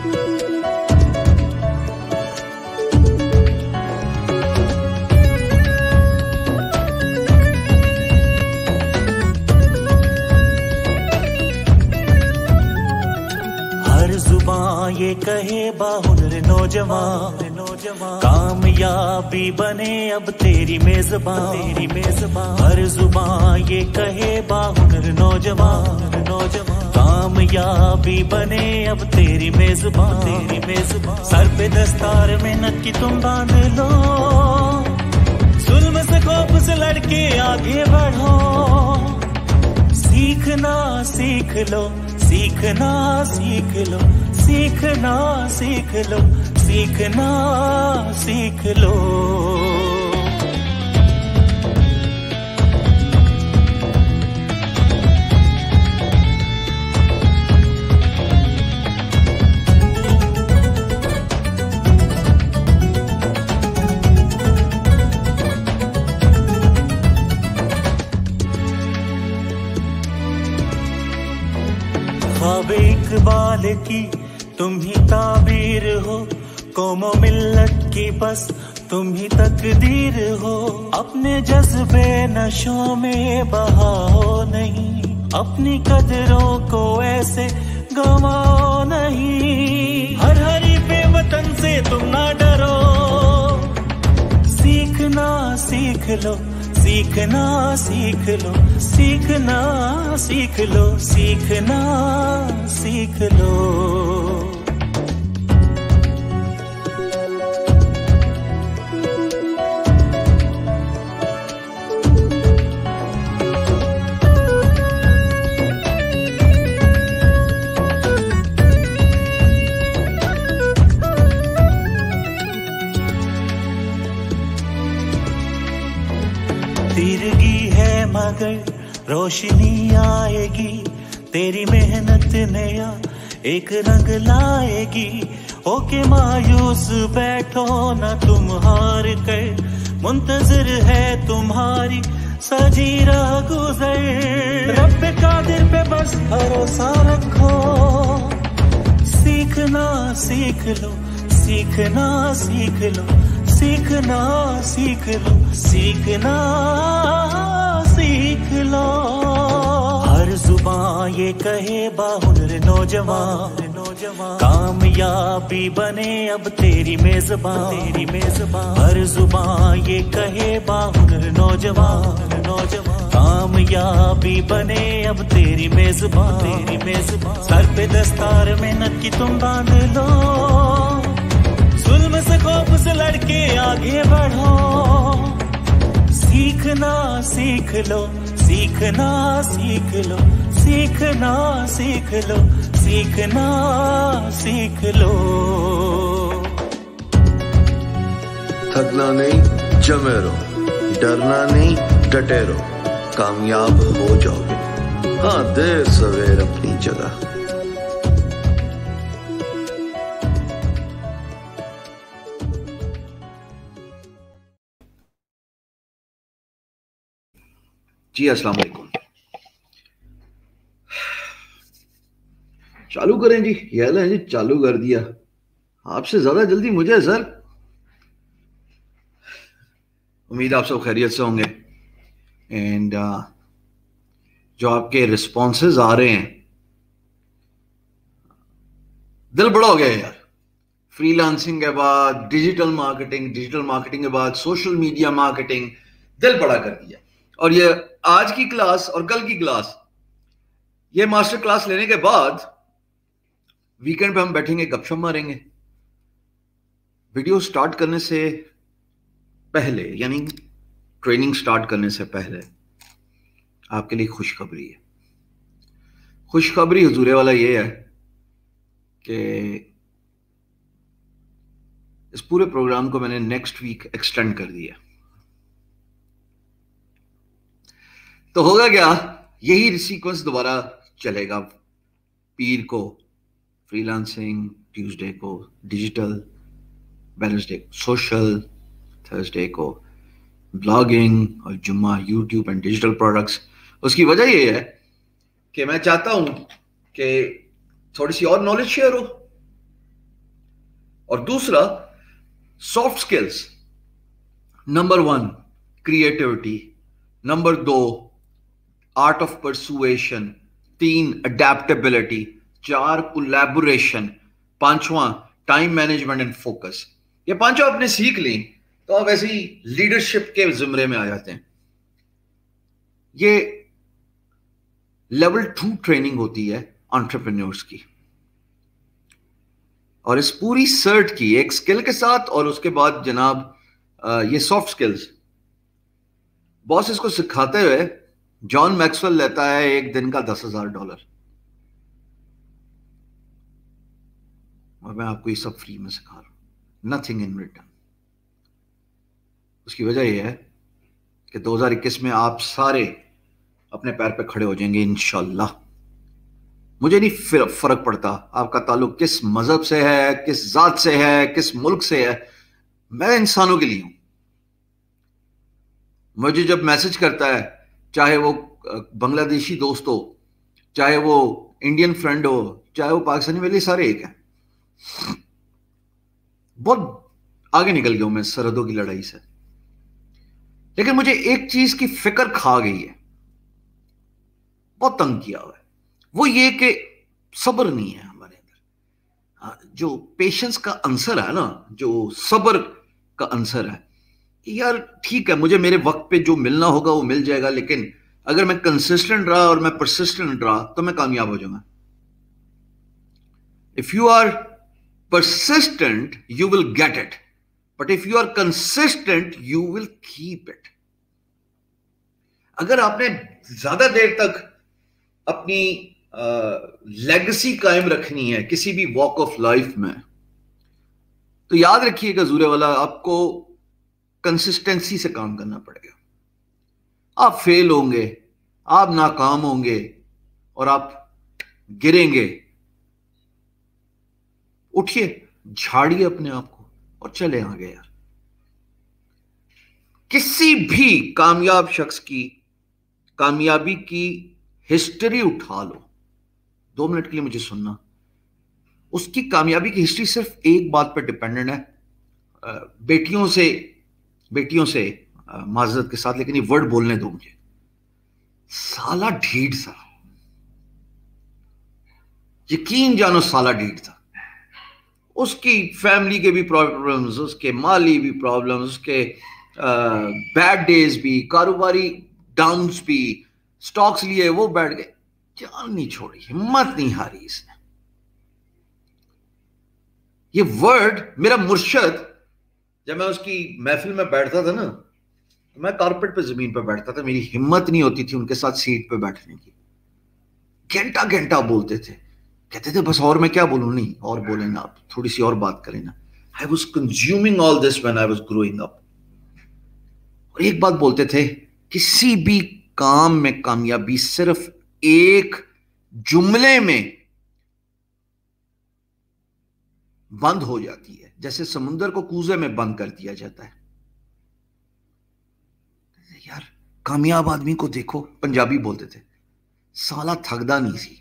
ये कहे बाहुनर नौजवान, कामयाबी बने अब तेरी मेजबान। हर जुबान ये कहे बाहुनर नौजवान, कामयाबी बने अब तेरी मेजबान। सर पे दस्तार मेहनत की तुम बांध लो, जुल्म से खौफ से लड़के आगे बढ़ो। सीखना सीख लो, सीखना सीख लो, सीखना सीख लो, सीखना सीख लो। ख्वाब इकबाल की तुम ही ताबीर हो, कौमों मिल्लत की बस तुम ही तकदीर हो। अपने जज्बे नशों में बहाओ नहीं, अपनी कदरों को ऐसे गवाओ नहीं। हर हरीफे वतन से तुम ना डरो, सीखना सीख लो, सीखना सीख लो, सीखना सीख लो, सीखना सीख लो। तिरगी है मगर रोशनी आएगी, तेरी मेहनत नया एक रंग लाएगी। होके मायूस बैठो ना तुम हार कर, मुंतजर है तुम्हारी सजीरा गुजर। रब कादिर पे बस भरोसा रखो, सीखना सीख लो, सीखना सीख लो, सीखना सीख लो, सीखना सीख लो। हर जुबान ये कहे बाहुनर नौजवान, कामयाबी बने अब तेरी मेजबान। हर जुबान ये कहे बाहुनर नौजवान, कामयाबी बने अब तेरी मेजबान। सर पे दस्तार मेहनत की तुम बांध लो, जुल्म से खौफ से लड़के आगे बढ़ो। सीखना सीख लो, सीखना सीख लो, सीखना सीख लो, सीखना सीख लो। थकना नहीं, जमे रहो, डरना नहीं, डटे रहो, कामयाब हो जाओगे। हाँ, देर सवेर अपनी जगह। जी अस्सलाम वालेकुम। चालू करें जी, ये लें जी, चालू कर दिया। आपसे ज्यादा जल्दी मुझे है सर। उम्मीद आप सब खैरियत से होंगे। एंड जो आपके रिस्पॉन्सेज आ रहे हैं, दिल बड़ा हो गया यार। फ्रीलांसिंग के बाद डिजिटल मार्केटिंग, डिजिटल मार्केटिंग के बाद सोशल मीडिया मार्केटिंग, दिल बड़ा कर दिया। और ये आज की क्लास और कल की क्लास, ये मास्टर क्लास लेने के बाद वीकेंड पे हम बैठेंगे, गपशप मारेंगे। वीडियो स्टार्ट करने से पहले, यानी ट्रेनिंग स्टार्ट करने से पहले, आपके लिए खुशखबरी है। खुशखबरी हुजूरे वाला ये है कि इस पूरे प्रोग्राम को मैंने नेक्स्ट वीक एक्सटेंड कर दिया। तो होगा क्या, यही सीक्वेंस दोबारा चलेगा। पीर को फ्रीलांसिंग, ट्यूसडे को डिजिटल, वेडनेसडे सोशल, थर्सडे को ब्लॉगिंग और जुम्मा यूट्यूब एंड डिजिटल प्रोडक्ट्स। उसकी वजह ये है कि मैं चाहता हूं कि थोड़ी सी और नॉलेज शेयर हो। और दूसरा soft skills, number 1 creativity, number 2 art of persuasion, 3 adaptability, 4 collaboration, 5वां टाइम मैनेजमेंट एंड फोकस। ये पांचों आपने सीख ली तो आप ऐसे ही लीडरशिप के जिम्रे में आ जाते हैं। ये लेवल 2 ट्रेनिंग होती है एंटरप्रेन्योर्स की, और इस पूरी सर्ट की एक स्किल के साथ, और उसके बाद जनाब ये सॉफ्ट स्किल्स बॉस इसको सिखाते हुए जॉन मैक्सवेल लेता है एक दिन का $10,000, और मैं आपको ये सब फ्री में सिखा रहा हूं, नथिंग इन रिटर्न। उसकी वजह यह है कि 2021 में आप सारे अपने पैर पे खड़े हो जाएंगे इंशाल्लाह। मुझे नहीं फर्क पड़ता आपका ताल्लुक किस मजहब से है, किस जात से है, किस मुल्क से है, मैं इंसानों के लिए हूं। मुझे जब मैसेज करता है, चाहे वो बांग्लादेशी दोस्त हो, चाहे वो इंडियन फ्रेंड हो, चाहे वो पाकिस्तानी, वाले सारे एक हैं। बहुत आगे निकल गया हूं मैं सरहदों की लड़ाई से, लेकिन मुझे एक चीज की फिक्र खा गई है, बहुत तंग किया हुआ है, वो ये कि सब्र नहीं है हमारे अंदर। जो पेशेंस का आंसर है ना, जो सब्र का आंसर है कि यार ठीक है, मुझे मेरे वक्त पे जो मिलना होगा वो मिल जाएगा, लेकिन अगर मैं कंसिस्टेंट रहा और मैं परसिस्टेंट रहा तो मैं कामयाब हो जाऊंगा। If you are persistent you will get it, but if you are consistent you will keep it. अगर आपने ज्यादा देर तक अपनी लेगेसी कायम रखनी है किसी भी वॉक ऑफ लाइफ में, तो याद रखिएगा ज़ूरे वाला, आपको कंसिस्टेंसी से काम करना पड़ेगा। आप फेल होंगे, आप नाकाम होंगे और आप गिरेंगे, उठिए, झाड़िए अपने आप को और चले आगे यार। किसी भी कामयाब शख्स की कामयाबी की हिस्ट्री उठा लो, 2 मिनट के लिए मुझे सुनना, उसकी कामयाबी की हिस्ट्री सिर्फ एक बात पर डिपेंडेंट है, बेटियों से माजरत के साथ, लेकिन ये वर्ड बोलने दो मुझे, साला ढीठ सा, यकीन जानो साला ढीठ था। उसकी फैमिली के भी प्रॉब्लम्स, उसके माली भी प्रॉब्लम्स, उसके बैड डेज भी, कारोबारी डाउन्स भी, स्टॉक्स लिए वो बैठ गए, जान नहीं छोड़ी, हिम्मत नहीं हारी इसने। ये वर्ड मेरा मुर्शद, जब मैं उसकी महफिल में बैठता था ना, तो मैं कारपेट पे जमीन पे बैठता था, मेरी हिम्मत नहीं होती थी उनके साथ सीट पे बैठने की। घंटा घंटा बोलते थे, कहते थे बस और मैं क्या बोलूं, नहीं और बोले ना आप, थोड़ी सी और बात करें ना। I was consuming all this when I was growing up. और एक बात बोलते थे, किसी भी काम में कामयाबी सिर्फ एक जुमले में बंद हो जाती है, जैसे समुंदर को कूजे में बंद कर दिया जाता है। यार कामयाब आदमी को देखो, पंजाबी बोलते थे, साला थकदा नहीं सी।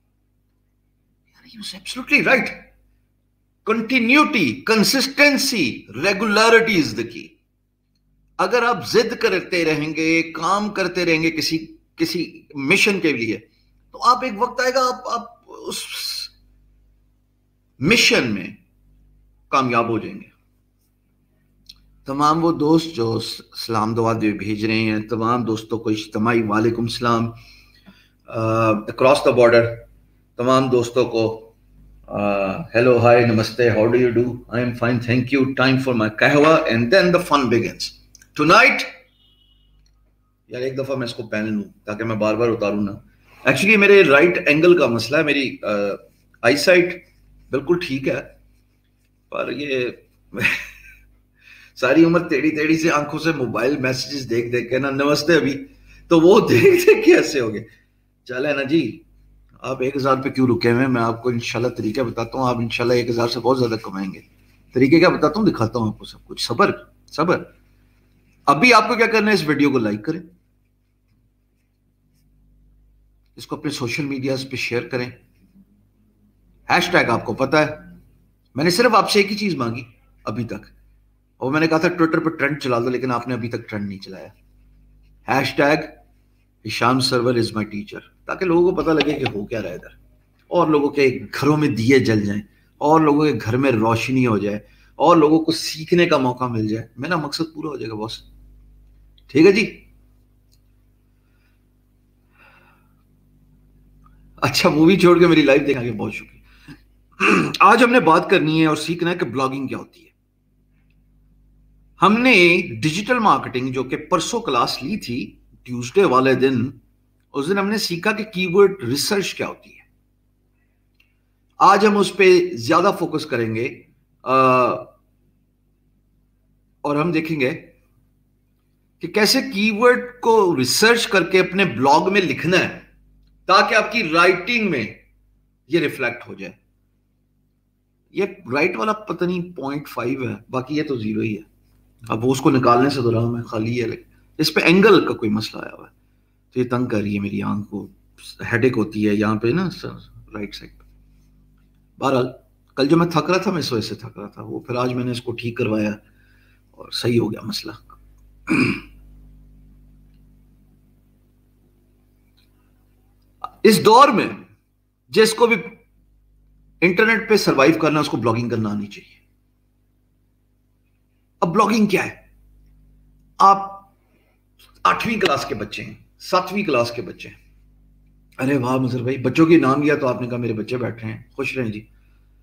He was absolutely right. Continuity, consistency, regularity is the key. अगर आप जिद करते रहेंगे, काम करते रहेंगे किसी मिशन के लिए, तो आप एक वक्त आएगा आप उस मिशन में कामयाब हो जाएंगे। तमाम वो दोस्त जो सलाम दुआ भेज रहे हैं, तमाम दोस्तों को इज्तिमाई वालेकुम सलाम अक्रॉस द बॉर्डर, तमाम दोस्तों को हेलो, हाय, नमस्ते, how do you do, I am fine, thank you, time for my कहवा and then the fun begins tonight. यार एक दफा मैं इसको पहन लूं ताकि मैं बार बार उतारूं ना। एक्चुअली मेरे राइट एंगल का मसला है, मेरी आई साइट बिल्कुल ठीक है, पर ये सारी उम्र टेढ़ी टेढ़ी से आंखों से मोबाइल मैसेजेस देख देख के ना, नमस्ते अभी, तो वो देख देख के ऐसे हो गए। चले ना जी, आप 1000 पे क्यों रुके हुए, मैं आपको इंशाल्लाह तरीका बताता हूँ, आप इंशाल्लाह 1000 से बहुत ज्यादा कमाएंगे। तरीके क्या बताता हूँ, दिखाता हूँ आपको सब कुछ। सबर। अभी आपको क्या करना है, इस वीडियो को लाइक करें, इसको अपने सोशल मीडिया पे शेयर करें, हैशटैग आपको पता है, मैंने सिर्फ आपसे एक ही चीज मांगी अभी तक, और मैंने कहा था ट्विटर पर ट्रेंड चला दो, लेकिन आपने अभी तक ट्रेंड नहीं चलाया। Hashtag Hisham Sarwar is my teacher, ताकि लोगों को पता लगे कि हो क्या रहा है इधर, और लोगों के घरों में दिए जल जाएं, और लोगों के घर में रोशनी हो जाए, और लोगों को सीखने का मौका मिल जाए। मेरा मकसद पूरा हो जाएगा बॉस। ठीक है जी। अच्छा, मूवी छोड़ के मेरी लाइफ देखने के बहुत शुक्रिया। आज हमने बात करनी है और सीखना है कि ब्लॉगिंग क्या होती है। हमने डिजिटल मार्केटिंग जो कि परसों क्लास ली थी, ट्यूसडे वाले दिन, उस दिन हमने सीखा कि कीवर्ड रिसर्च क्या होती है। आज हम उस पर ज्यादा फोकस करेंगे और हम देखेंगे कि कैसे कीवर्ड को रिसर्च करके अपने ब्लॉग में लिखना है ताकि आपकी राइटिंग में ये रिफ्लेक्ट हो जाए। ये राइट वाला पता नहीं 0.5 है, बाकी ये तो 0 ही है। अब वो उसको निकालने से तो रहा मैं खाली है, लेकिन इस पे एंगल का कोई मसला आया हुआ है, तो ये तंग कर रही है मेरी आंख को, हेडेक होती है यहाँ पे ना राइट साइड पे। बहरहाल कल जो मैं थक रहा था, मैं इस वजह से थक रहा था, वो फिर आज मैंने इसको ठीक करवाया और सही हो गया मसला। इस दौर में जिसको भी इंटरनेट पे सरवाइव करना, उसको ब्लॉगिंग करना आनी चाहिए। अब ब्लॉगिंग क्या है? आप 8वीं क्लास के बच्चे हैं, 7वीं क्लास के बच्चे हैं। अरे वाह मजहर भाई, बच्चों के नाम लिया तो आपने कहा मेरे बच्चे बैठ रहे हैं, खुश रहें जी।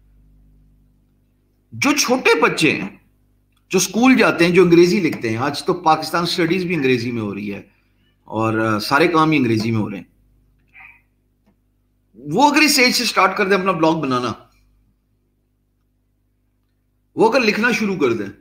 जो छोटे बच्चे हैं, जो स्कूल जाते हैं, जो अंग्रेजी लिखते हैं, आज तो पाकिस्तान स्टडीज भी अंग्रेजी में हो रही है और सारे काम ही अंग्रेजी में हो रहे हैं, वो अगर इस एज से स्टार्ट कर दें अपना ब्लॉग बनाना, वो अगर लिखना शुरू कर दें,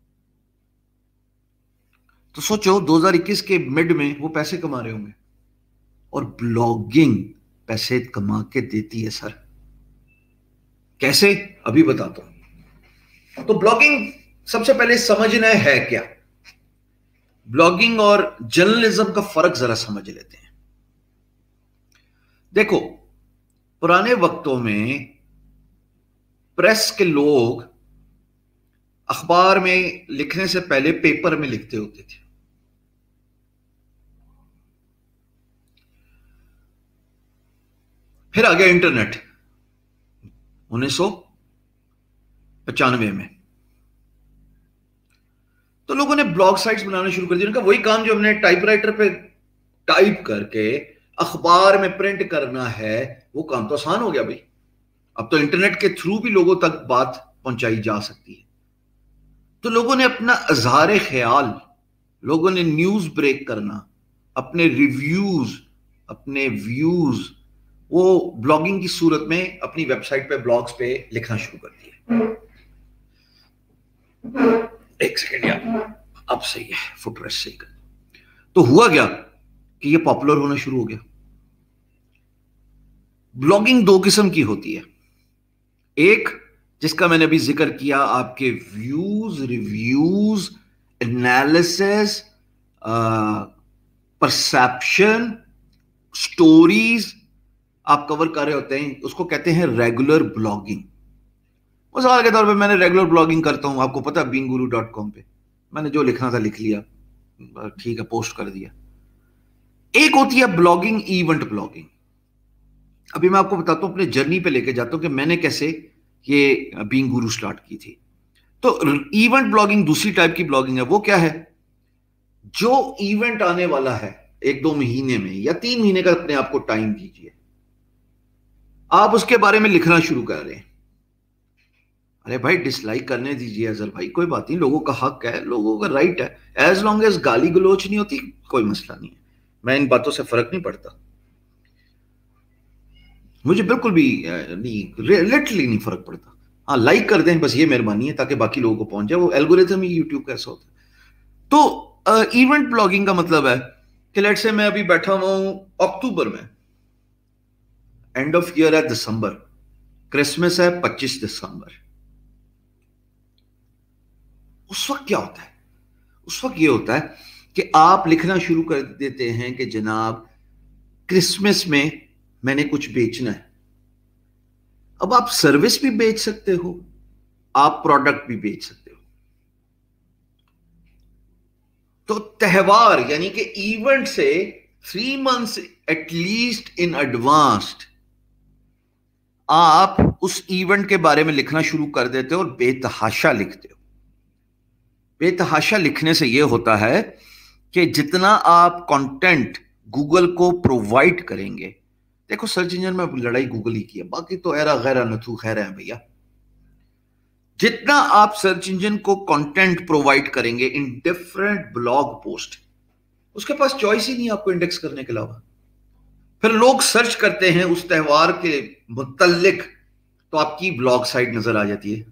तो सोचो 2021 के मिड में वो पैसे कमा रहे होंगे। और ब्लॉगिंग पैसे कमा के देती है सर। कैसे? अभी बताता हूं। तो ब्लॉगिंग सबसे पहले समझना है क्या। ब्लॉगिंग और जर्नलिज्म का फर्क जरा समझ लेते हैं। देखो, पुराने वक्तों में प्रेस के लोग अखबार में लिखने से पहले पेपर में लिखते होते थे। फिर आ गया इंटरनेट 1995 में, तो लोगों ने ब्लॉग साइट्स बनाना शुरू कर दिया। उनका वही काम जो हमने टाइपराइटर पे टाइप करके अखबार में प्रिंट करना है, वो काम तो आसान हो गया भाई। अब तो इंटरनेट के थ्रू भी लोगों तक बात पहुंचाई जा सकती है। तो लोगों ने अपना इज़हार ख्याल, लोगों ने न्यूज ब्रेक करना, अपने रिव्यूज, अपने व्यूज, वो ब्लॉगिंग की सूरत में अपनी वेबसाइट पे, ब्लॉग्स पे लिखना शुरू कर दिया। एक सेकेंड यार, अब सही है, फुटरेस्ट सही कर। तो हुआ क्या कि ये पॉपुलर होना शुरू हो गया। ब्लॉगिंग 2 किस्म की होती है। एक, जिसका मैंने अभी जिक्र किया, आपके views, reviews, analysis, perception, stories आप कवर कर रहे होते हैं, उसको कहते हैं रेगुलर ब्लॉगिंग। मिसाल के तौर पे मैंने रेगुलर ब्लॉगिंग करता हूं, आपको पता है beinguru.com पे मैंने जो लिखना था लिख लिया, ठीक है, पोस्ट कर दिया। एक होती है ब्लॉगिंग, इवेंट ब्लॉगिंग। अभी मैं आपको बताता हूं, अपने जर्नी पे लेके जाता हूं कि मैंने कैसे ये बीइंग गुरु स्टार्ट की थी। तो इवेंट ब्लॉगिंग दूसरी टाइप की ब्लॉगिंग है। वो क्या है? जो इवेंट आने वाला है 1-2 महीने में या 3 महीने का अपने आप को टाइम दीजिए, आप उसके बारे में लिखना शुरू कर रहे हैं। अरे भाई डिसलाइक करने दीजिए अजहर भाई, कोई बात नहीं, लोगों का हक है, लोगों का राइट है, एज लॉन्ग एज गाली गलोच नहीं होती कोई मसला नहीं है। मैं इन बातों से फर्क नहीं पड़ता, मुझे बिल्कुल भी लिटरली नहीं फर्क पड़ता। हाँ, लाइक कर दें बस, ये मेहरबानी है, ताकि बाकी लोगों को पहुंच जाए। वो एल्गोरिथम ही यूट्यूब का ऐसा होता है। तो इवेंट ब्लॉगिंग का मतलब है कि लेट्स से मैं अभी बैठा हुआ हूं अक्टूबर में, एंड ऑफ ईयर है दिसंबर, क्रिसमस है 25 दिसंबर। उस वक्त क्या होता है? उस वक्त ये होता है कि आप लिखना शुरू कर देते हैं कि जनाब क्रिसमस में मैंने कुछ बेचना है। अब आप सर्विस भी बेच सकते हो, आप प्रोडक्ट भी बेच सकते हो। तो त्योहार यानी कि इवेंट से 3 months एटलीस्ट इन एडवांस्ड आप उस इवेंट के बारे में लिखना शुरू कर देते हो और बेतहाशा लिखते हो। बेतहाशा लिखने से यह होता है कि जितना आप कंटेंट गूगल को प्रोवाइड करेंगे, देखो सर्च इंजन में लड़ाई गूगल ही की है, बाकी तो एरा गैरा नथु खैर है भैया। जितना आप सर्च इंजन को कंटेंट प्रोवाइड करेंगे इन डिफरेंट ब्लॉग पोस्ट, उसके पास चॉइस ही नहीं आपको इंडेक्स करने के अलावा। फिर लोग सर्च करते हैं उस त्योहार के मुतल्लिक, तो आपकी ब्लॉग साइट नजर आ जाती है।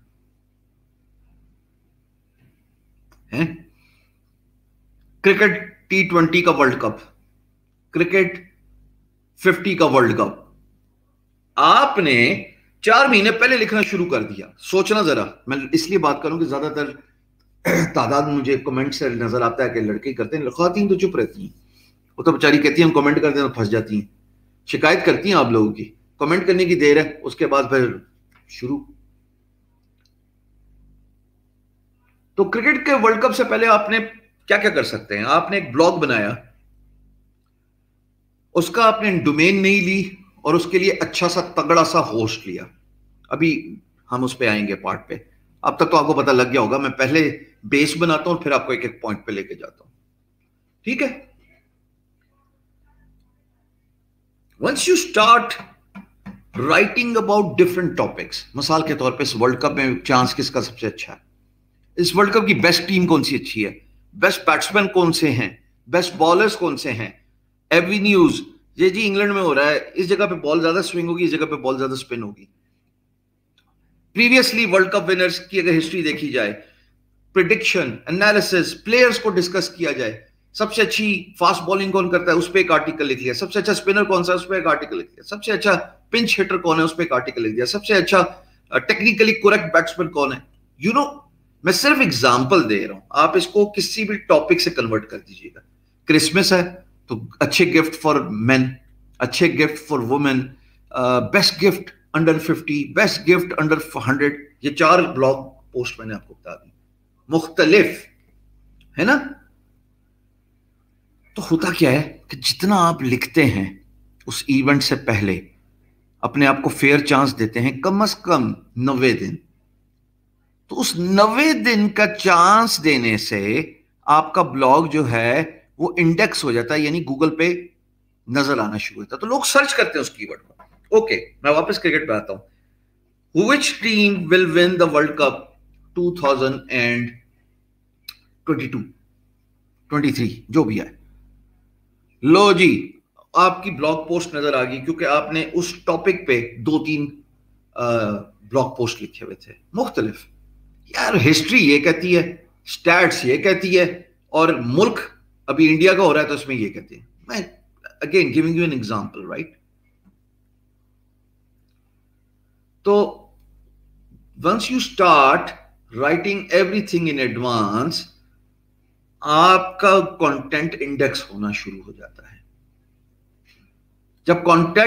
क्रिकेट T20 का वर्ल्ड कप, क्रिकेट 50 का वर्ल्ड कप, आपने 4 महीने पहले लिखना शुरू कर दिया। सोचना जरा, मैं इसलिए बात करूं कि ज्यादातर तादाद मुझे कमेंट से नजर आता है कि लड़के करते हैं, ख़वातीन तो चुप रहती हैं। वो तो बेचारी कहती हैं हम कमेंट करते हैं तो फंस जाती हैं, शिकायत करती हैं आप लोगों की। कमेंट करने की देर है, उसके बाद फिर शुरू। तो क्रिकेट के वर्ल्ड कप से पहले आपने क्या क्या कर सकते हैं? आपने एक ब्लॉग बनाया, उसका आपने डोमेन नहीं ली और उसके लिए अच्छा सा तगड़ा सा होस्ट लिया। अभी हम उस पे आएंगे पार्ट पे। अब तक तो आपको पता लग गया होगा, मैं पहले बेस बनाता हूं फिर आपको एक एक पॉइंट पे लेके जाता हूं, ठीक है? Once you start writing about different topics, मिसाल के तौर पे इस वर्ल्ड कप में चांस किसका सबसे अच्छा है, इस वर्ल्ड कप की बेस्ट टीम कौन सी अच्छी है, बेस्ट बैट्समैन कौन से हैं, बेस्ट बॉलर्स कौन से हैं, एवेन्यूज, ये जी इंग्लैंड में हो रहा है, इस जगह पे बॉल ज्यादा स्विंग होगी, इस जगह पे बॉल ज्यादा स्पिन होगी। प्रीवियसली वर्ल्ड कप विनर्स की अगर हिस्ट्री देखी जाए, प्रिडिक्शन, एनालिसिस, प्लेयर्स को डिस्कस किया जाए, सबसे अच्छी फास्ट बॉलिंग कौन करता है उस पर एक आर्टिकल लिख लिया, सबसे अच्छा स्पिनर कौन सा है उस पर एक आर्टिकल लिख लिया, सबसे अच्छा पिंच हिटर कौन है उस पर एक आर्टिकल लिख दिया, सबसे अच्छा टेक्निकली करेक्ट बैट्समैन कौन है। यू नो, मैं सिर्फ एग्जाम्पल दे रहा हूं, आप इसको किसी भी टॉपिक से कन्वर्ट कर दीजिएगा। क्रिसमस है तो अच्छे गिफ्ट फॉर मेन, अच्छे gift for women, best gift under 50, best gift under 100, ये 4 ब्लॉग पोस्ट मैंने आपको बता दी, मुख्तलिफ है ना। तो होता क्या है कि जितना आप लिखते हैं उस इवेंट से पहले अपने आप को फेयर चांस देते हैं, कम से कम 90 दिन। तो उस 90 दिन का चांस देने से आपका ब्लॉग जो है वो इंडेक्स हो जाता है, यानी गूगल पे नजर आना शुरू होता है, तो लोग सर्च करते हैं उस कीवर्ड को। ओके, मैं वापस क्रिकेट पे आता हूं। Which team will win the world cup 2022, 23 जो भी है। लो जी, आपकी ब्लॉग पोस्ट नजर आ गई क्योंकि आपने उस टॉपिक पे 2-3 ब्लॉग पोस्ट लिखे हुए थे मुख्तलिफ। यार हिस्ट्री ये कहती है, स्टैट्स ये कहती है, और मुल्क अभी इंडिया का हो रहा है तो इसमें ये कहते हैं। मैं again giving you an example, right? तो once you start writing everything in advance, आपका कंटेंट इंडेक्स होना शुरू हो जाता है। जब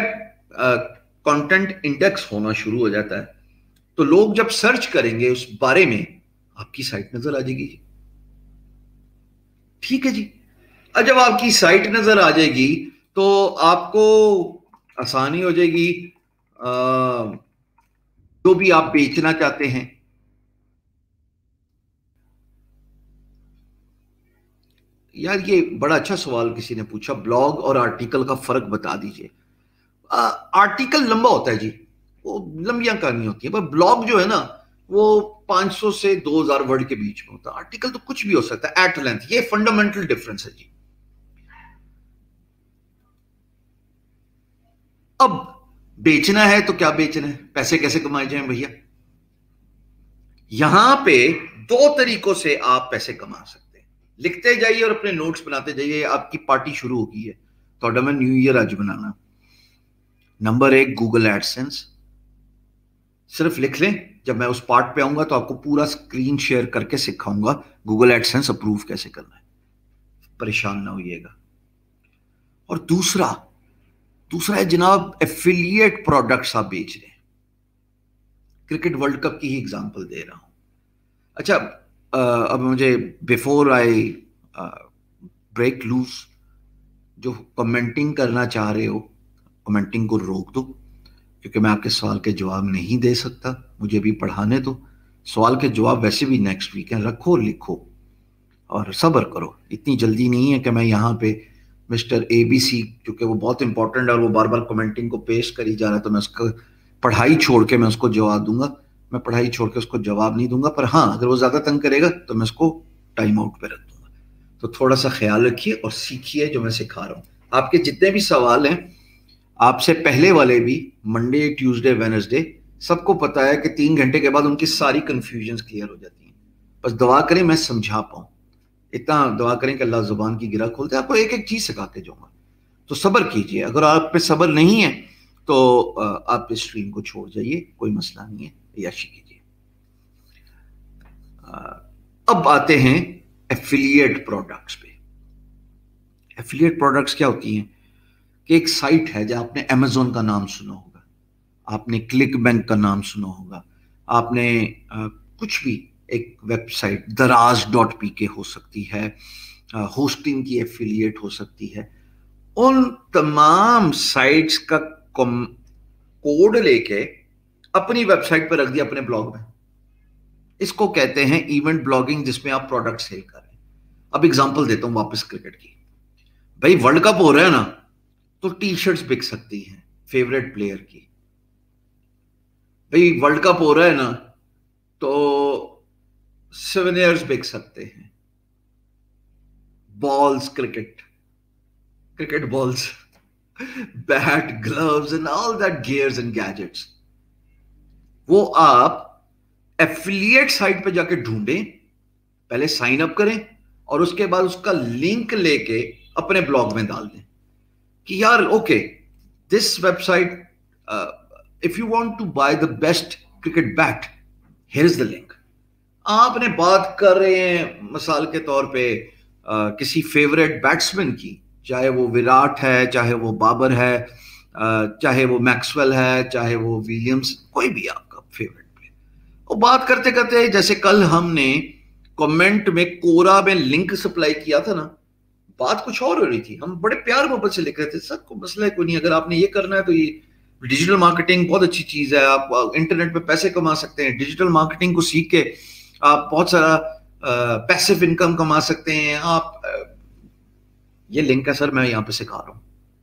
कंटेंट इंडेक्स होना शुरू हो जाता है तो लोग जब सर्च करेंगे उस बारे में, आपकी साइट नजर आ जाएगी। ठीक है जी। अब जब आपकी साइट नजर आ जाएगी तो आपको आसानी हो जाएगी जो भी आप बेचना चाहते हैं। यार ये बड़ा अच्छा सवाल किसी ने पूछा, ब्लॉग और आर्टिकल का फर्क बता दीजिए। आर्टिकल लंबा होता है जी, वो लंबियां कहानी होती है, पर ब्लॉग जो है ना वो 500 से 2000 वर्ड के बीच में होता है। आर्टिकल तो कुछ भी हो सकता है, एट लेंथ। ये फंडामेंटल डिफरेंस है जी। अब बेचना है तो क्या बेचना है, पैसे कैसे कमाए जाएं भैया? यहां पे 2 तरीकों से आप पैसे कमा सकते हैं। लिखते जाइए और अपने नोट्स बनाते जाइए। आपकी पार्टी शुरू हो गई है तो मैं न्यू ईयर आज बनाना। Number 1 Google AdSense. सिर्फ लिख लें, जब मैं उस पार्ट पे आऊंगा तो आपको पूरा स्क्रीन शेयर करके सिखाऊंगा गूगल एडसेंस अप्रूव कैसे करना है, परेशान ना होइएगा। और दूसरा है जनाब एफिलिएट प्रोडक्ट्स आप बेच रहे हैं। क्रिकेट वर्ल्ड कप की ही एग्जांपल दे रहा हूं। अच्छा, अब मुझे बिफोर आई ब्रेक लूज, जो कमेंटिंग करना चाह रहे हो कमेंटिंग को रोक दो, क्योंकि मैं आपके सवाल के जवाब नहीं दे सकता, मुझे भी पढ़ाने दो। सवाल के जवाब वैसे भी नेक्स्ट वीक हैं, रखो लिखो और सब्र करो। इतनी जल्दी नहीं है कि मैं यहाँ पे मिस्टर ABC, क्योंकि वो बहुत इंपॉर्टेंट है और वो बार बार कमेंटिंग को पेश करी जा रहा है, तो मैं उसका पढ़ाई छोड़ के मैं उसको जवाब दूंगा। मैं पढ़ाई छोड़ के उसको जवाब नहीं दूंगा, पर हाँ अगर वो ज़्यादा तंग करेगा तो मैं उसको टाइम आउट पे रख दूंगा। तो थोड़ा सा ख्याल रखिए और सीखिए जो मैं सिखा रहा हूँ। आपके जितने भी सवाल हैं, आपसे पहले वाले भी, मंडे ट्यूसडे वेडनेसडे, सबको पता है कि 3 घंटे के बाद उनकी सारी कंफ्यूजन्स क्लियर हो जाती हैं। बस दुआ करें मैं समझा पाऊँ, इतना दुआ करें कि अल्लाह जुबान की गिरा खोलते। आपको एक एक चीज सिखाते जाऊंगा, तो सब्र कीजिए। अगर आप पे सब्र नहीं है तो आप इस स्ट्रीम को छोड़ जाइए, कोई मसला नहीं है, याशी कीजिए। अब आते हैं एफिलिएट प्रोडक्ट्स पे। एफिलिएट प्रोडक्ट्स क्या होती हैं कि एक साइट है, जहां आपने अमेजोन का नाम सुना होगा, आपने क्लिक बैंक का नाम सुना होगा, आपने कुछ भी, एक वेबसाइट दराज.pk हो सकती है, होस्टिंग की एफिलिएट हो सकती है। उन तमाम साइट्स का कोड लेके अपनी वेबसाइट पर रख दिया, अपने ब्लॉग में। इसको कहते हैं इवेंट ब्लॉगिंग, जिसमें आप प्रोडक्ट सेल कर रहे हैं। अब एग्जांपल देता हूं वापस क्रिकेट की। भाई वर्ल्ड कप हो रहा है ना, तो टी शर्ट्स बिक सकती हैं फेवरेट प्लेयर की। भाई वर्ल्ड कप हो रहा है ना, तो सोवेनियर्स बिक सकते हैं, balls, cricket balls, bat, gloves and all that gears and gadgets. वो आप एफिलिएट साइट पे जाके ढूंढें, पहले साइन अप करें और उसके बाद उसका लिंक लेके अपने ब्लॉग में डाल दें कि यार okay, this website, if you want to buy the best cricket bat, here is the link. आपने बात कर रहे हैं मिसाल के तौर पे किसी फेवरेट बैट्समैन की, चाहे वो विराट है, चाहे वो बाबर है, चाहे वो मैक्सवेल है, चाहे वो विलियम्स, कोई भी आपका फेवरेट प्लेयर। और बात करते करते, जैसे कल हमने कमेंट में कोरा में लिंक सप्लाई किया था ना, बात कुछ और हो रही थी, हम बड़े प्यार मोहब्बत से लिख रहे थे, सर को मसला है कोई नहीं, अगर आपने ये करना है तो ये डिजिटल मार्केटिंग बहुत अच्छी चीज है, आप इंटरनेट पे पैसे कमा सकते हैं, डिजिटल मार्केटिंग को सीख के आप बहुत सारा पैसिव इनकम कमा सकते हैं आप। ये लिंक है सर, मैं यहां पे सिखा रहा हूं।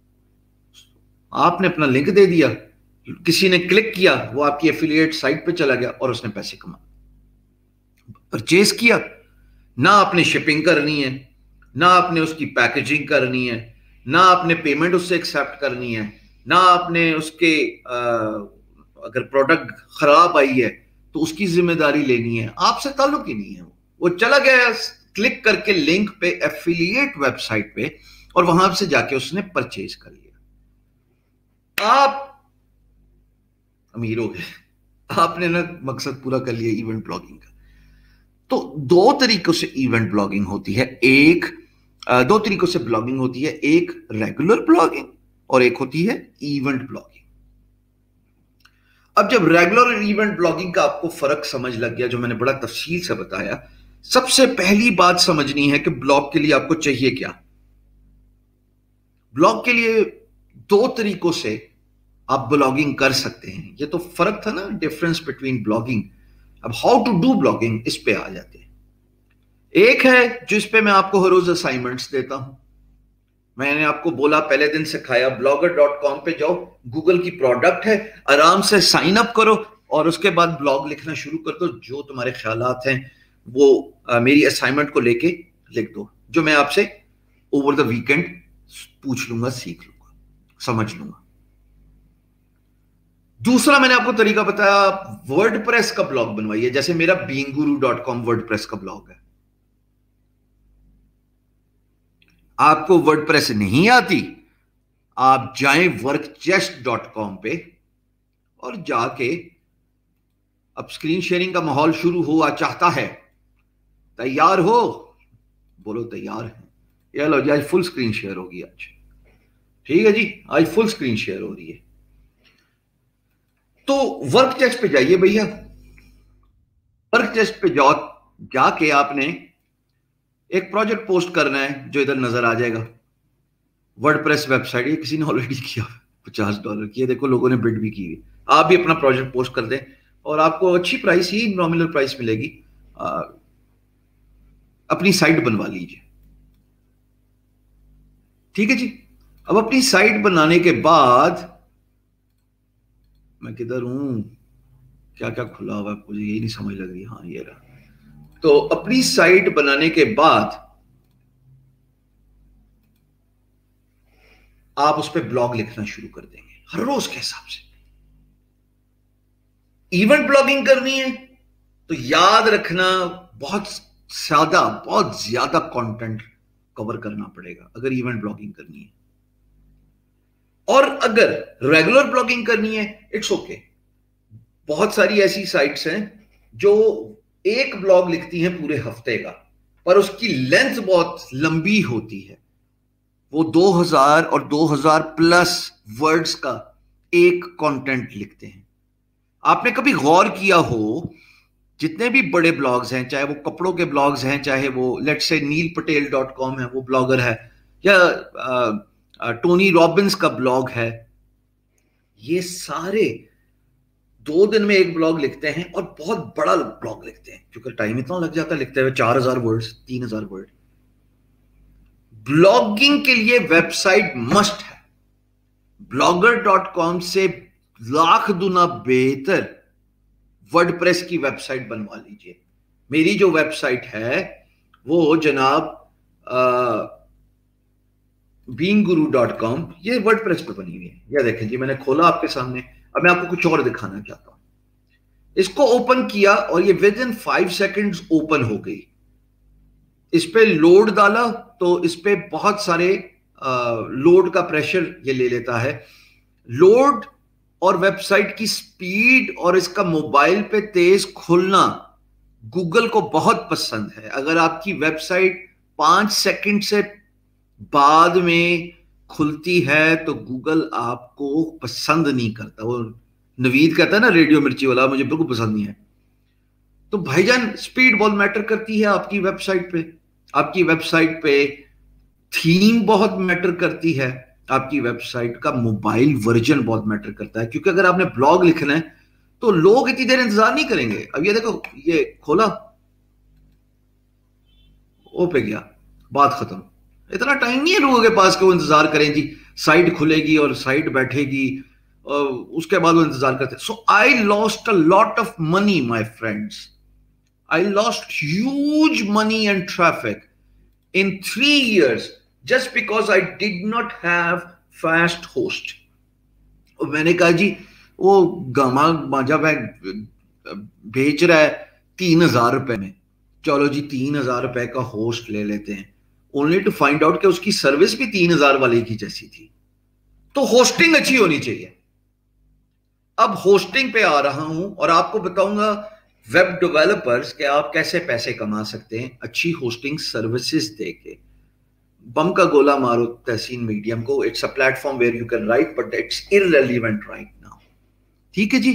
आपने अपना लिंक दे दिया, किसी ने क्लिक किया, वो आपकी एफिलिएट साइट पे चला गया और उसने पैसे कमा, परचेज किया। ना आपने शिपिंग करनी है, ना आपने उसकी पैकेजिंग करनी है, ना आपने पेमेंट उससे एक्सेप्ट करनी है, ना आपने उसके अगर प्रोडक्ट खराब आई है तो उसकी जिम्मेदारी लेनी है, आपसे ताल्लुक ही नहीं है। वो चला गया क्लिक करके लिंक पे, एफिलिएट वेबसाइट पे, और वहां से जाके उसने परचेज कर लिया। आप अमीर हो गए, आपने ना मकसद पूरा कर लिया इवेंट ब्लॉगिंग का। तो दो तरीकों से इवेंट ब्लॉगिंग होती है, दो तरीकों से ब्लॉगिंग होती है, एक रेगुलर ब्लॉगिंग और एक होती है इवेंट ब्लॉगिंग। अब जब रेगुलर और इवेंट ब्लॉगिंग का आपको फर्क समझ लग गया, जो मैंने बड़ा तफसील से बताया, सबसे पहली बात समझनी है कि ब्लॉग के लिए आपको चाहिए क्या। ब्लॉग के लिए दो तरीकों से आप ब्लॉगिंग कर सकते हैं। ये तो फर्क था ना, डिफरेंस बिटवीन ब्लॉगिंग। अब हाउ टू डू ब्लॉगिंग, इस पे आ जाते हैं। एक है जिस पे मैं आपको हर रोज असाइनमेंट्स देता हूं। मैंने आपको बोला, पहले दिन सिखाया, blogger.com पे जाओ, गूगल की प्रोडक्ट है, आराम से साइन अप करो और उसके बाद ब्लॉग लिखना शुरू कर दो। जो तुम्हारे ख्यालात हैं वो मेरी असाइनमेंट को लेके लिख दो, जो मैं आपसे ओवर द वीकेंड पूछ लूंगा, सीख लूंगा, समझ लूंगा। दूसरा मैंने आपको तरीका बताया, वर्डप्रेस का ब्लॉग बनवाइए, जैसे मेरा beinguru.com वर्डप्रेस का ब्लॉग है। आपको वर्डप्रेस नहीं आती, आप जाएं workchest.com पे और जाके, अब स्क्रीन शेयरिंग का माहौल शुरू हुआ चाहता है, तैयार हो? बोलो तैयार है। ये लो जी, आज फुल स्क्रीन शेयर होगी आज, ठीक है जी, आज फुल स्क्रीन शेयर हो रही है। तो वर्कचेस्ट पे जाइए भैया, वर्कचेस्ट पे जाओ, जाके आपने एक प्रोजेक्ट पोस्ट करना है जो इधर नजर आ जाएगा, वर्डप्रेस वेबसाइट, ये किसी ने ऑलरेडी किया $50 की, देखो लोगों ने बिड भी की हुई। आप भी अपना प्रोजेक्ट पोस्ट कर दें और आपको अच्छी प्राइस ही, नॉमिनल प्राइस मिलेगी। अपनी साइट बनवा लीजिए, ठीक है जी। अब अपनी साइट बनाने के बाद, मैं किधर हूं, क्या क्या खुला हुआ है मुझे यही नहीं समझ लग रही। हाँ ये रहा। तो अपनी साइट बनाने के बाद आप उस पर ब्लॉग लिखना शुरू कर देंगे हर रोज के हिसाब से। इवेंट ब्लॉगिंग करनी है तो याद रखना बहुत ज्यादा कंटेंट कवर करना पड़ेगा अगर इवेंट ब्लॉगिंग करनी है। और अगर रेगुलर ब्लॉगिंग करनी है, इट्स ओके। बहुत सारी ऐसी साइट्स हैं जो एक ब्लॉग लिखती हैं पूरे हफ्ते का, पर उसकी लेंथ बहुत लंबी होती है। वो 2000 और 2000 प्लस वर्ड्स का एक कंटेंट लिखते हैं। आपने कभी गौर किया हो, जितने भी बड़े ब्लॉग्स हैं, चाहे वो कपड़ों के ब्लॉग्स हैं, चाहे वो लेट्स से neilpatel.com है, वो ब्लॉगर है, या टोनी रॉबिन्स का ब्लॉग है, ये सारे 2 दिन में एक ब्लॉग लिखते हैं और बहुत बड़ा ब्लॉग लिखते हैं, क्योंकि टाइम इतना लग जाता है लिखते हुए, 4000 वर्ड्स, 3000 वर्ड। ब्लॉगिंग के लिए वेबसाइट मस्ट है। blogger.com से लाख गुना बेहतर वर्डप्रेस की वेबसाइट बनवा लीजिए। मेरी जो वेबसाइट है वो जनाब beangguru.com, ये वर्डप्रेस पे बनी हुई है। यह देखें जी, मैंने खोला आपके सामने। अब मैं आपको कुछ और दिखाना चाहता हूं। इसको ओपन किया और ये विद इन 5 सेकेंड्स ओपन हो गई। इस पे लोड डाला तो इस पे बहुत सारे लोड का प्रेशर ये ले लेता है। लोड और वेबसाइट की स्पीड और इसका मोबाइल पे तेज खुलना गूगल को बहुत पसंद है। अगर आपकी वेबसाइट 5 सेकंड से बाद में खुलती है तो गूगल आपको पसंद नहीं करता। वो नवीद कहता है ना, रेडियो मिर्ची वाला, मुझे बिल्कुल पसंद नहीं है। तो भाईजान, स्पीड बहुत मैटर करती है आपकी वेबसाइट पे। आपकी वेबसाइट पे थीम बहुत मैटर करती है। आपकी वेबसाइट का मोबाइल वर्जन बहुत मैटर करता है, क्योंकि अगर आपने ब्लॉग लिखना है तो लोग इतनी देर इंतजार नहीं करेंगे। अब ये देखो, ये खोला, ओ पे गया, बात खत्म। इतना टाइम नहीं है लोगों के पास कि वो इंतजार करें जी साइट खुलेगी और साइट बैठेगी और उसके बाद वो इंतजार करते। So I lost a lot of money my friends. I lost huge money and traffic in 3 years just because I did not have fast host. और मैंने कहा जी, वो गामा मांझा बेच रहा है 3000 रुपए में, चलो जी 3000 रुपए का होस्ट ले लेते हैं, ओनली टू फाइंड आउट कि उसकी सर्विस भी 3000 वाले की जैसी थी। तो होस्टिंग अच्छी होनी चाहिए। अब होस्टिंग पे आ रहा हूं और आपको बताऊंगा वेब डेवलपर्स के आप कैसे पैसे कमा सकते हैं अच्छी होस्टिंग सर्विसेज देके। बम का गोला मारो तहसीन मीडियम को, it's a platform where you can write but it's irrelevant right now. ठीक है जी,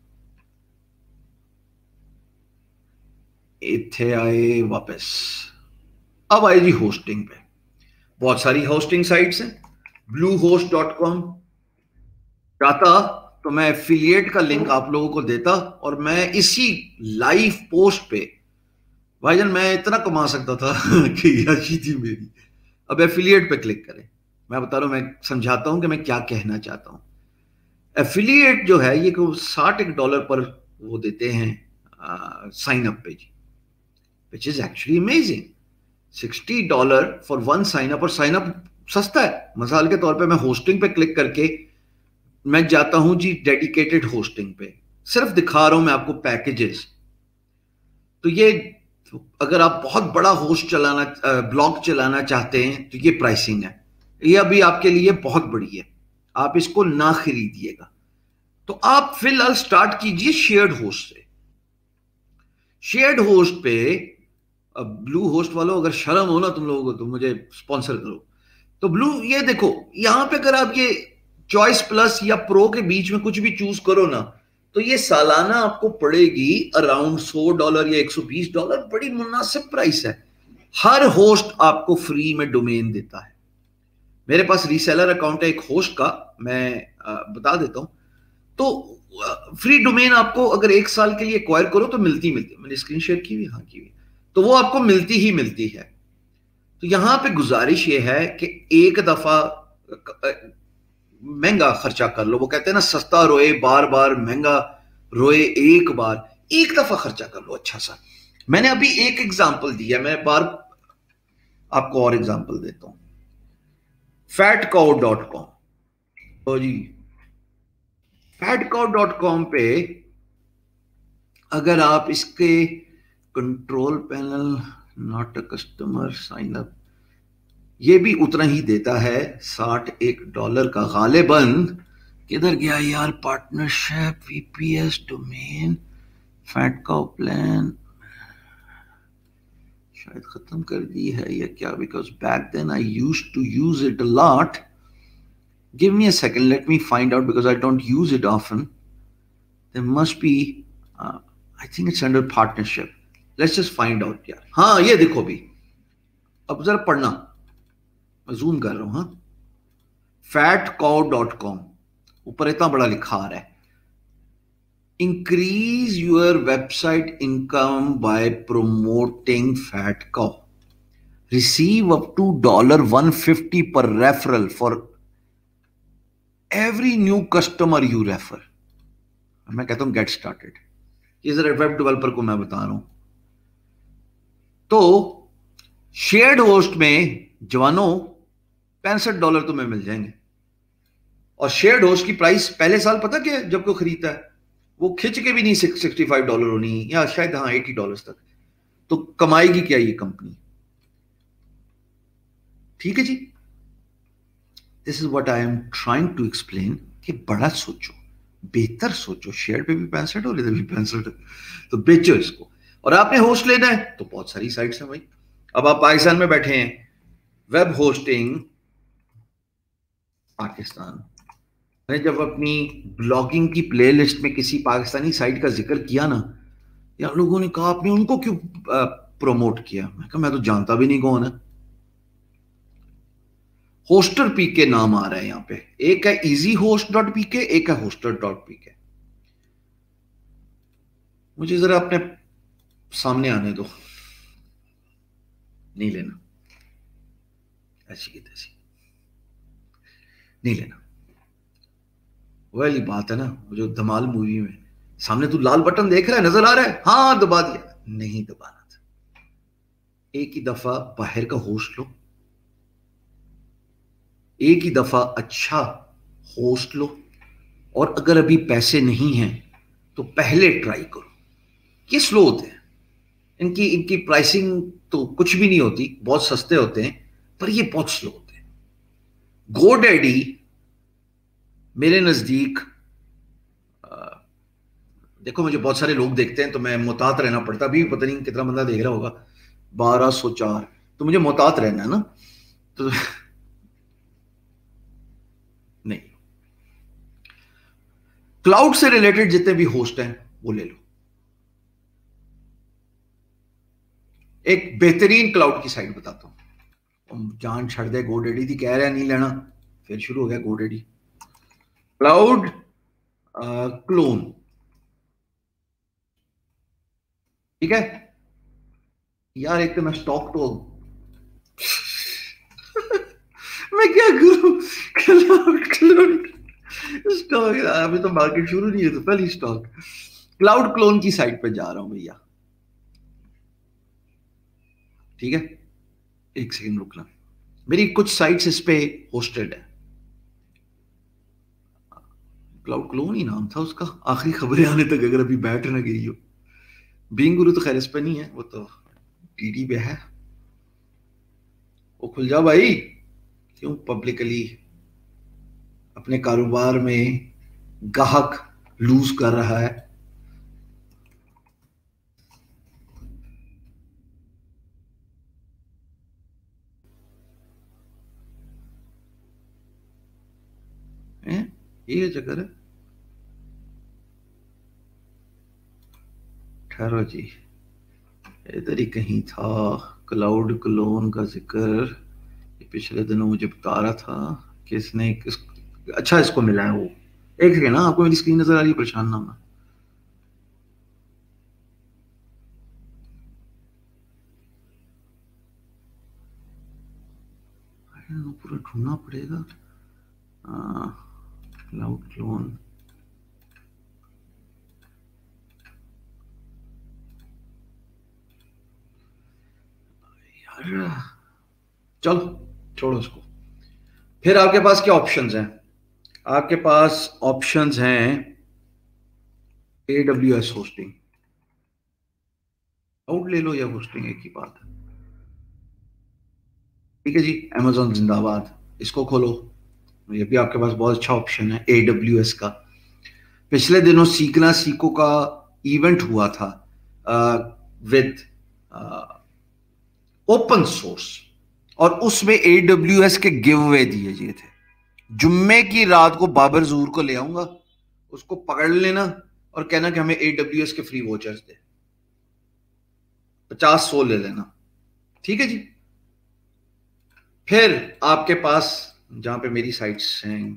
इत्थे आए वापस। अब आए जी होस्टिंग पे। बहुत सारी होस्टिंग साइट्स हैं। bluehost.com चाहता तो मैं एफिलिएट का लिंक आप लोगों को देता और मैं इसी लाइव पोस्ट पे, भाईजान मैं इतना कमा सकता था कि यही थी मेरी। अब एफिलिएट पे क्लिक करें। मैं बता रहा हूं, मैं समझाता हूं कि मैं क्या कहना चाहता हूं। एफिलिएट जो है ये $60 पर वो देते हैं साइन अप पे जी, which is actually amazing. $60 for 1 sign up, और साइन अप सस्ता है। मिसाल के तौर पे मैं होस्टिंग पे क्लिक करके मैं जाता हूं जी डेडिकेटेड होस्टिंग पे, सिर्फ दिखा रहा हूं मैं आपको पैकेजेस। तो ये अगर आप बहुत बड़ा होस्ट चलाना, ब्लॉग चलाना चाहते हैं तो ये प्राइसिंग है। ये अभी आपके लिए बहुत बड़ी है, आप इसको ना खरीदिएगा। तो आप फिलहाल स्टार्ट कीजिए शेयर्ड होस्ट से। शेयर्ड होस्ट पे, ब्लू होस्ट वालों अगर शर्म हो ना तुम लोगों को तो मुझे स्पॉन्सर करो। तो ब्लू, ये देखो यहां पे अगर आप ये चॉइस प्लस या प्रो के बीच में कुछ भी चूज करो ना, तो ये सालाना आपको पड़ेगी अराउंड $100 या $120, बड़ी मुनासिब प्राइस है। हर होस्ट आपको फ्री में डोमेन देता है। मेरे पास रीसेलर अकाउंट है एक होस्ट का, मैं बता देता हूं। तो फ्री डोमेन आपको अगर 1 साल के लिए एक्वायर करो तो मिलती मैंने स्क्रीन शेयर की हुई, हाँ की हुई, तो वो आपको मिलती ही मिलती है। तो यहां पे गुजारिश ये है कि एक दफा महंगा खर्चा कर लो। वो कहते हैं ना, सस्ता रोए बार बार, महंगा रोए एक बार। एक दफा खर्चा कर लो अच्छा सा। मैंने अभी एक एग्जांपल दिया, मैं बार आपको और एग्जांपल देता हूं। fatcow.com, तो जी fatcow.com पे अगर आप इसके control panel, not a customer sign up, ये भी उतना ही देता है, $61 का गालिबन। किधर गया यार, partnership, VPS, domain, FatCow plan, शायद खत्म कर दी है या क्या, because back then I used to use it a lot. Give me a second, let me find out, because I don't use it often. There must be, I think it's under partnership. Let's just find out यार। हाँ ये देखो भी, अब जरा पढ़ना, मैं zoom कर रहा हूं। हाँ, fatcow.com, ऊपर इतना बड़ा लिखा आ रहा है, increase your website income by promoting fatcow, receive up to $150 per referral for every new customer you refer। मैं कहता हूं गेट स्टार्टेड। ये जरा वेब डेवलपर को मैं बता रहा हूं। तो शेयर्ड होस्ट में जवानों $65 तुम्हें मिल जाएंगे। और शेयर्ड होस्ट की प्राइस पहले साल पता क्या है, जब कोई खरीदता है वो खिंच के भी नहीं $65 होनी, या शायद हाँ $80 तक। तो कमाएगी क्या ये कंपनी? ठीक है जी, this is what I am trying to explain कि बड़ा सोचो, बेहतर सोचो। शेयर पे भी 65 और इधर भी 65, तो बेचो इसको। और आपने होस्ट लेना है तो बहुत सारी साइट्स हैं भाई। अब आप पाकिस्तान में बैठे हैं, वेब होस्टिंग पाकिस्तान, मैंने जब अपनी ब्लॉगिंग की प्लेलिस्ट में किसी पाकिस्तानी साइट का जिक्र किया ना, यार लोगों ने कहा आपने उनको क्यों प्रमोट किया? मैं कहा मैं तो जानता भी नहीं कौन है। होस्टर पीके नाम आ रहा है यहां पे, एक है easyhost.pk, एक है hoster.pk। मुझे जरा अपने सामने आने दो, नहीं लेना, ऐसी की तैसी नहीं लेना। वाली बात है ना, जो धमाल मूवी में सामने तू लाल बटन देख रहा है, नजर आ रहा है, हाँ दबा दिया, नहीं दबाना था। एक ही दफा बाहर का होस्ट लो, एक ही दफा अच्छा होस्ट लो, और अगर अभी पैसे नहीं हैं तो पहले ट्राई करो। ये स्लो होते हैं, इनकी इनकी प्राइसिंग तो कुछ भी नहीं होती, बहुत सस्ते होते हैं, पर ये बहुत स्लो होते हैं। गोडैडी मेरे नजदीक, देखो मुझे बहुत सारे लोग देखते हैं तो मैं मुहतात रहना पड़ता, अभी पता नहीं कितना बंदा देख रहा होगा, 1204, तो मुझे मुहतात रहना है ना, तो नहीं, क्लाउड से रिलेटेड जितने भी होस्ट हैं वो ले लो। एक बेहतरीन क्लाउड की साइट बताता हूं, जान छड़ दे गोडैडी थी, कह रहा है नहीं लेना, फिर शुरू हो गया गोडैडी। क्लाउड क्लोन, ठीक है यार, एक तो मैं स्टॉक तो मैं क्या करूं, क्लाउड स्टॉक, अभी तो मार्केट शुरू नहीं है तो पहले स्टॉक। क्लाउड क्लोन की साइट पे जा रहा हूं भैया, ठीक है, एक सेकंड रुकना, मेरी कुछ साइट्स इस पे होस्टेड है। क्लाउड क्लोन ही नाम था उसका, आखिरी खबरें आने तक अगर अभी बैठ ना गई हो। बीइंग गुरु तो खैर इस पे नहीं है, वो तो टीडी पे है। वो खुल जा भाई, क्यों पब्लिकली अपने कारोबार में गाहक लूज कर रहा है। ये चक्कर है। ठहरो जी, इधर ही कहीं था क्लाउड क्लोन का जिक्र। पिछले दिनों मुझे बता रहा था कि इसने अच्छा इसको मिला है वो। एक सेकेंड ना, आपको मेरी स्क्रीन नजर आ रही है? परेशान ना होना। पूरा ढूंढना पड़ेगा। क्लाउड क्लोन, यार चलो छोड़ो उसको। फिर आपके पास क्या ऑप्शंस हैं? आपके पास ऑप्शंस हैं AWS होस्टिंग, क्लाउड ले लो या होस्टिंग, एक ही बात है। ठीक है जी, Amazon जिंदाबाद, इसको खोलो। ये भी आपके पास बहुत अच्छा ऑप्शन है AWS का। पिछले दिनों सीखना सीखो का इवेंट हुआ था विद ओपन सोर्स, और उसमें AWS के गिव अवे दिए गए थे। जुम्मे की रात को बाबर जूर को ले आऊंगा, उसको पकड़ लेना और कहना कि हमें AWS के फ्री वोचर्स दे, 50-100 ले लेना। ठीक है जी। फिर आपके पास जहां पे मेरी साइट्स हैं,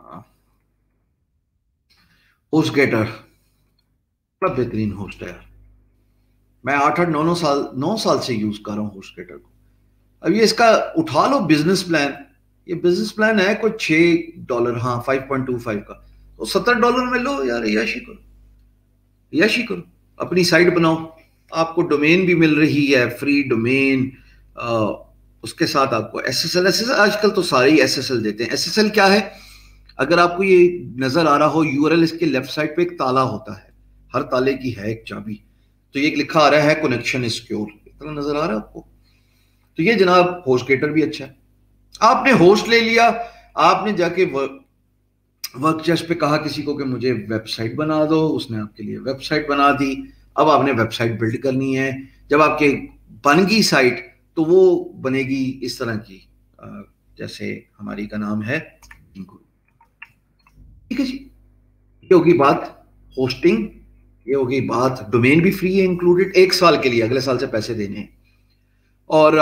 होस्टगेटर बड़ा बेहतरीन होस्ट है यार। मैं 8-9 साल से यूज कर रहा हूं होस्टगेटर को। अब ये इसका उठा लो बिजनेस प्लान। ये बिजनेस प्लान है कोई $6, हाँ 5.25 का, तो $70 में लो यार, यशी करो, यशी करो। अपनी साइट बनाओ, आपको डोमेन भी मिल रही है, फ्री डोमेन। उसके साथ आपको SSL आजकल तो सारे ही SSL देते हैं। SSL क्या है? अगर आपको ये नजर आ रहा हो, URL इसके लेफ्ट साइड पे एक ताला होता है, हर ताले की है एक चाबी, तो ये लिखा आ रहा है कनेक्शन सिक्योर, इतना नजर आ रहा है आपको? तो ये जनाब होस्टगेटर भी अच्छा है। आपने होस्ट ले लिया, आपने जाके वर्कचेस्ट पे कहा किसी को कि मुझे वेबसाइट बना दो, उसने आपके लिए वेबसाइट बना दी। अब आपने वेबसाइट बिल्ड करनी है। जब आपके बन गई साइट तो वो बनेगी इस तरह की, जैसे हमारी का नाम है गुरु। ठीक है जी, ये होगी बात होस्टिंग, ये होगी बात डोमेन भी फ्री है इंक्लूडेड 1 साल के लिए, अगले साल से पैसे देने हैं। और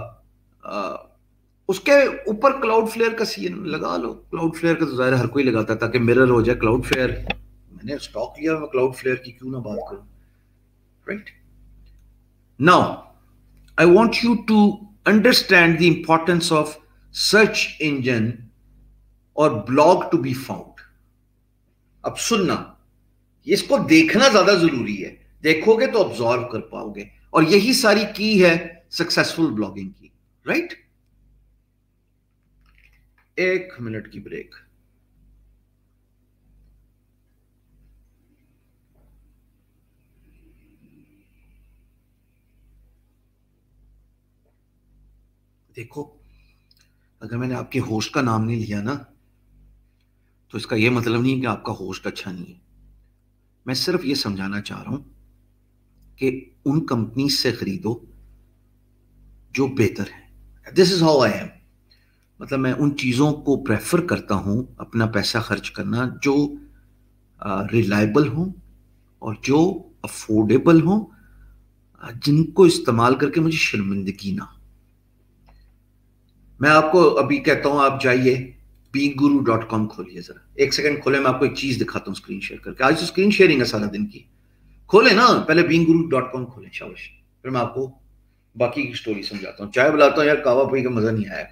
उसके ऊपर क्लाउडफ्लेयर का सीन लगा लो। क्लाउडफ्लेयर का तो जाहिर हर कोई लगाता है ताकि मिरर हो जाए क्लाउडफ्लेयर। मैंने स्टॉक लिया, मैं क्लाउडफ्लेयर की क्यों ना बात करूं, right? Now I want you to understand the importance of search engine और ब्लॉग टू बी फाउंड। अब सुनना, इसको देखना ज्यादा जरूरी है, देखोगे तो ऑब्जर्व कर पाओगे, और यही सारी की है सक्सेसफुल ब्लॉगिंग की, राइट? 1 मिनट की ब्रेक। देखो, अगर मैंने आपके होस्ट का नाम नहीं लिया ना, तो इसका यह मतलब नहीं कि आपका होस्ट अच्छा नहीं है। मैं सिर्फ यह समझाना चाह रहा हूं कि उन कंपनी से खरीदो जो बेहतर है। This is how I am. मतलब मैं उन चीजों को प्रेफर करता हूं अपना पैसा खर्च करना जो रिलायबल हो और जो अफोर्डेबल हो, जिनको इस्तेमाल करके मुझे शर्मिंदगी ना। मैं आपको अभी कहता हूं, आप जाइए beinguru.com खोलिए जरा, 1 सेकंड खोले, मैं आपको एक चीज दिखाता हूं स्क्रीन शेयर करके। आज तो स्क्रीन शेयरिंग है सारा दिन की। खोले ना, पहले beinguru.com खोले, शाबाश। फिर मैं आपको बाकी की स्टोरी समझाता हूं। चाय बुलाता हूं यार, कावा पी का मजा नहीं आया।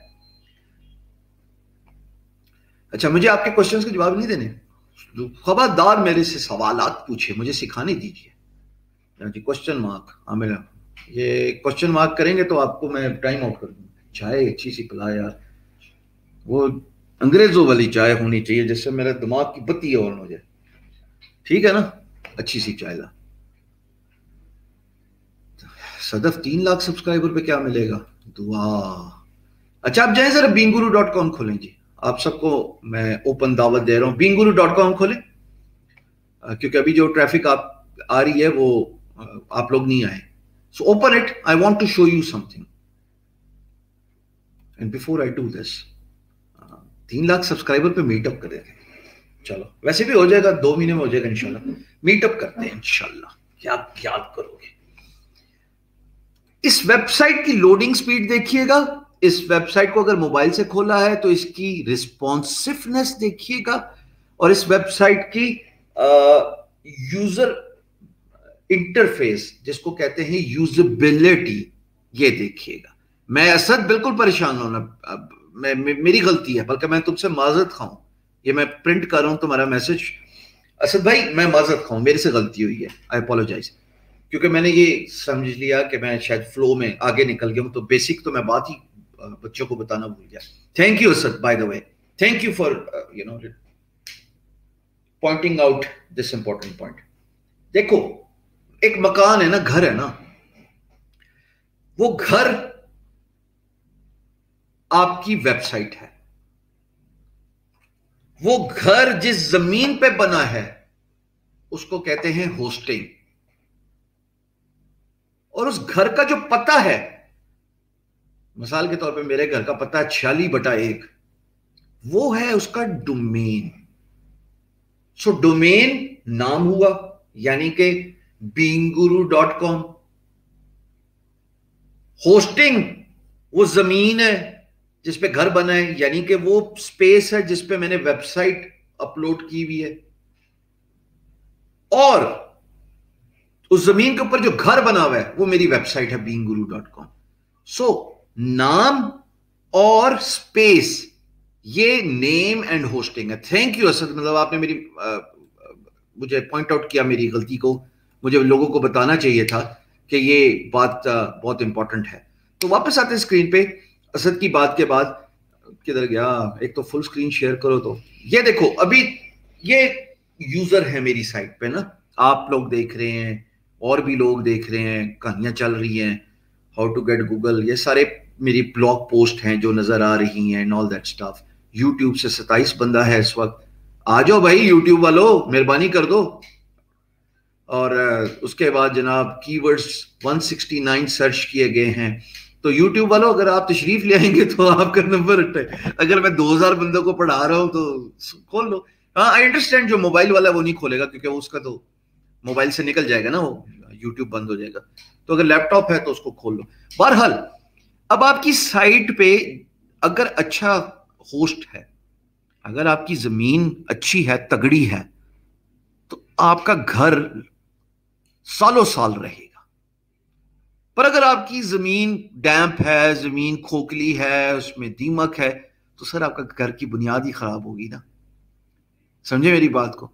अच्छा, मुझे आपके क्वेश्चंस के जवाब नहीं देने, खबरदार मेरे से सवालात पूछे, मुझे सिखाने दीजिए। जी क्वेश्चन मार्क, आमिर, ये क्वेश्चन मार्क करेंगे तो आपको मैं टाइम आउट कर दूंगा। चाय अच्छी सी पिला यार, वो अंग्रेजों वाली चाय होनी चाहिए जिससे मेरे दिमाग की बत्ती ऑन हो जाए, ठीक है ना? अच्छी सी चाय ला। सदफ 3 लाख सब्सक्राइबर पे क्या मिलेगा? दुआ। अच्छा, आप जाए जरा beinguru.com खोलें जी। आप सबको मैं ओपन दावत दे रहा हूं, beinguru.com खोलें, क्योंकि अभी जो ट्रैफिक आप आ रही है वो आप लोग नहीं आए। So open it, I want to show you something. And before I do this, 3 lakh subscriber पे मीटअप करेंगे। चलो, वैसे भी हो जाएगा, 2 महीने में हो जाएगा इंशाल्लाह। मीटअप करते हैं इंशाल्लाह। क्या याद करोगे? इस वेबसाइट की लोडिंग स्पीड देखिएगा। इस वेबसाइट को अगर मोबाइल से खोला है तो इसकी रिस्पॉन्सिवनेस देखिएगा, और इस वेबसाइट की यूजर इंटरफेस जिसको कहते हैं यूजेबिलिटी, ये देखिएगा। मैं असद बिल्कुल परेशान होना, मेरी गलती है, बल्कि मैं तुमसे माजरत खाऊं। ये मैं प्रिंट कर रहा हूं तुम्हारा मैसेज। असद भाई मैं माजरत खाऊं, मेरे से गलती हुई है, आई अपोलोजाइज, क्योंकि मैंने ये समझ लिया कि मैं शायद फ्लो में आगे निकल गया हूं, तो बेसिक तो मैं बात ही बच्चों को बताना भूल गया। Thank you Asad, by the way, thank you for pointing out this important point. देखो, एक मकान है ना, घर है ना, वो घर आपकी वेबसाइट है। वो घर जिस जमीन पे बना है उसको कहते हैं होस्टिंग, और उस घर का जो पता है, मिसाल के तौर पे मेरे घर का पता 46/1, वो है उसका डोमेन। सो डोमेन नाम हुआ, यानी कि beinguru.com। होस्टिंग वो जमीन है जिस पे घर बना है, यानी कि वो स्पेस है जिस पे मैंने वेबसाइट अपलोड की हुई है, और उस जमीन के ऊपर जो घर बना हुआ है वो मेरी वेबसाइट है beinguru.com। सो नाम और स्पेस, ये नेम एंड होस्टिंग है। थैंक यू असद, मतलब आपने मुझे पॉइंट आउट किया मेरी गलती को। मुझे लोगों को बताना चाहिए था कि ये बात बहुत इंपॉर्टेंट है। तो वापस आते हैं स्क्रीन पे। असद की बात के बाद किधर गया? एक तो फुल स्क्रीन शेयर करो। तो ये देखो, अभी ये यूजर है मेरी साइट पे ना, आप लोग देख रहे हैं और भी लोग देख रहे हैं, कहानियां चल रही हैं, हाउ टू गेट गूगल, ये सारे मेरी ब्लॉग पोस्ट हैं जो नजर आ रही हैं, and all that stuff. YouTube से 27 बंदा है इस वक्त। आ जाओ भाई यूट्यूब वालों, मेहरबानी कर दो। और उसके बाद जनाब कीवर्ड्स 169 सर्च किए गए हैं। तो यूट्यूब वालों, अगर आप तशरीफ ले आएंगे तो आपका नंबर है। अगर मैं 2000 बंदों को पढ़ा रहा हूं तो खोल लो। हाँ, आई अंडरस्टैंड, जो मोबाइल वाला वो नहीं खोलेगा क्योंकि उसका तो मोबाइल से निकल जाएगा ना, वो यूट्यूब बंद हो जाएगा। तो अगर लैपटॉप है तो उसको खोल लो। बहरहाल, अब आपकी साइट पे अगर अच्छा होस्ट है, अगर आपकी जमीन अच्छी है, तगड़ी है, तो आपका घर सालों साल रहेगा। पर अगर आपकी जमीन डैम्प है, जमीन खोखली है, उसमें दीमक है, तो सर आपका घर की बुनियाद ही खराब होगी ना। समझे मेरी बात को?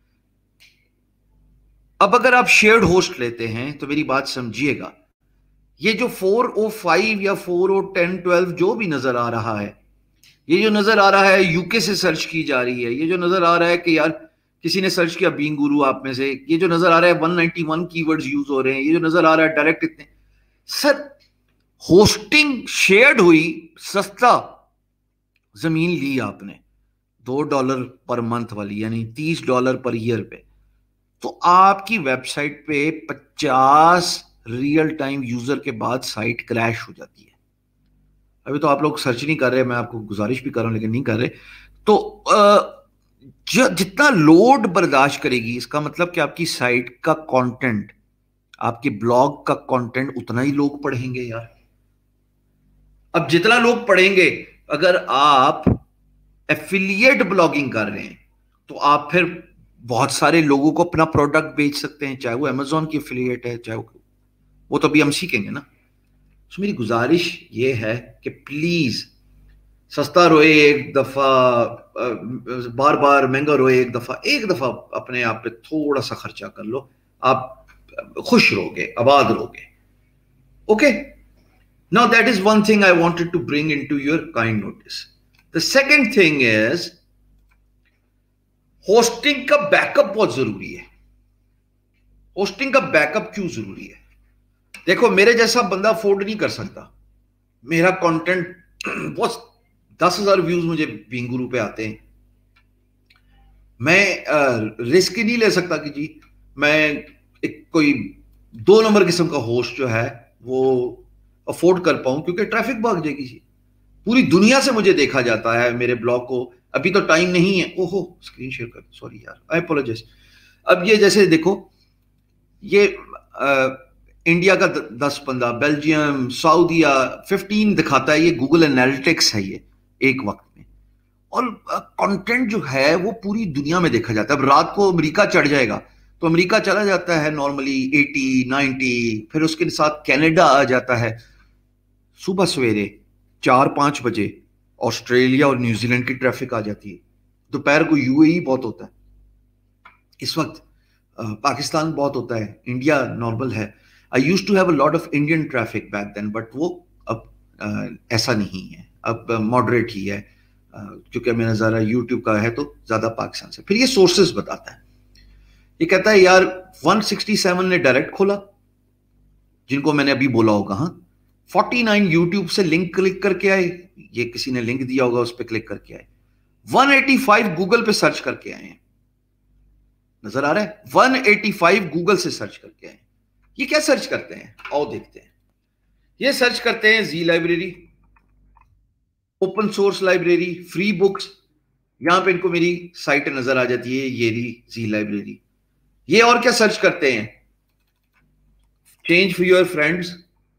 अब अगर आप शेयर्ड होस्ट लेते हैं तो मेरी बात समझिएगा, ये जो 405 या 4010 12 जो भी नजर आ रहा है, ये जो नजर आ रहा है यूके से सर्च की जा रही है, ये जो नजर आ रहा है कि यार किसी ने सर्च किया बीइंगुरु आप में से, ये जो नजर आ रहा है 191 कीवर्ड्स यूज हो रहे हैं, ये जो नजर आ रहा है डायरेक्ट इतने, सर होस्टिंग शेयर्ड हुई, सस्ता जमीन ली आपने $2 पर मंथ वाली, यानी $30 पर ईयर पे, तो आपकी वेबसाइट पे 50 रियल टाइम यूजर के बाद साइट क्रैश हो जाती है। अभी तो आप लोग सर्च नहीं कर रहे, मैं आपको गुजारिश भी कर रहा हूं लेकिन नहीं कर रहे। तो जितना लोड बर्दाश्त करेगी, इसका मतलब कि आपकी साइट का कंटेंट, आपके ब्लॉग का कंटेंट उतना ही लोग पढ़ेंगे यार। अब जितना लोग पढ़ेंगे, अगर आप एफिलिएट ब्लॉगिंग कर रहे हैं तो आप फिर बहुत सारे लोगों को अपना प्रोडक्ट बेच सकते हैं, चाहे वो अमेजोन की एफिलिएट है, चाहे वो तो अभी हम सीखेंगे ना। तो मेरी गुजारिश ये है कि प्लीज सस्ता रोए एक दफा, बार बार महंगा रोए एक दफा अपने आप पे थोड़ा सा खर्चा कर लो, आप खुश रहोगे, आबाद रहोगे। Okay, now that is one thing I wanted to bring into your kind notice. The second thing is hosting का बैकअप बहुत जरूरी है। होस्टिंग का बैकअप क्यों जरूरी है? देखो, मेरे जैसा बंदा अफोर्ड नहीं कर सकता। मेरा कंटेंट बहुत 10,000 व्यूज मुझे बीइंगुरु पे आते हैं। मैं रिस्क ही नहीं ले सकता कि जी मैं एक कोई 2 नंबर किस्म का होस्ट जो है वो अफोर्ड कर पाऊं, क्योंकि ट्रैफिक भाग जाएगी जी। पूरी दुनिया से मुझे देखा जाता है मेरे ब्लॉग को। अभी तो टाइम नहीं है, ओहो स्क्रीन शेयर कर, सॉरी यार, आई अपोलोजाइज। अब ये जैसे देखो, ये इंडिया का 10-15, बेल्जियम, सऊदीया 15 दिखाता है। ये गूगल एनालिटिक्स है ये एक वक्त में। और कंटेंट जो है वो पूरी दुनिया में देखा जाता है। अब रात को अमेरिका चढ़ जाएगा तो अमेरिका चला जाता है नॉर्मली 80-90, फिर उसके साथ कनाडा आ जाता है। सुबह सवेरे 4-5 बजे ऑस्ट्रेलिया और न्यूजीलैंड की ट्रैफिक आ जाती है। दोपहर को यूएई बहुत होता है, इस वक्त पाकिस्तान बहुत होता है, इंडिया नॉर्मल है। I used to have a lot of Indian traffic back then, but वो अब ऐसा नहीं है, अब मॉडरेट ही है, क्योंकि मेरा ज़रा यूट्यूब का है तो ज़्यादा पाकिस्तान से। फिर ये सोर्सेज बताता है, ये कहता है यार 167 ने डायरेक्ट खोला, जिनको मैंने अभी बोला होगा। हाँ, 49 यूट्यूब से लिंक क्लिक करके आए, ये किसी ने लिंक दिया होगा उस पर क्लिक करके आए। 185 गूगल पे सर्च करके आए हैं, नजर आ रहा है? 185 गूगल से सर्च करके आए। ये क्या सर्च करते हैं, आओ देखते हैं। ये सर्च करते हैं जी library, open source library, free books. यहां पे इनको मेरी साइट नजर आ जाती है, ये रही जी लाइब्रेरी। ये और क्या सर्च करते हैं, change for your friends.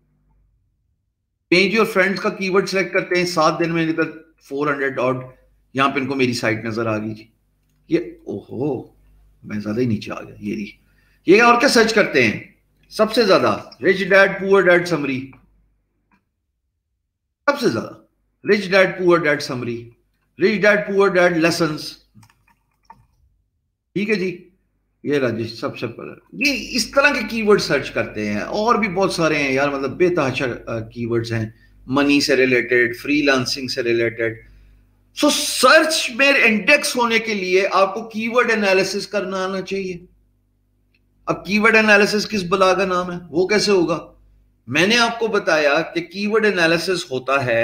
Change your friends का कीवर्ड सेलेक्ट करते हैं, 7 दिन में 400 ऑड। यहां पे इनको मेरी साइट नजर आ गई जी। ये ओहो, मैं ज्यादा ही नीचे आ गया। ये रही। ये और क्या सर्च करते हैं, सबसे ज्यादा rich dad poor dad summary, सबसे ज्यादा rich dad poor dad summary, rich dad poor dad lessons. ठीक है जी, ये राजेश सबसे पहले। ये इस तरह के कीवर्ड सर्च करते हैं, और भी बहुत सारे हैं यार, मतलब बेतहाशा कीवर्ड्स हैं, मनी से रिलेटेड, फ्रीलांसिंग से रिलेटेड। सो सर्च में इंडेक्स होने के लिए आपको कीवर्ड एनालिसिस करना आना चाहिए। अब कीवर्ड एनालिसिस किस बला का नाम है, वो कैसे होगा? मैंने आपको बताया कि कीवर्ड एनालिसिस होता है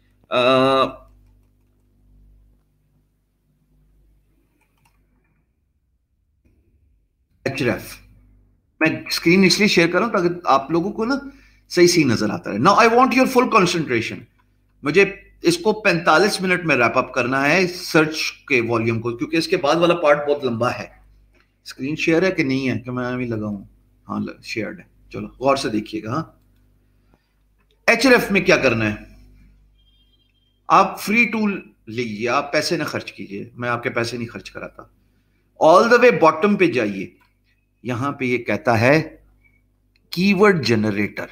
एचरेफ। मैं स्क्रीन इसलिए शेयर कर रहा हूं ताकि आप लोगों को ना सही नजर आता है। Now I want your full concentration. मुझे इसको 45 मिनट में रैप अप करना है, सर्च के वॉल्यूम को, क्योंकि इसके बाद वाला पार्ट बहुत लंबा है। स्क्रीन शेयर है कि नहीं है, कि मैं अभी लगाऊं? हाँ, शेयर्ड है। चलो गौर से देखिएगा। हाँ, एचरेफ में क्या करना है, आप फ्री टूल लीजिए, आप पैसे ना खर्च कीजिए, मैं आपके पैसे नहीं खर्च कराता। ऑल द वे बॉटम पे जाइए, यहां पे ये कहता है कीवर्ड जनरेटर।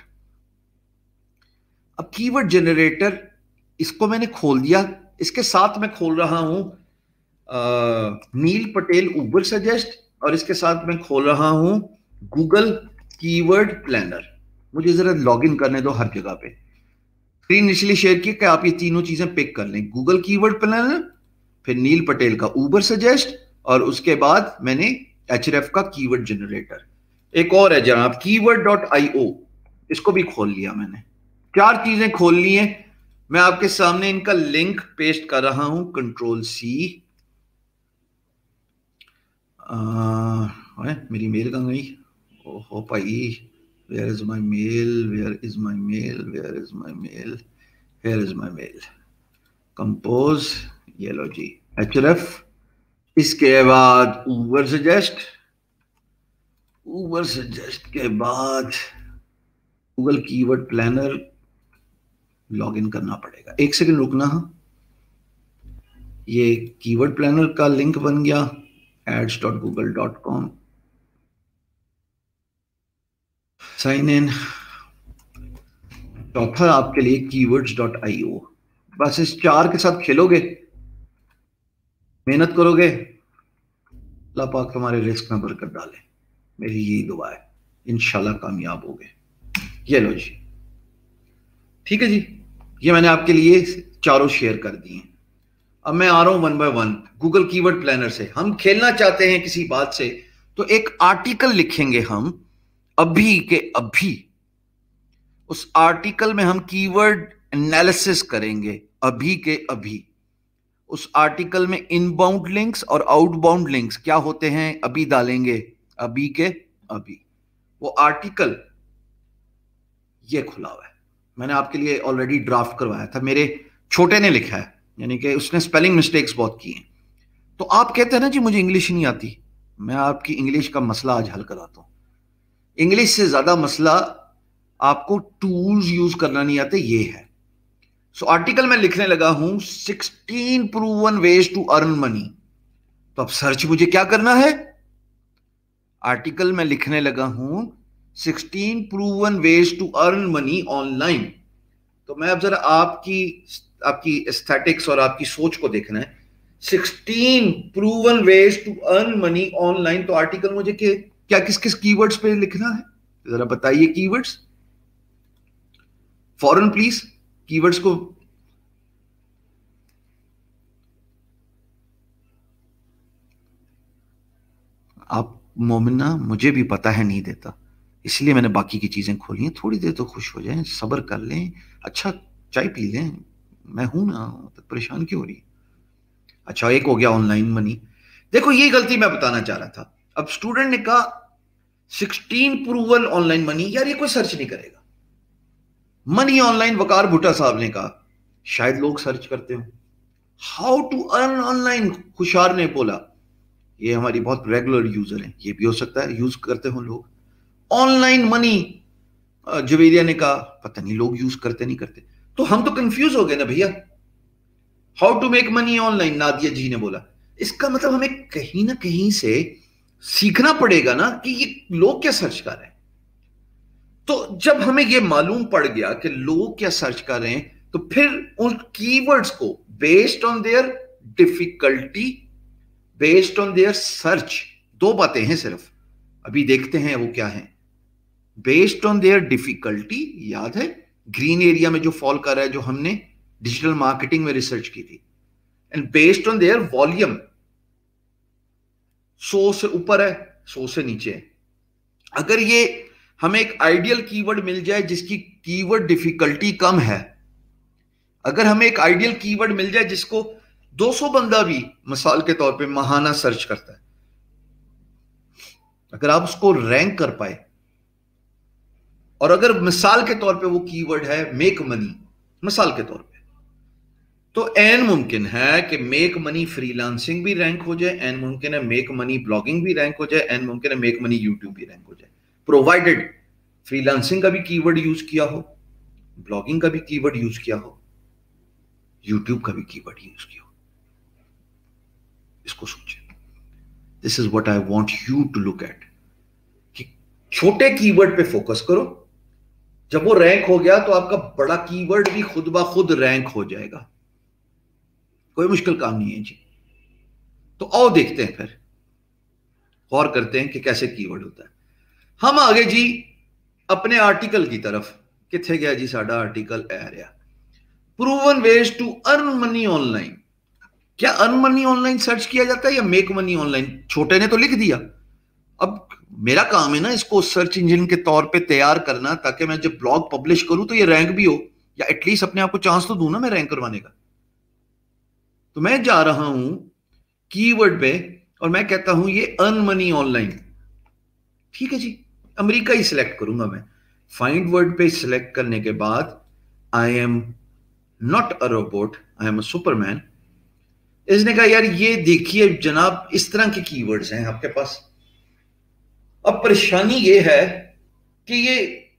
अब कीवर्ड जनरेटर, इसको मैंने खोल दिया, इसके साथ मैं खोल रहा हूं नील पटेल उबर सजेस्ट, और इसके साथ मैं खोल रहा हूं गूगल कीवर्ड प्लानर। मुझे जरा लॉगिन करने दो हर जगह पे। स्क्रीन इसलिए शेयर की कि आप ये तीनों चीजें पिक कर लें, गूगल कीवर्ड प्लानर, फिर नील पटेल का उबर सजेस्ट, और उसके बाद मैंने एचरेफ का कीवर्ड जनरेटर। एक और है जनाब keyword.io, इसको भी खोल लिया मैंने। 4 चीजें खोल ली हैं। मैं आपके सामने इनका लिंक पेस्ट कर रहा हूं, Ctrl+C। मेरी मेल कहां गई? ओहो भाई, where is my mail, where is my mail, where is my mail, where is my mail, compose, ये लो जी, एचरेफ। इसके बाद उबर सजेस्ट, उबर सजेस्ट के बाद गूगल कीवर्ड प्लानर, लॉगिन करना पड़ेगा। 1 सेकंड रुकना। ये कीवर्ड प्लानर का लिंक बन गया, ads.google.com, साइन इन। चौथा आपके लिए keywords.io। बस इस 4 के साथ खेलोगे, मेहनत करोगे, अल्लाह पाक तुम्हारे रिस्क में बरकत डाले, मेरी यही दुआ है, इंशाल्लाह कामयाब होगे। ये लो जी, ठीक है जी, ये मैंने आपके लिए 4 शेयर कर दिए। अब मैं आ रहा हूं 1 बाय 1 गूगल कीवर्ड प्लानर से। हम खेलना चाहते हैं किसी बात से, तो एक आर्टिकल लिखेंगे हम अभी के अभी, उस आर्टिकल में हम कीवर्ड एनालिसिस करेंगे अभी के अभी। उस आर्टिकल में इनबाउंड लिंक्स और आउटबाउंड लिंक्स क्या होते हैं अभी डालेंगे, अभी के अभी। वो आर्टिकल ये खुला हुआ है, मैंने आपके लिए ऑलरेडी ड्राफ्ट करवाया था, मेरे छोटे ने लिखा है, यानी कि उसने स्पेलिंग मिस्टेक्स बहुत की हैं। तो आप कहते हैं ना जी मुझे इंग्लिश नहीं आती, मैं आपकी इंग्लिश का मसला आज हल कराता हूं। इंग्लिश से ज्यादा मसला आपको टूल्स यूज करना नहीं आते, ये है। सो आर्टिकल में लिखने लगा हूं 16 proven ways to earn money. तो अब सर्च मुझे क्या करना है? आर्टिकल में लिखने लगा हूं 16 proven ways to earn money online. तो मैं अब जरा आपकी एस्थेटिक्स और आपकी सोच को देखना है। 16 proven ways to earn money online, तो आर्टिकल मुझे क्या किस किस कीवर्ड्स पे लिखना है? जरा बताइए कीवर्ड्स फौरन प्लीज, कीवर्ड्स को। आप मोमिना, मुझे भी पता है नहीं देता, इसलिए मैंने बाकी की चीजें खोली हैं। थोड़ी देर तो खुश हो जाएं, सब्र कर लें, अच्छा चाय पी लें, मैं हूं ना, तो परेशान क्यों हो रही? अच्छा, एक हो गया ऑनलाइन मनी। देखो ये गलती मैं बताना चाह रहा था। अब स्टूडेंट ने कहा 16 प्रूवन ऑनलाइन मनी, यार ये कोई सर्च नहीं करेगा। मनी ऑनलाइन वकार भुट्टा साहब ने कहा, शायद लोग सर्च करते हो। How to earn online, Khushar ने बोला, ये हमारी बहुत रेगुलर यूजर हैं, ये भी हो सकता है यूज करते हो लोग। ऑनलाइन मनी, जवेरिया ने कहा पता नहीं लोग यूज करते नहीं करते। तो हम तो कंफ्यूज हो गए ना भैया। How to make money online, Nadia ji ने बोला। इसका मतलब हमें कहीं ना कहीं से सीखना पड़ेगा ना कि ये लोग क्या सर्च कर रहे हैं। तो जब हमें ये मालूम पड़ गया कि लोग क्या सर्च कर रहे हैं, तो फिर उन कीवर्ड्स को based on their difficulty, based on their search, दो बातें हैं सिर्फ, अभी देखते हैं वो क्या है। बेस्ड ऑन देयर डिफिकल्टी, याद है ग्रीन एरिया में जो फॉल कर रहा है, जो हमने डिजिटल मार्केटिंग में रिसर्च की थी। And based on their volume, 100 से ऊपर है, 100 से नीचे है। अगर ये हमें एक आइडियल कीवर्ड मिल जाए जिसकी कीवर्ड डिफिकल्टी कम है, अगर हमें एक आइडियल कीवर्ड मिल जाए जिसको 200 बंदा भी मिसाल के तौर पे महाना सर्च करता है, अगर आप उसको रैंक कर पाए, और अगर मिसाल के तौर पे वो कीवर्ड है मेक मनी, मिसाल के तौर पे, तो एन मुमकिन है कि मेक मनी फ्रीलांसिंग भी रैंक हो जाए, एन मुमकिन है मेक मनी ब्लॉगिंग भी रैंक हो जाए, एन मुमकिन है मेक मनी यूट्यूब भी रैंक हो जाए, प्रोवाइडेड फ्रीलांसिंग का भी कीवर्ड यूज किया हो, ब्लॉगिंग का भी कीवर्ड यूज किया हो, यूट्यूब का भी कीवर्ड यूज किया हो। इसको सोचें। This is what I want you to look at, कि छोटे कीवर्ड पे फोकस करो। जब वो रैंक हो गया तो आपका बड़ा कीवर्ड भी खुद ब खुद रैंक हो जाएगा। कोई मुश्किल काम नहीं है जी। तो आओ देखते हैं, फिर गौर करते हैं कि कैसे कीवर्ड होता है। हम आगे जी अपने आर्टिकल की तरफ। किथे गया जी साडा आर्टिकल? ए रहा, proven ways to earn money online. क्या अर्न मनी ऑनलाइन सर्च किया जाता है या मेक मनी ऑनलाइन? छोटे ने तो लिख दिया। अब मेरा काम है ना इसको सर्च इंजन के तौर पे तैयार करना, ताकि मैं जब ब्लॉग पब्लिश करूं तो ये रैंक भी हो, या एटलीस्ट अपने आप को चांस तो दूं ना मैं रैंक करवाने का। तो मैं जा रहा हूं कीवर्ड पे और मैं कहता हूं ये अर्न मनी ऑनलाइन। ठीक है जी, अमेरिका ही सिलेक्ट करूंगा मैं। फाइंड वर्ड पे सिलेक्ट करने के बाद I am not a robot, I am a superman. इसने कहा यार ये देखिए जनाब, इस तरह के कीवर्ड्स हैं आपके पास। अब परेशानी ये है कि ये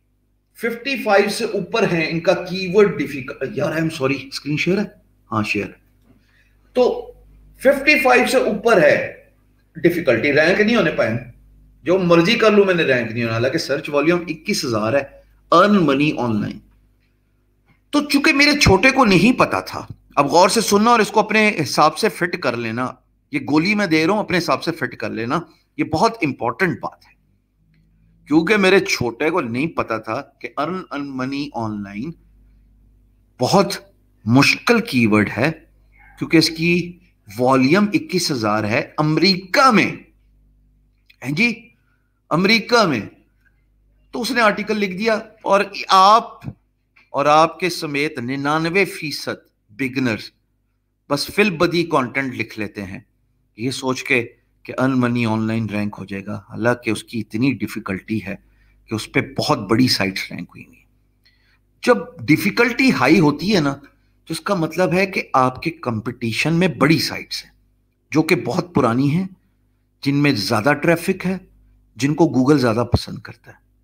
55 से ऊपर हैं इनका कीवर्ड डिफिकल्ट। यार I am sorry, screen share है? हाँ शेयर है। तो 55 से ऊपर है डिफिकल्टी, रैंक नहीं होने पाए। जो मर्जी कर लूं मैंने, रैंक नहीं होना। हालांकि सर्च वॉल्यूम 21,000 है अर्न मनी ऑनलाइन। तो चूंकि मेरे छोटे को नहीं पता था, अब गौर से सुनना और इसको अपने हिसाब से फिट कर लेना। ये गोली मैं दे रहा हूं, अपने हिसाब से फिट कर लेना, ये बहुत इंपॉर्टेंट बात है। क्योंकि मेरे छोटे को नहीं पता था कि अर्न मनी ऑनलाइन बहुत मुश्किल कीवर्ड है, क्योंकि इसकी वॉल्यूम 21,000 है अमेरिका में, है जी, अमेरिका में। तो उसने आर्टिकल लिख दिया, और आप और आपके समेत 99% बिगनर्स बस फिल बदी कंटेंट लिख लेते हैं, ये सोच के कि अर्न मनी ऑनलाइन रैंक हो जाएगा। हालांकि उसकी इतनी डिफिकल्टी है कि उस पर बहुत बड़ी साइट्स रैंक हुई नहीं। जब डिफिकल्टी हाई होती है ना, तो इसका मतलब है कि आपके कंपटीशन में बड़ी साइट्स हैं जो कि बहुत पुरानी हैं, जिनमें ज्यादा ट्रैफिक है, जिनको गूगल ज्यादा पसंद करता है।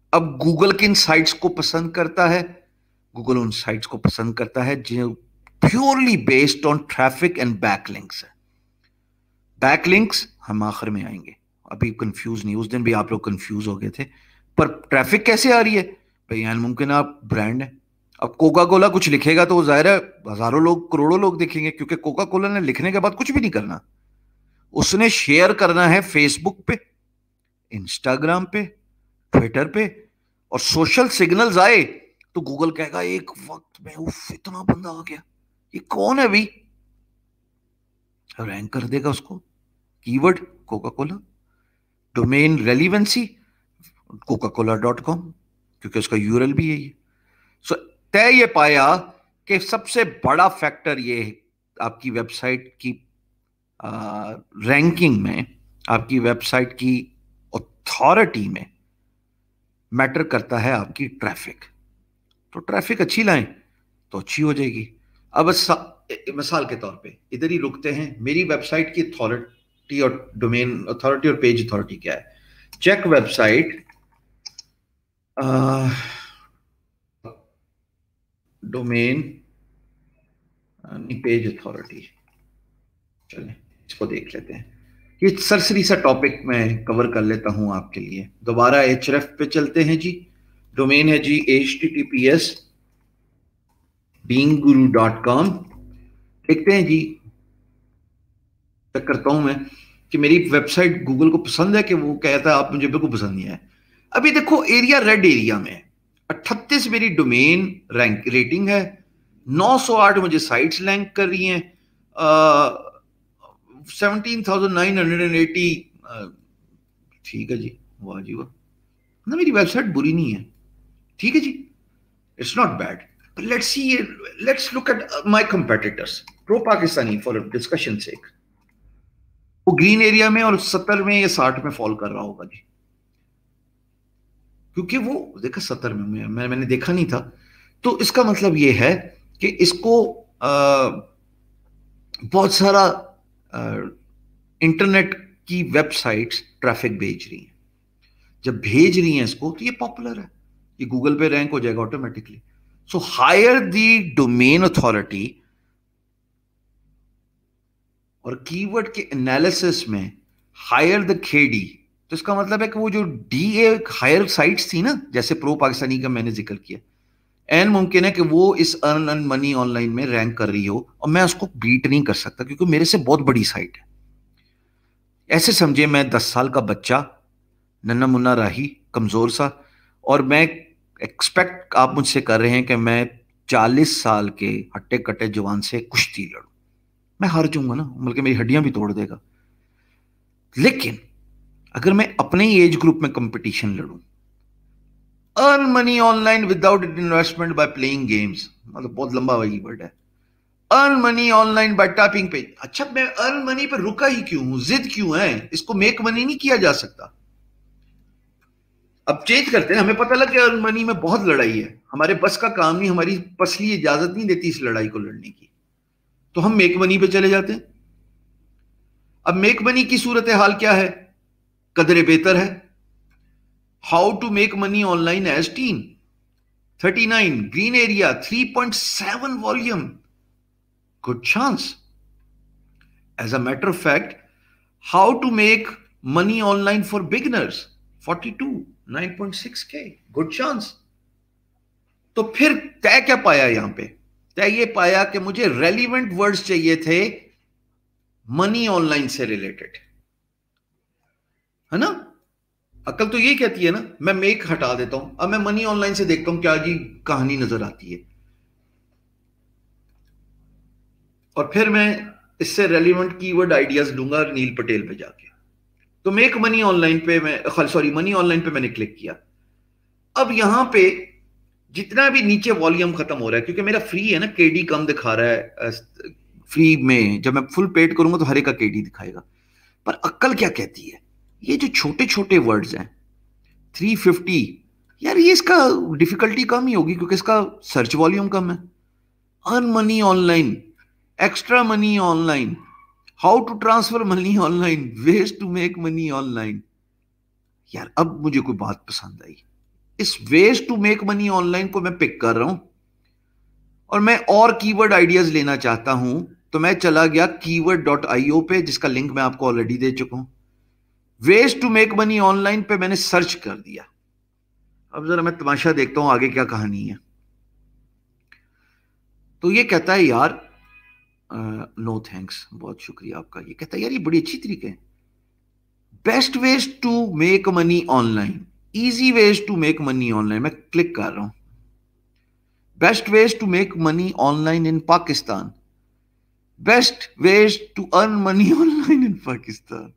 अब गूगल किन साइट्स को पसंद करता है? गूगल उन साइट्स को पसंद करता है जो purely based on traffic and backlinks है। बैकलिंक्स हम आखिर में आएंगे, अभी कंफ्यूज नहीं, उस दिन भी आप लोग कंफ्यूज हो गए थे। पर ट्रैफिक कैसे आ रही है भाई? यार मुमकिन आप ब्रांड है, अब कोका कोला कुछ लिखेगा तो जाहिर है हजारों लोग, करोड़ों लोग देखेंगे, क्योंकि कोका कोला ने लिखने के बाद कुछ भी नहीं करना, उसने शेयर करना है फेसबुक पे, इंस्टाग्राम पे, ट्विटर पे, और सोशल सिग्नल्स आए तो गूगल कहेगा एक वक्त में उफ इतना बंदा आ गया, ये कौन है भाई, रैंक कर देगा उसको। Keyword Coca Cola, domain relevancy coca-cola.com, क्योंकि उसका यूआरएल भी यही है। सो तय ये पाया कि सबसे बड़ा फैक्टर ये आपकी वेबसाइट की रैंकिंग में, आपकी वेबसाइट की अथॉरिटी में मैटर करता है आपकी ट्रैफिक। तो ट्रैफिक अच्छी लाएं तो अच्छी हो जाएगी। अब मिसाल के तौर पे इधर ही रुकते हैं, मेरी वेबसाइट की अथॉरिटी और डोमेन अथॉरिटी और पेज अथॉरिटी क्या है? Check website domain page authority, चलें इसको देख लेते हैं। ये सरसरी सा टॉपिक मैं कवर कर लेता हूं आपके लिए। दोबारा href पे चलते हैं जी। डोमेन है जी https beangguru.com। देखते हैं जी, चेक करता हूं मैं कि मेरी वेबसाइट गूगल को पसंद है कि वो कहता है आप मुझे बिल्कुल पसंद नहीं है। अभी देखो एरिया रेड एरिया में 38 मेरी डोमेन रैंक रेटिंग है, 908 मुझे साइट्स रैंक कर रही हैं, 17,980। ठीक है जी, वाह जी वाह, ना मेरी वेबसाइट बुरी नहीं है, ठीक है जी, it's not bad. Let's look at my competitors. Pro Pakistani for discussion sake, वो ग्रीन एरिया में और 70 में या 60 में फॉल कर रहा होगा जी, क्योंकि वो देखा 70 में मैंने देखा नहीं था। तो इसका मतलब ये है कि इसको बहुत सारा इंटरनेट की वेबसाइट्स ट्रैफिक भेज रही हैं। जब भेज रही हैं इसको तो ये पॉपुलर है, ये गूगल पे रैंक हो जाएगा automatically. So higher the domain authority, और कीवर्ड के एनालिसिस में हायर द KD, तो इसका मतलब है कि वो जो DA हायर साइट्स थी ना, जैसे प्रो पाकिस्तानी का मैंने जिक्र किया, एन मुमकिन है कि वो इस अर्न मनी ऑनलाइन में रैंक कर रही हो और मैं उसको बीट नहीं कर सकता क्योंकि मेरे से बहुत बड़ी साइट है। ऐसे समझे मैं 10 साल का बच्चा, नन्ना मुन्ना राही, कमजोर सा, और मैं एक्सपेक्ट आप मुझसे कर रहे हैं कि मैं 40 साल के हट्टे कट्टे जवान से कुश्ती लड़ूं। मैं हार जाऊंगा ना, बल्कि मेरी हड्डियां भी तोड़ देगा। लेकिन अगर मैं अपने ही एज ग्रुप में कंपटीशन लड़ूं, earn money online without investment by playing games, मतलब बहुत लंबा वही वर्ड है, earn money online by tapping पे। अच्छा, मैं अर्न मनी पे रुका ही क्यों हूं, जिद क्यों है? इसको मेक मनी नहीं किया जा सकता? अब चेंज करते हैं। हमें पता लग गया अर्न मनी में बहुत लड़ाई है, हमारे बस का काम नहीं, हमारी पसली इजाजत नहीं देती इस लड़ाई को लड़ने की, तो हम मेक मनी पे चले जाते हैं। अब मेक मनी की सूरत हाल क्या है? कदरे बेहतर है। How to make money online as teen, 39 green area, 3.7 volume, good chance. As a matter of fact, how to make money online for beginners, 42, 9.6K, good chance. तो फिर तय क्या पाया यहां पे? तय ये पाया कि मुझे रेलिवेंट वर्ड्स चाहिए थे मनी ऑनलाइन से रिलेटेड, है ना? अकल तो ये कहती है ना, मैं मेक हटा देता हूं, अब मैं मनी ऑनलाइन से देखता हूं क्या जी कहानी नजर आती है, और फिर मैं इससे रेलिवेंट कीवर्ड आइडियाज लूंगा नील पटेल पे जाके। तो मेक मनी ऑनलाइन पे मनी ऑनलाइन पे मैंने क्लिक किया। अब यहां पे जितना भी नीचे वॉल्यूम खत्म हो रहा है, क्योंकि मेरा फ्री है ना, KD कम दिखा रहा है फ्री में, जब मैं फुल पेड करूंगा तो हर एक का KD दिखाएगा। पर अक्ल क्या कहती है, ये जो छोटे छोटे वर्ड्स हैं 350, यार ये इसका डिफिकल्टी कम ही होगी क्योंकि इसका सर्च वॉल्यूम कम है। Earn money online, extra money online, how to transfer money online, ways to make money online. यार अब मुझे कोई बात पसंद आई, इस ways to make money online को मैं पिक कर रहा हूं और मैं और कीवर्ड आइडियाज लेना चाहता हूं, तो मैं चला गया keyword.io पे, जिसका लिंक मैं आपको ऑलरेडी दे चुका हूं। Ways to make money online पे मैंने सर्च कर दिया। अब जरा मैं तमाशा देखता हूं आगे क्या कहानी है। तो ये कहता है यार नो थैंक्स, बहुत शुक्रिया आपका। ये कहता है यार ये बड़ी अच्छी तरीके है, best ways to make money online, easy ways to make money online. मैं क्लिक कर रहा हूं, best ways to make money online in Pakistan, best ways to earn money online in Pakistan,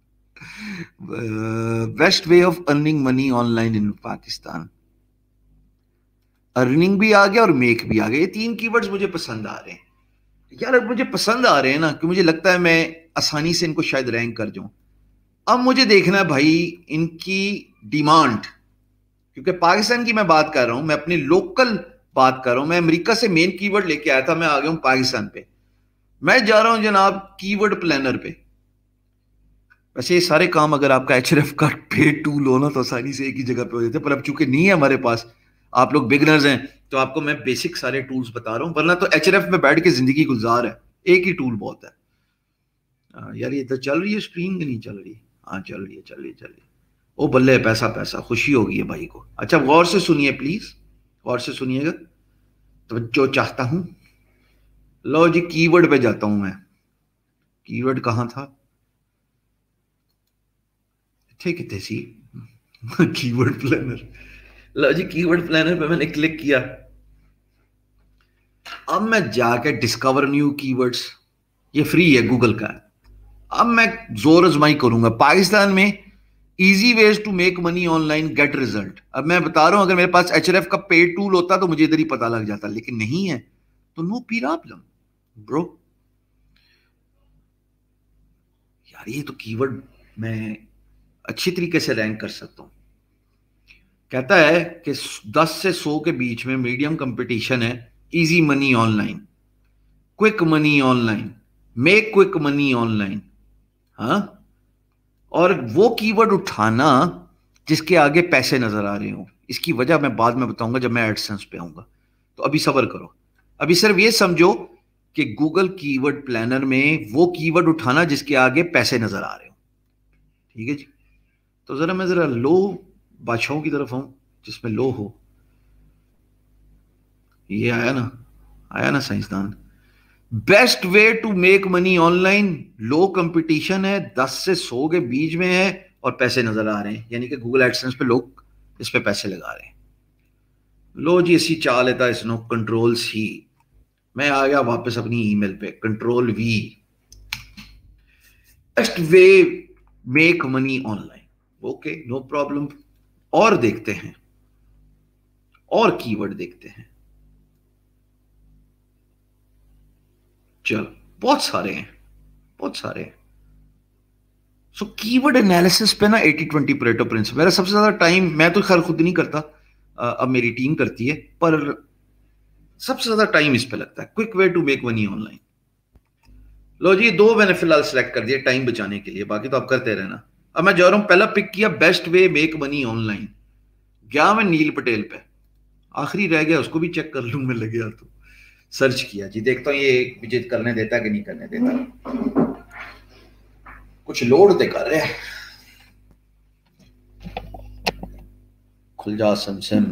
best way of earning money online in Pakistan. Earning भी आ गया और make भी आ गया। ये 3 कीवर्ड्स मुझे पसंद आ रहे हैं यार। अब मुझे पसंद आ रहे हैं ना कि मुझे लगता है मैं आसानी से इनको शायद रैंक कर जाऊं। अब मुझे देखना है भाई इनकी डिमांड, क्योंकि पाकिस्तान की मैं बात कर रहा हूं, मैं अपनी लोकल बात कर रहा हूं। मैं अमेरिका से मेन कीवर्ड लेके आया था, मैं आ गया हूं पाकिस्तान पे। मैं जा रहा हूं जनाब कीवर्ड प्लानर पे। वैसे ये सारे काम अगर आपका एचआरएफ का पेड टूल हो ना तो आसानी से एक ही जगह पे हो जाते, पर अब चूंकि नहीं है हमारे पास, आप लोग बिगनर्स हैं, तो आपको मैं बेसिक सारे टूल्स बता रहा हूं, वरना तो एचआरएफ में बैठ के जिंदगी गुजार है, एक ही टूल बहुत है। यार ये तो चल रही है स्क्रीन की नहीं चल रही? हाँ चल रही है। ओ बल्ले, पैसा पैसा, खुशी हो गई है भाई को। अच्छा गौर से सुनिए प्लीज, गौर से सुनिएगा तो जो चाहता हूं। लो जी कीवर्ड पे जाता हूं मैं। कीवर्ड कहां था? कितने सी कीवर्ड प्लानर। लो जी कीवर्ड प्लानर पे मैंने क्लिक किया। अब मैं जाके डिस्कवर न्यू कीवर्ड्स, ये फ्री है गूगल का। अब मैं जोर आजमाई करूंगा पाकिस्तान में easy ways to make money online get result. अब मैं बता रहा हूं अगर मेरे पास एचआरएफ का पेड टूल होता तो मुझे इधर ही पता लग जाता, लेकिन नहीं है तो नो प्रॉब्लम ब्रो। यार ये तो कीवर्ड मैं अच्छी तरीके से रैंक कर सकता हूं। कहता है कि 10 से 100 के बीच में मीडियम कंपटीशन है, easy money online, quick money online, make quick money online. हाँ, और वो कीवर्ड उठाना जिसके आगे पैसे नजर आ रहे हो। इसकी वजह मैं बाद में बताऊंगा जब मैं एडसेंस पे आऊंगा, तो अभी सब्र करो। अभी सिर्फ ये समझो कि गूगल कीवर्ड प्लानर में वो कीवर्ड उठाना जिसके आगे पैसे नजर आ रहे हो। ठीक है जी, तो जरा मैं जरा लो बादशाहों की तरफ आऊं जिसमें लो हो। ये आया ना साइंसदान। Best way to make money online, low competition है, 10 से 100 के बीच में है और पैसे नजर आ रहे हैं, यानी कि गूगल एडसेंस पे लोग इस पे पैसे लगा रहे हैं। लो जी इसी चाल लेता इसनो कंट्रोल सी। मैं आ गया वापस अपनी ईमेल पे, control V. Best way make money online, okay no problem. और देखते हैं, और कीवर्ड देखते हैं। चलो बहुत सारे हैं। सो कीवर्ड एनालिसिस पे ना 80-20 परेटो प्रिंसिपल। मेरा सबसे ज्यादा टाइम, मैं तो खैर खुद नहीं करता, अब मेरी टीम करती है, पर सबसे ज्यादा टाइम इस पे लगता है। Quick way to make money online. लो जी 2 मैंने फिलहाल सेलेक्ट कर दिया टाइम बचाने के लिए, बाकी तो आप करते रहना। अब मैं जा रहा हूं, पहला पिक किया best way make money online, गया मैं नील पटेल पे, आखिरी रह गया उसको भी चेक कर लूं मैं, लग गया तो सर्च किया जी, देखता हूं ये विजिट करने देता कि नहीं करने देता। कुछ लोड दे कर रहे हैं। खुल जा समसम।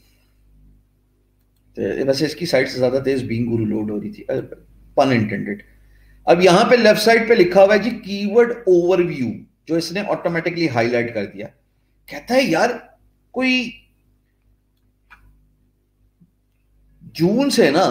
वैसे इसकी साइड से ज्यादा तेज बीइंग गुरु लोड हो रही थी, पन इंटेंडेड। अब यहां पे लेफ्ट साइड पे लिखा हुआ है जी कीवर्ड ओवरव्यू, जो इसने ऑटोमेटिकली हाईलाइट कर दिया। कहता है यार कोई जून से ना,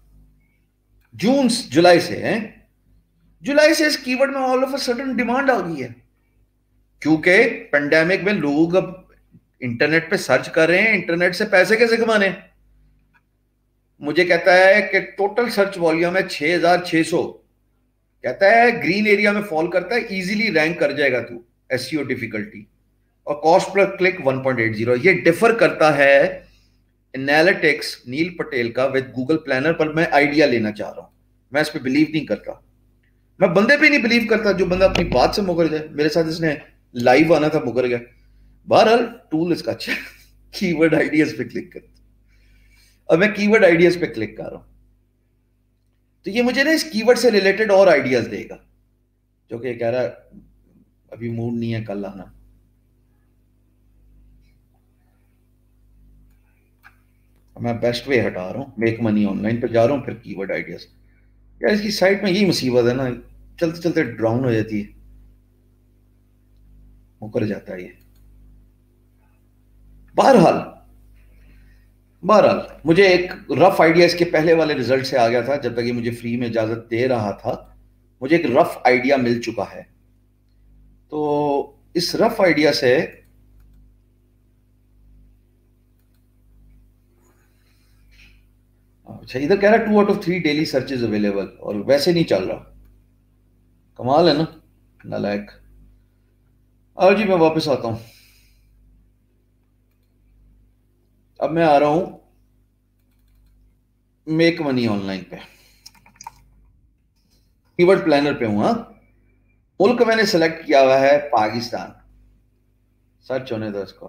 जुलाई से है, जुलाई से इस कीवर्ड में all of a sudden demand आ गई है, क्योंकि पेंडेमिक में लोग अब इंटरनेट पे सर्च कर रहे हैं, इंटरनेट से पैसे कैसे कमाने। मुझे कहता है कि टोटल सर्च वॉल्यूम है 6600, कहता है ग्रीन एरिया में फॉल करता है, इजीली रैंक कर जाएगा तू, एसईओ डिफिकल्टी, और कॉस्ट पर क्लिक 1.80। ये डिफर करता है एनालिटिक्स नील पटेल का विद गूगल प्लानर, पर मैं आइडिया लेना चाह रहा हूं। मैं इस पे बिलीव नहीं करता, मैं बंदे पे नहीं बिलीव करता, जो बंदा अपनी बात से मुकर जाए। मेरे साथ इसने लाइव आना था, मुकर गया। बहरहाल टूल इसका अच्छा है, कीवर्ड आइडियाज पे क्लिक करता हूं। अब मैं कीवर्ड आइडियाज पे क्लिक कर रहा हूं तो ये मुझे ना इस कीवर्ड से रिलेटेड और आइडियाज देगा, जो कि कह रहा है अभी मूड नहीं है, कल आना। मैं बेस्ट वे हटा रहा हूं, मेक मनी ऑनलाइन पे जा रहा हूं, फिर कीवर्ड आइडियाज। यार इसकी साइट में यही मुसीबत है ना, चलते चलते डाउन हो जाती है, मुकर जाता है ये। बहरहाल मुझे एक रफ आइडिया इसके पहले वाले रिजल्ट से आ गया था, जब तक ये मुझे फ्री में इजाजत दे रहा था मुझे एक रफ आइडिया मिल चुका है। तो इस रफ आइडिया से अच्छा, इधर कह रहा है 2 out of 3 daily searches available, और वैसे नहीं चल रहा। कमाल है ना, नालायक। आओ जी मैं वापस आता हूं। अब मैं आ रहा हूं मेक मनी ऑनलाइन पे, कीवर्ड प्लानर पे हूं। मुल्क मैंने सेलेक्ट किया हुआ है पाकिस्तान, सर्च होने दो इसको।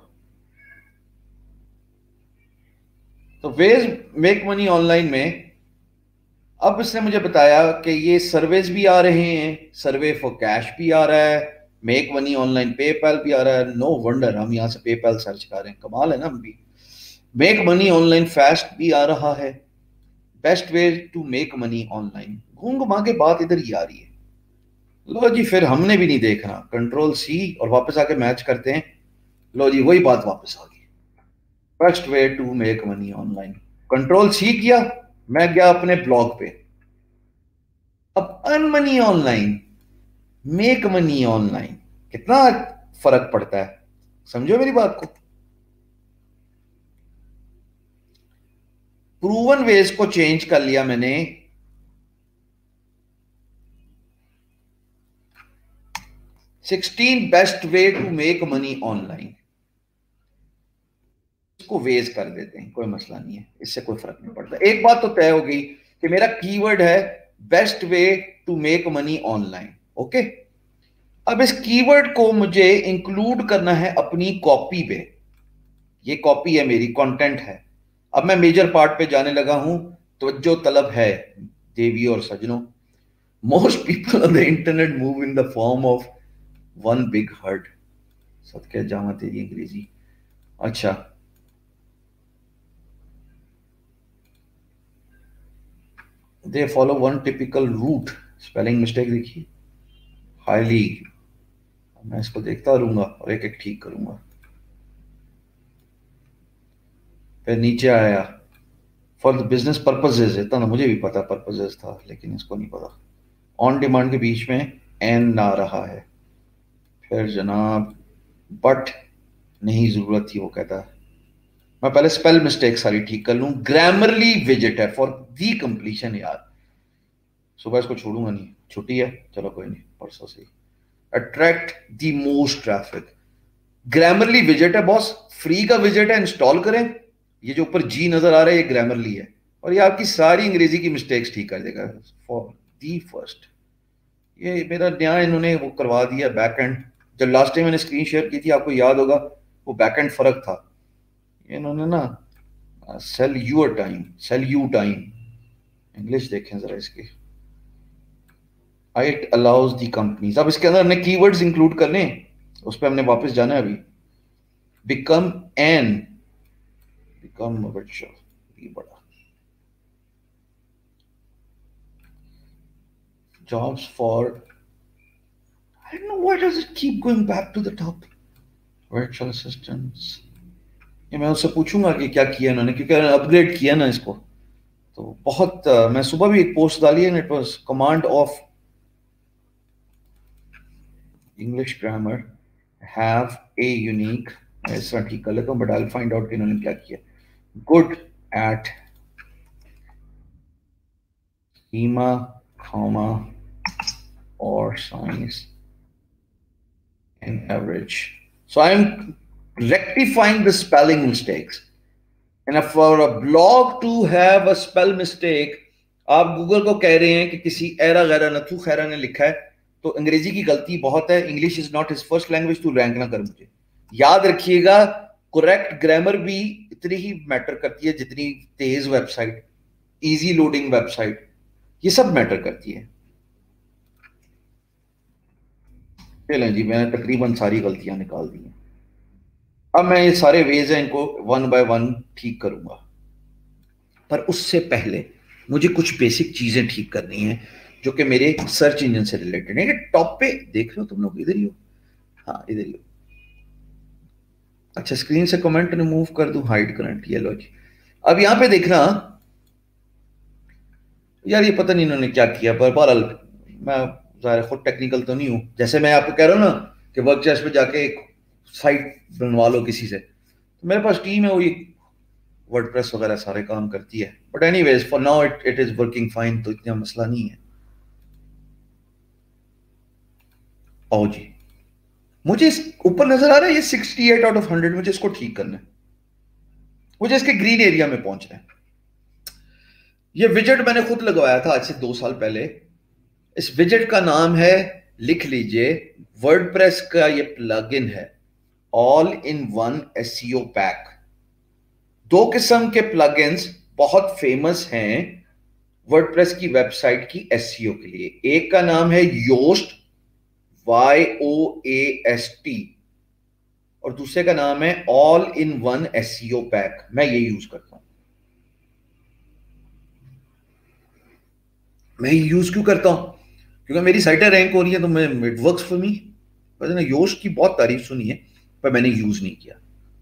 तो वेज मेक मनी ऑनलाइन में अब इसने मुझे बताया कि ये सर्वेज भी आ रहे हैं, सर्वे फॉर कैश भी आ रहा है, मेक मनी ऑनलाइन पेपैल भी आ रहा है। नो वंडर हम यहां से पेपैल सर्च कर रहे हैं, कमाल है ना। हम भी मेक मनी ऑनलाइन फास्ट भी आ रहा है, best way to make money online, घूम घुमा के बात इधर ही आ रही है। लो जी फिर हमने भी नहीं देखना, कंट्रोल सी और वापस आके मैच करते हैं। लो जी वही बात वापस आ गई, best way to make money online. Control C किया, मैं गया अपने ब्लॉग पे। अब earn money online, make money online, कितना फर्क पड़ता है, समझो मेरी बात को। प्रूवन वेज को चेंज कर लिया मैंने, 16 best way to make money online, इसको वेज कर देते हैं, कोई मसला नहीं है, इससे कोई फर्क नहीं पड़ता। एक बात तो तय हो गई कि मेरा कीवर्ड है best way to make money online. Okay, अब इस कीवर्ड को मुझे इंक्लूड करना है अपनी कॉपी पे। ये कॉपी है मेरी, कंटेंट है। अब मैं मेजर पार्ट पे जाने लगा हूं। तो जो तलब है देवी और सजनों, most people on the internet move in the form of one big herd. सदके जामा तेरी अंग्रेजी। अच्छा, they follow one typical route. Spelling mistake देखिए, हाईली। मैं इसको देखता रहूंगा और एक एक ठीक करूंगा। फिर नीचे आया फॉर द बिजनेस पर्पजेज, इतना ना मुझे भी पता पर्पजेज था, लेकिन इसको नहीं पता। ऑन डिमांड के बीच में एन आ रहा है। फिर जनाब बट नहीं जरूरत थी, वो कहता है मैं पहले स्पेल मिस्टेक सारी ठीक कर लूं। ग्रामरली विजिट है फॉर दी कंप्लीशन। यार सुबह इसको छोड़ूंगा नहीं, छुट्टी है, चलो कोई नहीं, परसों से। Attract the most traffic, Grammarly visit है बॉस, फ्री का विजिट है, इंस्टॉल करें। ये जो ऊपर जी नजर आ रहा है ये ग्रामरली है, और ये आपकी सारी अंग्रेजी की मिस्टेक्स ठीक कर देगा। फॉर दी फर्स्ट, ये मेरा नया इन्होंने वो करवा दिया बैक एंड। जब लास्ट टाइम मैंने स्क्रीन शेयर की थी, आपको याद होगा, वो बैक एंड फर्क था। इन्होंने ना sell your time, sell you time, English देखें जरा इसकी। It allows the companies. अब इसके अंदर हमने कीवर्ड्स इंक्लूड करने, उस पर हमने वापस जाना है अभी। बिकम एन, बिकम बड़ा, jobs for, I don't know why does it keep going back to the top. Virtual assistants. ये मैं उससे पूछूंगा कि क्या किया इन्होंने, क्योंकि अपग्रेड किया ना इसको। तो बहुत मैं सुबह भी एक पोस्ट डाली है, it was command of English grammar have a unique, मैं इस तरह ठीक कर लेता हूँ, but I will find out कि इन्होंने क्या किया। गुड एट कीमा, कॉमा और science and average. So I'm rectifying the spelling mistakes. And for a blog to have a spell mistake, आप गूगल को कह रहे हैं कि किसी एरा गैरा नथु खैरा ने लिखा है, तो अंग्रेजी की गलती बहुत है। English is not his first language, तू रैंक ना कर मुझे। याद रखिएगा, करेक्ट ग्रामर भी इतनी ही मैटर करती है जितनी तेज वेबसाइट, इजी लोडिंग वेबसाइट, ये सब मैटर करती है। चलें जी, मैंने तकरीबन सारी गलतियां निकाल दी हैं। अब मैं ये सारे वेज हैं, इनको वन बाय वन ठीक करूंगा, पर उससे पहले मुझे कुछ बेसिक चीजें ठीक करनी है जो कि मेरे सर्च इंजन से रिलेटेड है। टॉप पे देख रहे हो तुम लोग, इधर ही हो, हाँ इधर ही हो। अच्छा, स्क्रीन से कमेंट रिमूव कर दूं, हाइड करंट, ये लो जी। अब यहां पे देखना यार, ये पता नहीं इन्होंने क्या किया, पर बहरहाल मैं ज़ाहिर खुद टेक्निकल तो नहीं हूं। जैसे मैं आपको कह रहा हूं ना कि वर्कचेस पे जाके एक साइट बनवा लो किसी से, तो मेरे पास टीम है, वो वर्डप्रेस वगैरह सारे काम करती है। But anyways for now it is working fine, तो इतना मसला नहीं है। आओ जी, मुझे इस ऊपर नजर आ रहा है ये 68 आउट ऑफ 100, मुझे इसको ठीक करना है, मुझे इसके ग्रीन एरिया में पहुंचना है। ये विजेट मैंने खुद लगवाया था आज से 2 साल पहले। इस विजेट का नाम है, लिख लीजिए, वर्डप्रेस का ये प्लगइन है, all in one SEO pack. 2 किस्म के प्लगइन्स बहुत फेमस हैं वर्डप्रेस की वेबसाइट की एसईओ के लिए। एक का नाम है योस्ट, YOAST, और दूसरे का नाम है all in one SEO pack. मैं ये यूज करता हूं। मैं ये यूज क्यों करता हूं? क्योंकि मेरी साइटें रैंक हो रही है, तो मैं इट वर्क्स फॉर मी। मैंने योस्ट की बहुत तारीफ सुनी है, पर मैंने यूज नहीं किया।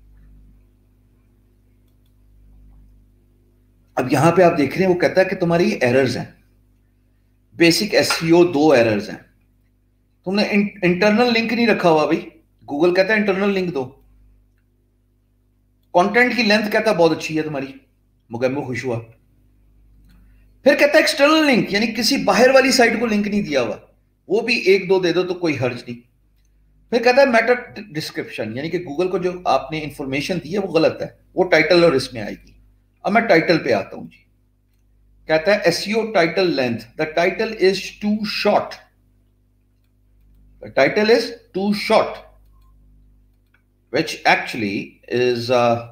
अब यहां पे आप देख रहे हैं, वो कहता है कि तुम्हारी एरर्स हैं, बेसिक एसईओ 2 एरर्स हैं। तुमने इंटरनल लिंक नहीं रखा हुआ भाई, गूगल कहता है इंटरनल लिंक दो। कंटेंट की लेंथ कहता है बहुत अच्छी है तुम्हारी, मुगम्मो खुश हुआ। फिर कहता है एक्सटर्नल लिंक, यानी किसी बाहर वाली साइट को लिंक नहीं दिया हुआ, वो भी 1-2 दे दो तो कोई हर्ज नहीं। फिर कहता है मैटर डिस्क्रिप्शन, यानी कि गूगल को जो आपने इंफॉर्मेशन दी है वो गलत है, वो टाइटल और इसमें आएगी। अब मैं टाइटल पे आता हूं जी। कहता है SEO title length, the title is too short, the title is too short, which actually is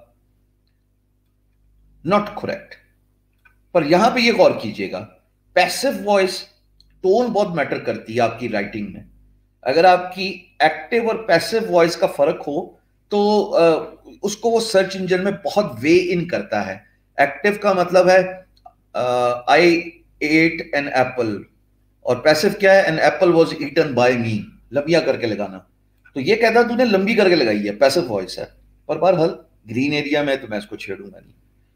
not correct। पर यहां पे ये गौर कीजिएगा, पैसिव वॉइस टोन बहुत मैटर करती है आपकी राइटिंग में। अगर आपकी एक्टिव और पैसिव वॉइस का फर्क हो तो उसको वो सर्च इंजन में बहुत वे इन करता है। एक्टिव का मतलब है आई एट एन एप्पल, और पैसिव क्या है, an apple was eaten by me, लंबिया करके लगाना। तो ये कहता तूने लंबी करके लगाई है, पैसिव वॉइस है। पर बहरहाल ग्रीन एरिया में तो मैं इसको छेड़ूंगा नहीं।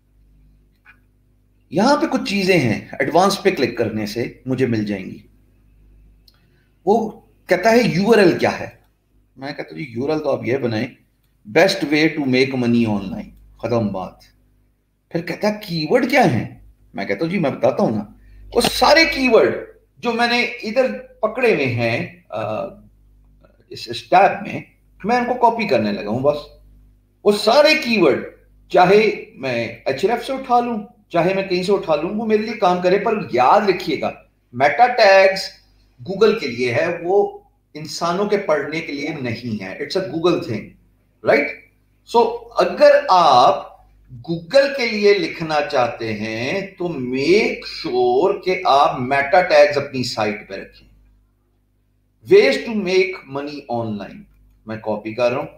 यहां पे कुछ चीजें हैं एडवांस पे क्लिक करने से मुझे मिल जाएंगी। वो कहता है यूआरएल क्या है, मैं कहता हूं यूआरएल तो आप ये बनाएं, best way to make money online, खत्म बात। फिर कहता है कीवर्ड क्या है, मैं कहता हूं जी मैं बताता हूं ना। वो सारे कीवर्ड जो मैंने इधर पकड़े हुए हैं इस टैब में, मैं इनको कॉपी करने लगा हूं बस। वो सारे कीवर्ड चाहे मैं एचरेफ से उठा लूं, चाहे मैं कहीं से उठा लूं, वो मेरे लिए काम करे। पर याद रखिएगा, मेटा टैग्स गूगल के लिए है, वो इंसानों के पढ़ने के लिए नहीं है। It's a Google thing, right? So अगर आप गूगल के लिए लिखना चाहते हैं तो मेक श्योर कि आप मेटा टैग्स अपनी साइट पे रखें। Ways to make money online, मैं कॉपी कर रहा हूं,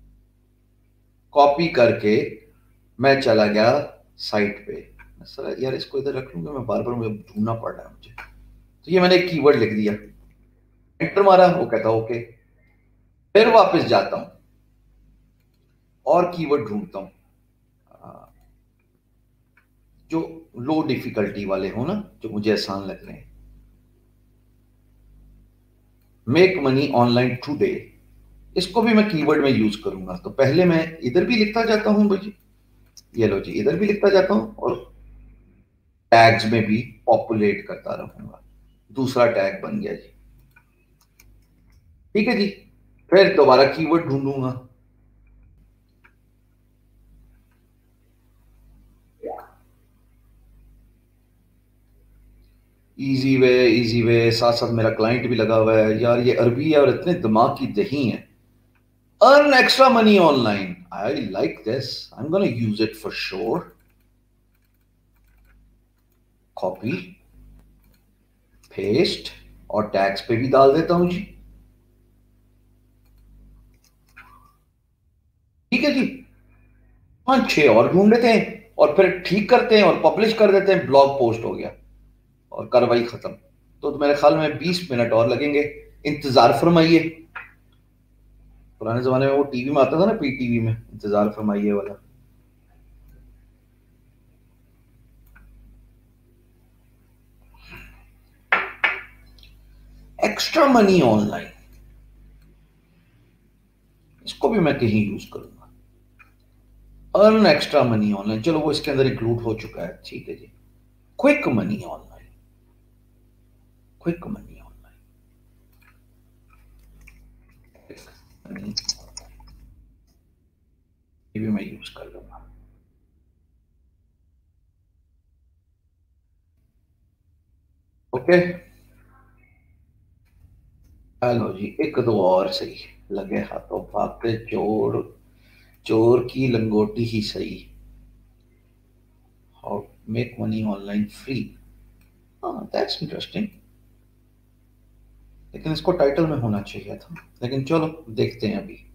कॉपी करके मैं चला गया साइट पे। यार इसको इधर रख लूंगा मैं, बार बार मुझे ढूंढना पड़ रहा है मुझे। तो ये मैंने एक कीवर्ड लिख दिया, एंटर मारा, वो कहता ओके। फिर वापस जाता हूं और कीवर्ड ढूंढता हूं जो लो डिफिकल्टी वाले हो ना, जो मुझे आसान लग रहे हैं। मेक मनी ऑनलाइन टुडे, इसको भी मैं कीवर्ड में यूज करूंगा। तो पहले मैं इधर भी लिखता जाता हूं भाई, ये लो जी, इधर भी लिखता जाता हूं और टैग्स में भी पॉपुलेट करता रहूंगा। दूसरा टैग बन गया जी, ठीक है जी। फिर दोबारा कीवर्ड ढूंढूंगा, इजी वे, साथ साथ मेरा क्लाइंट भी लगा हुआ है। यार ये अरबी है और इतने दिमाग की दही है। Earn extra money online, I like this. I'm gonna use it for sure. Copy, paste और टैग्स पे भी डाल देता हूं जी। ठीक है जी। 5-6 और ढूंढ लेते हैं और फिर ठीक करते हैं और पब्लिश कर देते हैं। ब्लॉग पोस्ट हो गया और कार्रवाई खत्म। तो मेरे ख्याल में 20 मिनट और लगेंगे, इंतजार फरमाइए। पुराने जमाने में वो टीवी में आता था ना, पीटीवी में, इंतजार फरमाइए वाला। एक्स्ट्रा मनी ऑनलाइन, इसको भी मैं कहीं यूज करूंगा। अर्न एक्स्ट्रा मनी ऑनलाइन, चलो वो इसके अंदर इंक्लूड हो चुका है, ठीक है जी। Quick money online, quick money online, ये भी मैं यूज कर लूंगा। ओके, हेलो जी। एक दो और सही, लगे हाथों भागते चोर, चोर की लंगोटी ही सही। How make money online free, that's interesting. लेकिन इसको टाइटल में होना चाहिए था, लेकिन चलो देखते हैं अभी।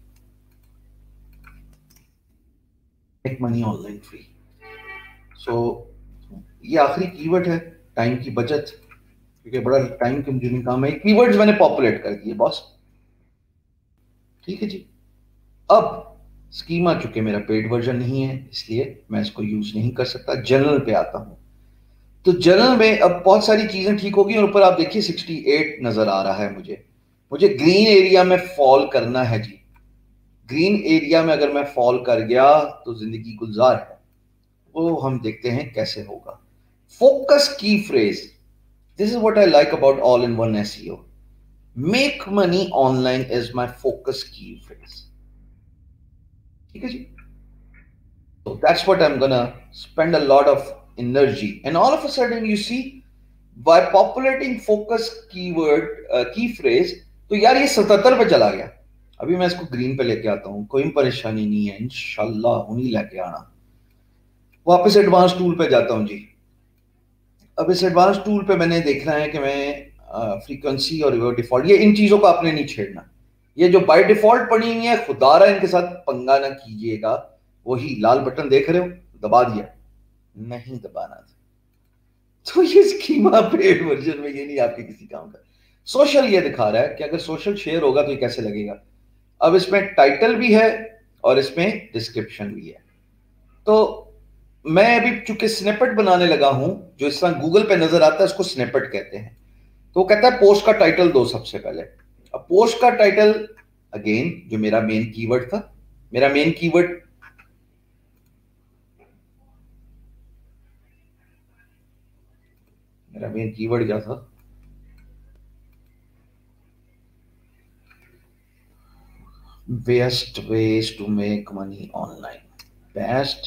Make money online free, so ये आखिरी कीवर्ड है, टाइम की बचत, क्योंकि बड़ा टाइम कंज्यूमिंग काम है। कीवर्ड्स मैंने पॉपुलेट कर दिए बॉस, ठीक है जी। अब स्कीम आ चुके, मेरा पेड वर्जन नहीं है इसलिए मैं इसको यूज नहीं कर सकता। जनरल पे आता हूं, तो जनरल में अब बहुत सारी चीजें ठीक होगी। और ऊपर आप देखिए 68 नजर आ रहा है मुझे ग्रीन एरिया में फॉल करना है जी। ग्रीन एरिया में अगर मैं फॉल कर गया तो जिंदगी गुलजार है। वो हम देखते हैं कैसे होगा। फोकस की phrase, this is what I like about all-in-one SEO. Make money online is my focus key phrase. ठीक है जी। So that's what I'm gonna spend a lot of energy. And all of a sudden you see, by populating focus keyword key phrase, तो यार ये 77 पे चला गया। अभी मैं इसको ग्रीन पे लेके आता हूँ, कोई परेशानी नहीं है, इंशाल्लाह उन्हीं लेके आना। वापस एडवांस टूल पे जाता हूँ जी। अब इस एडवांस टूल पे मैंने देखना है कि मैं फ्रीक्वेंसी और डिफॉल्ट, ये इन चीजों को आपने नहीं छेड़ना। ये जो बाय डिफॉल्ट पड़ी हुई है, खुदारा इनके साथ पंगा ना कीजिएगा। वही लाल बटन देख रहे हो, दबा दिया, नहीं दबाना था। तो ये स्कीमा पेड वर्जन में ये नहीं आपके किसी काम का। सोशल ये दिखा रहा है कि अगर सोशल शेयर होगा तो ये कैसे लगेगा। अब इसमें टाइटल भी है और इसमें डिस्क्रिप्शन भी है। तो मैं अभी चूंकि स्निपेट बनाने लगा हूं, जो इस तरह गूगल पे नजर आता है इसको स्निपेट कहते हैं। तो वो कहता है पोस्ट का टाइटल दो सबसे पहले। अब पोस्ट का टाइटल अगेन जो मेरा मेन कीवर्ड था, मेरा मेन कीवर्ड क्या था? Best ways to make money online, best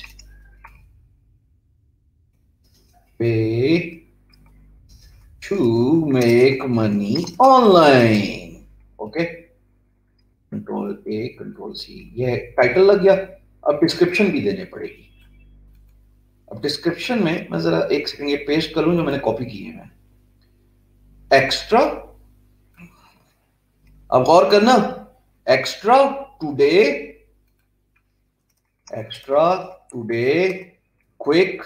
way to make money online. Okay, control A control C, ये टाइटल लग गया। अब डिस्क्रिप्शन भी देने पड़ेगी। अब डिस्क्रिप्शन में मैं जरा एक सेकंड ये पेस्ट कर लूं जो मैंने कॉपी की है। एक्स्ट्रा, अब गौर करना, एक्स्ट्रा टुडे क्विक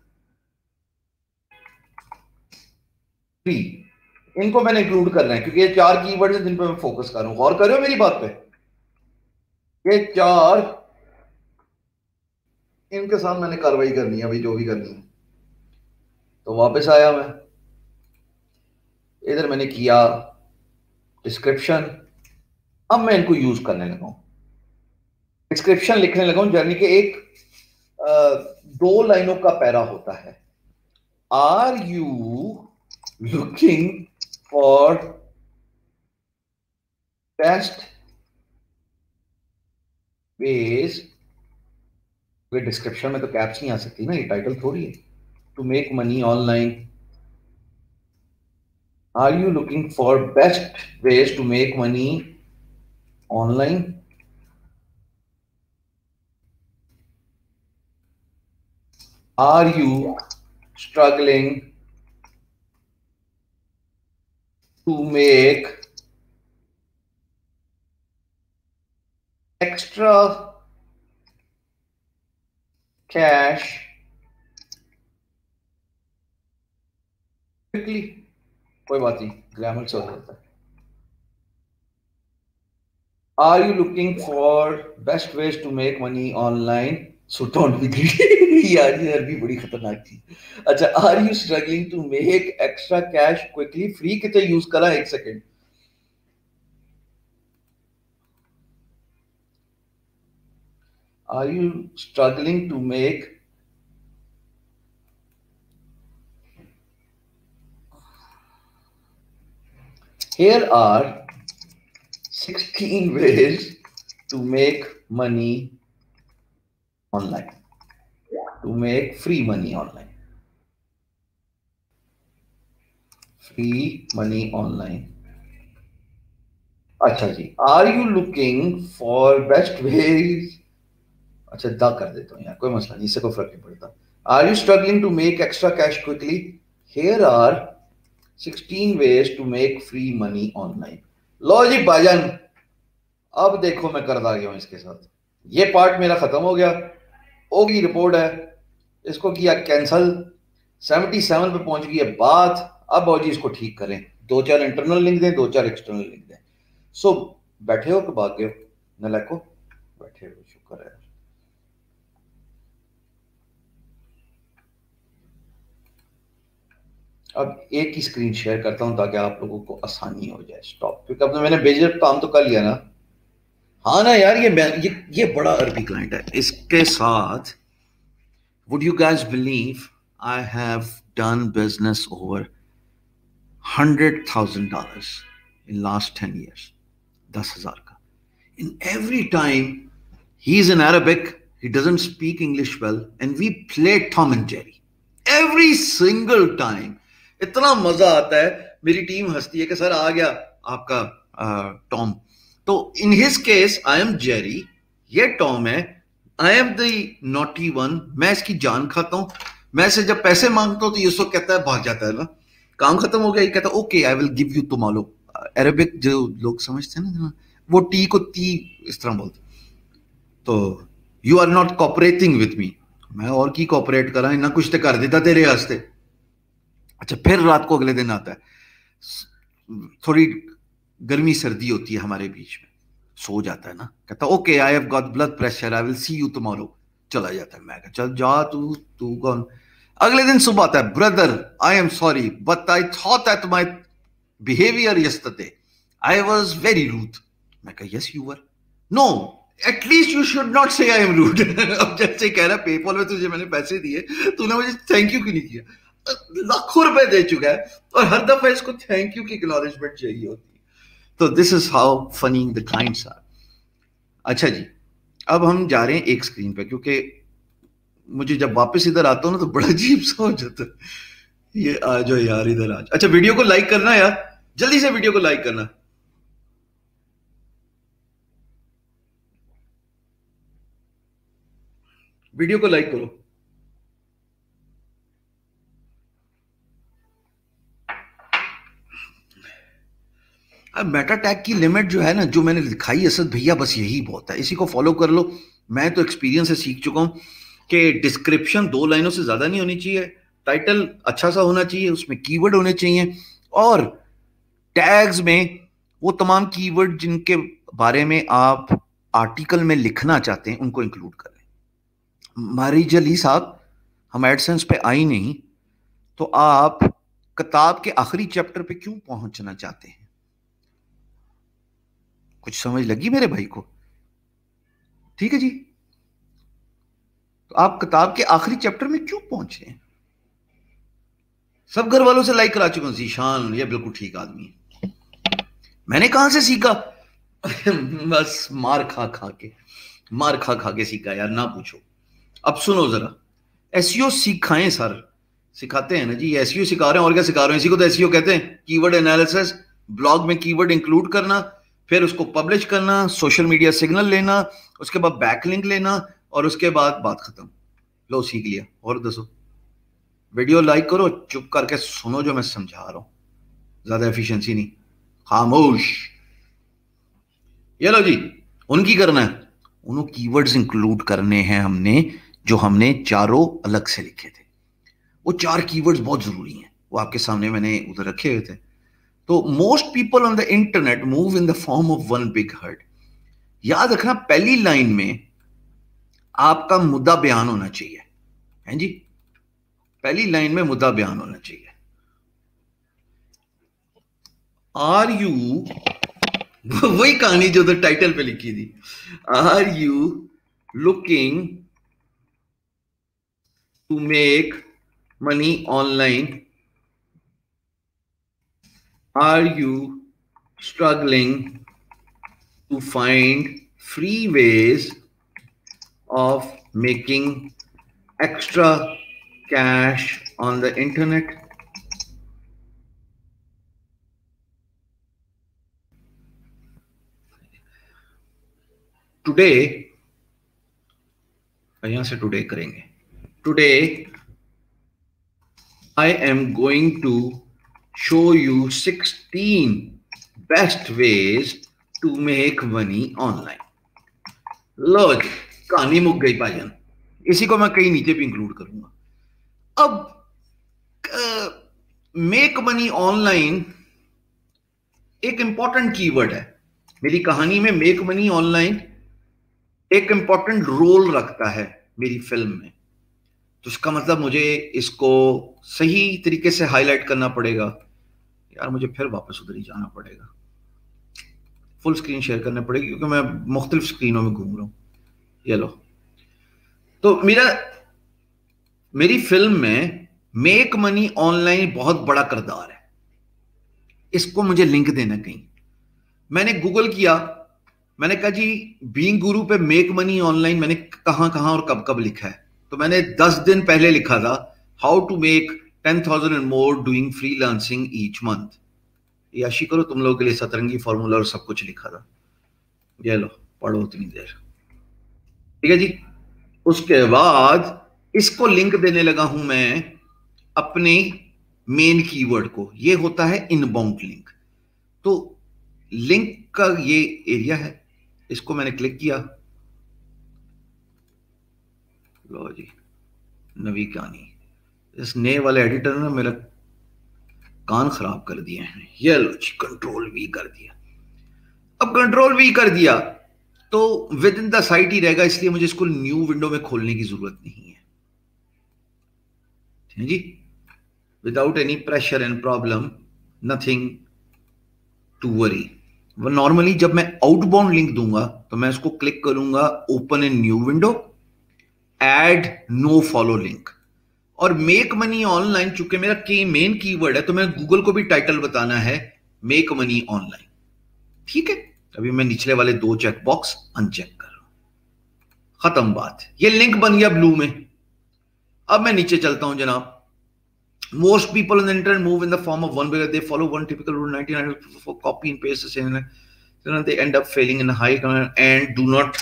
फ्री, इनको मैंने इंक्लूड करना है क्योंकि ये 4 कीवर्ड हैं जिन पे मैं फोकस कर रहा हूं। गौर कर रहे हो मेरी बात पे? ये 4, इनके साथ मैंने कार्रवाई करनी है अभी, जो भी करनी है। तो वापस आया मैं, इधर मैंने किया डिस्क्रिप्शन। अब मैं इनको यूज करने लगा हूं, डिस्क्रिप्शन लिखने लगा हूं। जर्नी के एक 2 लाइनों का पैरा होता है। Are you looking for best ways, description में तो कैप्स नहीं आ सकती ना, ये टाइटल थोड़ी है। To make money online, are you looking for best ways to make money online, Are you struggling to make extra cash quickly? कोई बात नहीं, ग्रामर से हो जाता है. Are you looking for best ways to make money online? So don't be greedy. यार ये अरबी बड़ी खतरनाक थी. अच्छा, are you struggling to make extra cash quickly? Free कितने यूज करा? एक second. Are you struggling to make Here are 16 ways to make money online. To make free money online. Free money online. अच्छा जी. Are you looking for best ways? अच्छा दा कर देता हूँ यार, कोई मसला नहीं, इससे कोई फर्क नहीं पड़ता. Are you struggling to make extra cash quickly? Here are 16 ways to make free money online. लो जी भाईजान, अब देखो मैं कर गया हूं इसके साथ. ये पार्ट मेरा खत्म हो गया. ओ की रिपोर्ट है, इसको किया कैंसल. 77 पे पहुंच गई है बात. अब आओ जी इसको ठीक करें. 2-4 इंटरनल लिंक दें, 2-4 एक्सटर्नल लिंक दें. सो बैठे हो कि भाग गए हो? नलायको बैठे हो, शुक्र है. अब एक ही स्क्रीन शेयर करता हूं ताकि आप लोगों को आसानी हो जाए. स्टॉप, क्योंकि अब मैंने बेजर काम तो कर लिया ना. हाँ ना यार, ये बड़ा अरबी क्लाइंट है. इसके साथ would you guys believe I have done business over $100,000 in last 10 years. 10,000 का. In every time he's in Arabic, he doesn't speak English well, and we play Tom and Jerry every single time. इतना मजा आता है. मेरी team हंसती है कि sir आ गया आपका टॉम. तो in his case I am Jerry, ये टॉम है. I am the naughty one. मैं इसकी जान खाता हूं. मैं इसे जब पैसे मांगता हूं तो ये सब कहता है, भाग जाता है ना. काम खत्म हो गया, ये कहता है okay I will give you tomorrow. Arabic जो लोग समझते हैं ना, वो टी को ती इस तरह बोलते. तो you are not cooperating with me. मैं और की कोऑपरेट करा ना, कुछ तो कर देता तेरे वास्ते. अच्छा, फिर रात को अगले दिन आता है. थोड़ी गर्मी सर्दी होती है हमारे बीच में, सो जाता है ना. कहता okay I have got blood pressure, I will see you tomorrow. चला जाता है. मैं चल जा, तू कौन. अगले दिन सुबह आता है, brother I am sorry but I thought that my behaviour yesterday I was very rude. मैं कहा yes you were. No, at least you should not say I M rude. अब जैसे कह रहा पेपॉल में तुझे मैंने पैसे दिए, तूने मुझे थैंक यू क्यों नहीं किया. लाखों रुपए दे चुका है और हर दफा इसको थैंक यू की एक्नॉलेजमेंट चाहिए होती है. तो this is how funny the clients are. अच्छा जी, अब हम जा रहे हैं एक स्क्रीन पे, क्योंकि मुझे जब वापस इधर आता हूं ना तो बड़ा अजीब सा हो जाता है. ये आ जाओ यार इधर आज. अच्छा, वीडियो को लाइक करना यार, जल्दी से वीडियो को लाइक करना. वीडियो को लाइक करो. अब मेटा टैग की लिमिट जो है ना, जो मैंने दिखाई असद भैया, बस यही बहुत है. इसी को फॉलो कर लो. मैं तो एक्सपीरियंस से सीख चुका हूं कि डिस्क्रिप्शन 2 लाइनों से ज्यादा नहीं होनी चाहिए. टाइटल अच्छा सा होना चाहिए, उसमें कीवर्ड होने चाहिए, और टैग्स में वो तमाम कीवर्ड जिनके बारे में आप आर्टिकल में लिखना चाहते हैं उनको इंक्लूड करें. मारिज अली साहब, हम एडसेंस पे आई नहीं, तो आप किताब के आखिरी चैप्टर पे क्यों पहुंचना चाहते हैं? कुछ समझ लगी मेरे भाई को? ठीक है जी. तो आप किताब के आखिरी चैप्टर में क्यों पहुंचे हैं? सब घर वालों से लाइक करा चुका हूं. जीशान, ये बिल्कुल ठीक आदमी है. मैंने कहां से सीखा? बस मार खा के सीखा यार, ना पूछो. अब सुनो जरा, एसईओ सिखाएं सर. सिखाते हैं ना जी, एसईओ सिखा रहे हैं, और क्या सिखा रहे हैं. इसी को तो एसईओ कहते हैं. कीवर्ड एनालिसिस, ब्लॉग में कीवर्ड इंक्लूड करना, फिर उसको पब्लिश करना, सोशल मीडिया सिग्नल लेना, उसके बाद बैकलिंक लेना, और उसके बाद बात खत्म. लो सीख लिया। और दसो, वीडियो लाइक करो, चुप करके सुनो जो मैं समझा रहा हूं, ज्यादा एफिशिएंसी नहीं, खामोश। ये लो जी, उनकी करना है, उन्हों कीवर्ड्स इंक्लूड करने हैं हमने, जो हमने चारों अलग से लिखे थे। वो 4 कीवर्ड्स बहुत जरूरी हैं, वो आपके सामने मैंने उधर रखे हुए थे। तो most people on the internet move in the form of one big herd. याद रखना, पहली लाइन में आपका मुद्दा बयान होना चाहिए, हैं जी, पहली लाइन में मुद्दा बयान होना चाहिए। आर यू, वही कहानी जो उधर टाइटल पे लिखी थी, are you looking to make money online, are you struggling to find free ways of making extra cash on the internet? Today, यहां से टुडे करेंगे। Today I am going to show you 16 best ways to make money online. लो जी, कहानी मुक गई भाईजान। इसी को मैं कहीं नीचे भी इंक्लूड करूंगा। अब मेक मनी ऑनलाइन एक इंपॉर्टेंट कीवर्ड है मेरी कहानी में। मेक मनी ऑनलाइन एक इंपॉर्टेंट रोल रखता है मेरी फिल्म में, तो इसका मतलब मुझे इसको सही तरीके से हाईलाइट करना पड़ेगा। यार मुझे फिर वापस उधर ही जाना पड़ेगा, फुल स्क्रीन शेयर करना पड़ेगी, क्योंकि मैं मुख्तलिफ स्क्रीनों में घूम रहा हूं। ये लो, तो मेरी फिल्म में मेक मनी ऑनलाइन बहुत बड़ा किरदार है। इसको मुझे लिंक देना कहीं। मैंने गूगल किया, मैंने कहा जी बीइंग गुरु पे मेक मनी ऑनलाइन मैंने कहां कहां और कब कब लिखा है। तो मैंने 10 दिन पहले लिखा था how to make 10,000 and more doing freelancing each month. याशी करो, तुम लोगों के लिए सतरंगी फॉर्मूला और सब कुछ लिखा था। ये लो, पढ़ो उतनी देर, ठीक है जी। उसके बाद इसको लिंक देने लगा हूं मैं अपने मेन कीवर्ड को। ये होता है इनबाउंड लिंक। तो लिंक का ये एरिया है, इसको मैंने क्लिक किया। लो जी, नवी कहानी। इस नए वाले एडिटर ने मेरा कान खराब कर दिए हैं। ये लो जी, कंट्रोल वी कर दिया। अब कंट्रोल वी कर दिया तो विद इन द साइट ही रहेगा, इसलिए मुझे इसको न्यू विंडो में खोलने की जरूरत नहीं है, ठीक है जी। Without any pressure and problem, nothing to worry. Normally जब मैं आउटबाउंड लिंक दूंगा तो मैं इसको क्लिक करूंगा open in new window, add no follow link. और मेक मनी ऑनलाइन चूंकि मेरा मेन कीवर्ड है, तो मैं गूगल को भी टाइटल बताना है मेक मनी ऑनलाइन, ठीक है। अभी मैं निचले वाले 2 चेक बॉक्स अनचेक कर रहा हूं, खत्म बात। ये लिंक बन गया ब्लू में। अब मैं नीचे चलता हूं जनाब। Most people on the internet move in the form of one because they follow one typical rule 99 for copy and paste the same, and they end up failing in a high and do not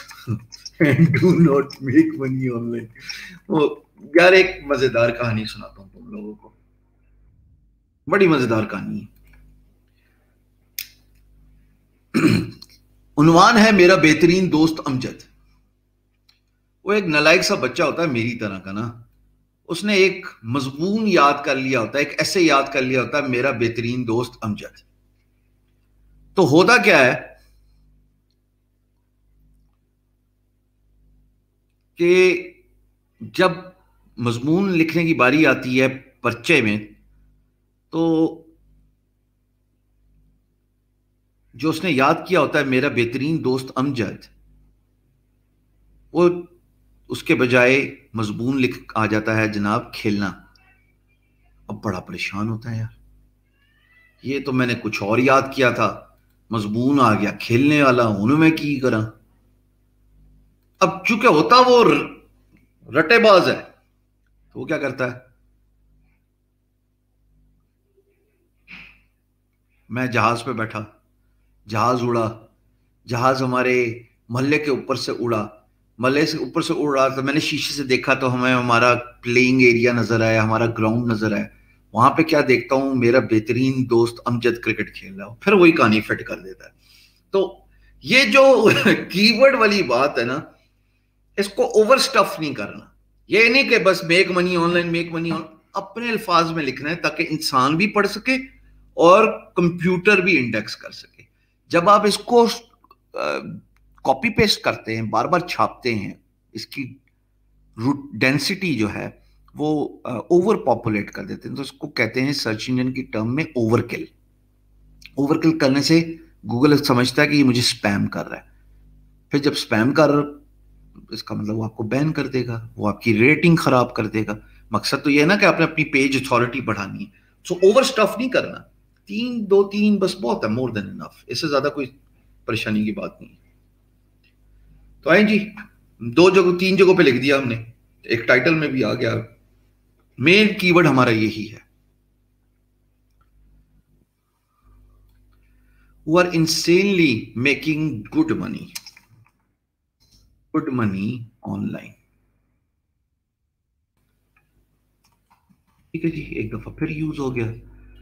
make money online. वो यार एक मजेदार कहानी सुनाता हूं तुम लोगों को, बड़ी मजेदार कहानी है। उन्वान है मेरा बेहतरीन दोस्त अमजद। वो एक नालायक सा बच्चा होता है मेरी तरह का ना। उसने एक मजमून याद कर लिया होता है, एक ऐसे याद कर लिया होता है, मेरा बेहतरीन दोस्त अमजद। तो होता क्या है कि जब मजमून लिखने की बारी आती है पर्चे में, तो जो उसने याद किया होता है मेरा बेहतरीन दोस्त अमजद, वो उसके बजाय मजमून लिख आ जाता है जनाब खेलना। अब बड़ा परेशान होता है यार, ये तो मैंने कुछ और याद किया था, मजमून आ गया खेलने वाला, हूं मैं की करा। अब चूंकि होता वो रटेबाज है, तो वो क्या करता है, मैं जहाज पे बैठा, जहाज उड़ा, जहाज हमारे मोहल्ले के ऊपर से उड़ा, मलय से ऊपर से उड़ रहा था, मैंने शीशे से देखा तो हमें हमारा प्लेइंग एरिया नजर आया, हमारा ग्राउंड नजर आया। वहां पे क्या देखता हूँ, मेरा बेहतरीन दोस्त अमजद क्रिकेट खेल रहा है, फिर वही कहानी फिट कर देता है। तो ये जो कीवर्ड वाली बात है ना, इसको ओवर स्टफ नहीं करना। ये नहीं कि बस make money online, make money online, अपने अल्फाज में लिखना है ताकि इंसान भी पढ़ सके और कंप्यूटर भी इंडेक्स कर सके। जब आप इसको कॉपी पेस्ट करते हैं, बार बार छापते हैं, इसकी डेंसिटी जो है वो ओवर पॉपुलेट कर देते हैं, तो इसको कहते हैं सर्च इंजन की टर्म में ओवरकिल। ओवरकिल करने से गूगल समझता है कि ये मुझे स्पैम कर रहा है, फिर जब स्पैम कर, इसका मतलब वो आपको बैन कर देगा, वो आपकी रेटिंग खराब कर देगा। मकसद तो ये है ना कि आपने अपनी पेज अथॉरिटी बढ़ानी है। सो ओवर स्टफ नहीं करना, 3 बस बहुत है, मोर देन इनफ, इससे ज्यादा कोई परेशानी की बात नहीं है। तो आए जी, 3 जगहों पे लिख दिया हमने, एक टाइटल में भी आ गया। मेन कीवर्ड हमारा यही है, who are insanely making good money online। ठीक है जी, एक दफा फिर यूज हो गया।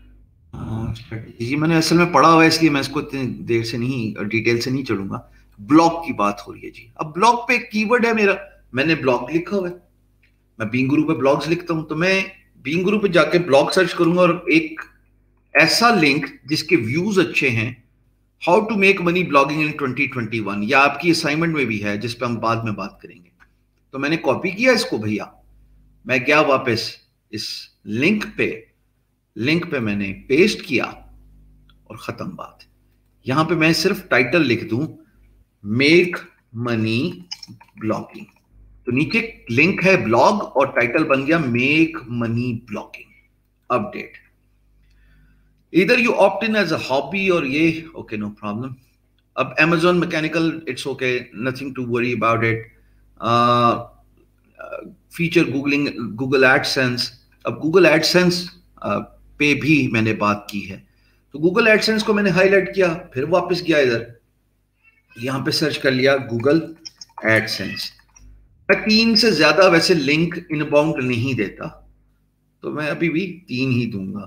जी मैंने असल में पढ़ा हुआ है, इसलिए मैं इसको इतनी देर से नहीं, डिटेल से नहीं चढ़ूंगा। ब्लॉग की बात हो रही है जी। अब ब्लॉग पे कीवर्ड है मेरा, मैंने ब्लॉग लिखा हुआ है, मैं बीइंग गुरु पे ब्लॉग्स लिखता हूं, तो मैं बीइंग गुरु पे जाके ब्लॉग सर्च करूंगा और एक ऐसा लिंक जिसके व्यूज अच्छे हैं, how to make money blogging in 2021, या आपकी असाइनमेंट में भी है जिस पे हम बाद में बात करेंगे। तो मैंने कॉपी किया इसको भैया, मैं गया वापस इस लिंक पे मैंने पेस्ट किया और खत्म बात। यहां पे मैं सिर्फ टाइटल लिख दूं, मेक मनी ब्लॉगिंग, तो नीचे लिंक है ब्लॉग और टाइटल बन गया मेक मनी ब्लॉगिंग अपडेट। इधर you opt in as a hobby और ये ओके, नो प्रॉब्लम। अब Amazon mechanical, it's okay, nothing to worry about it. Feature googling, Google AdSense. अब गूगल एडसेंस पे भी मैंने बात की है, तो गूगल एडसेंस को मैंने हाईलाइट किया, फिर वापस गया इधर, यहां पे सर्च कर लिया गूगल एडसेंस। मैं 3 से ज्यादा वैसे लिंक इनबाउंड नहीं देता, तो मैं अभी भी 3 ही दूंगा।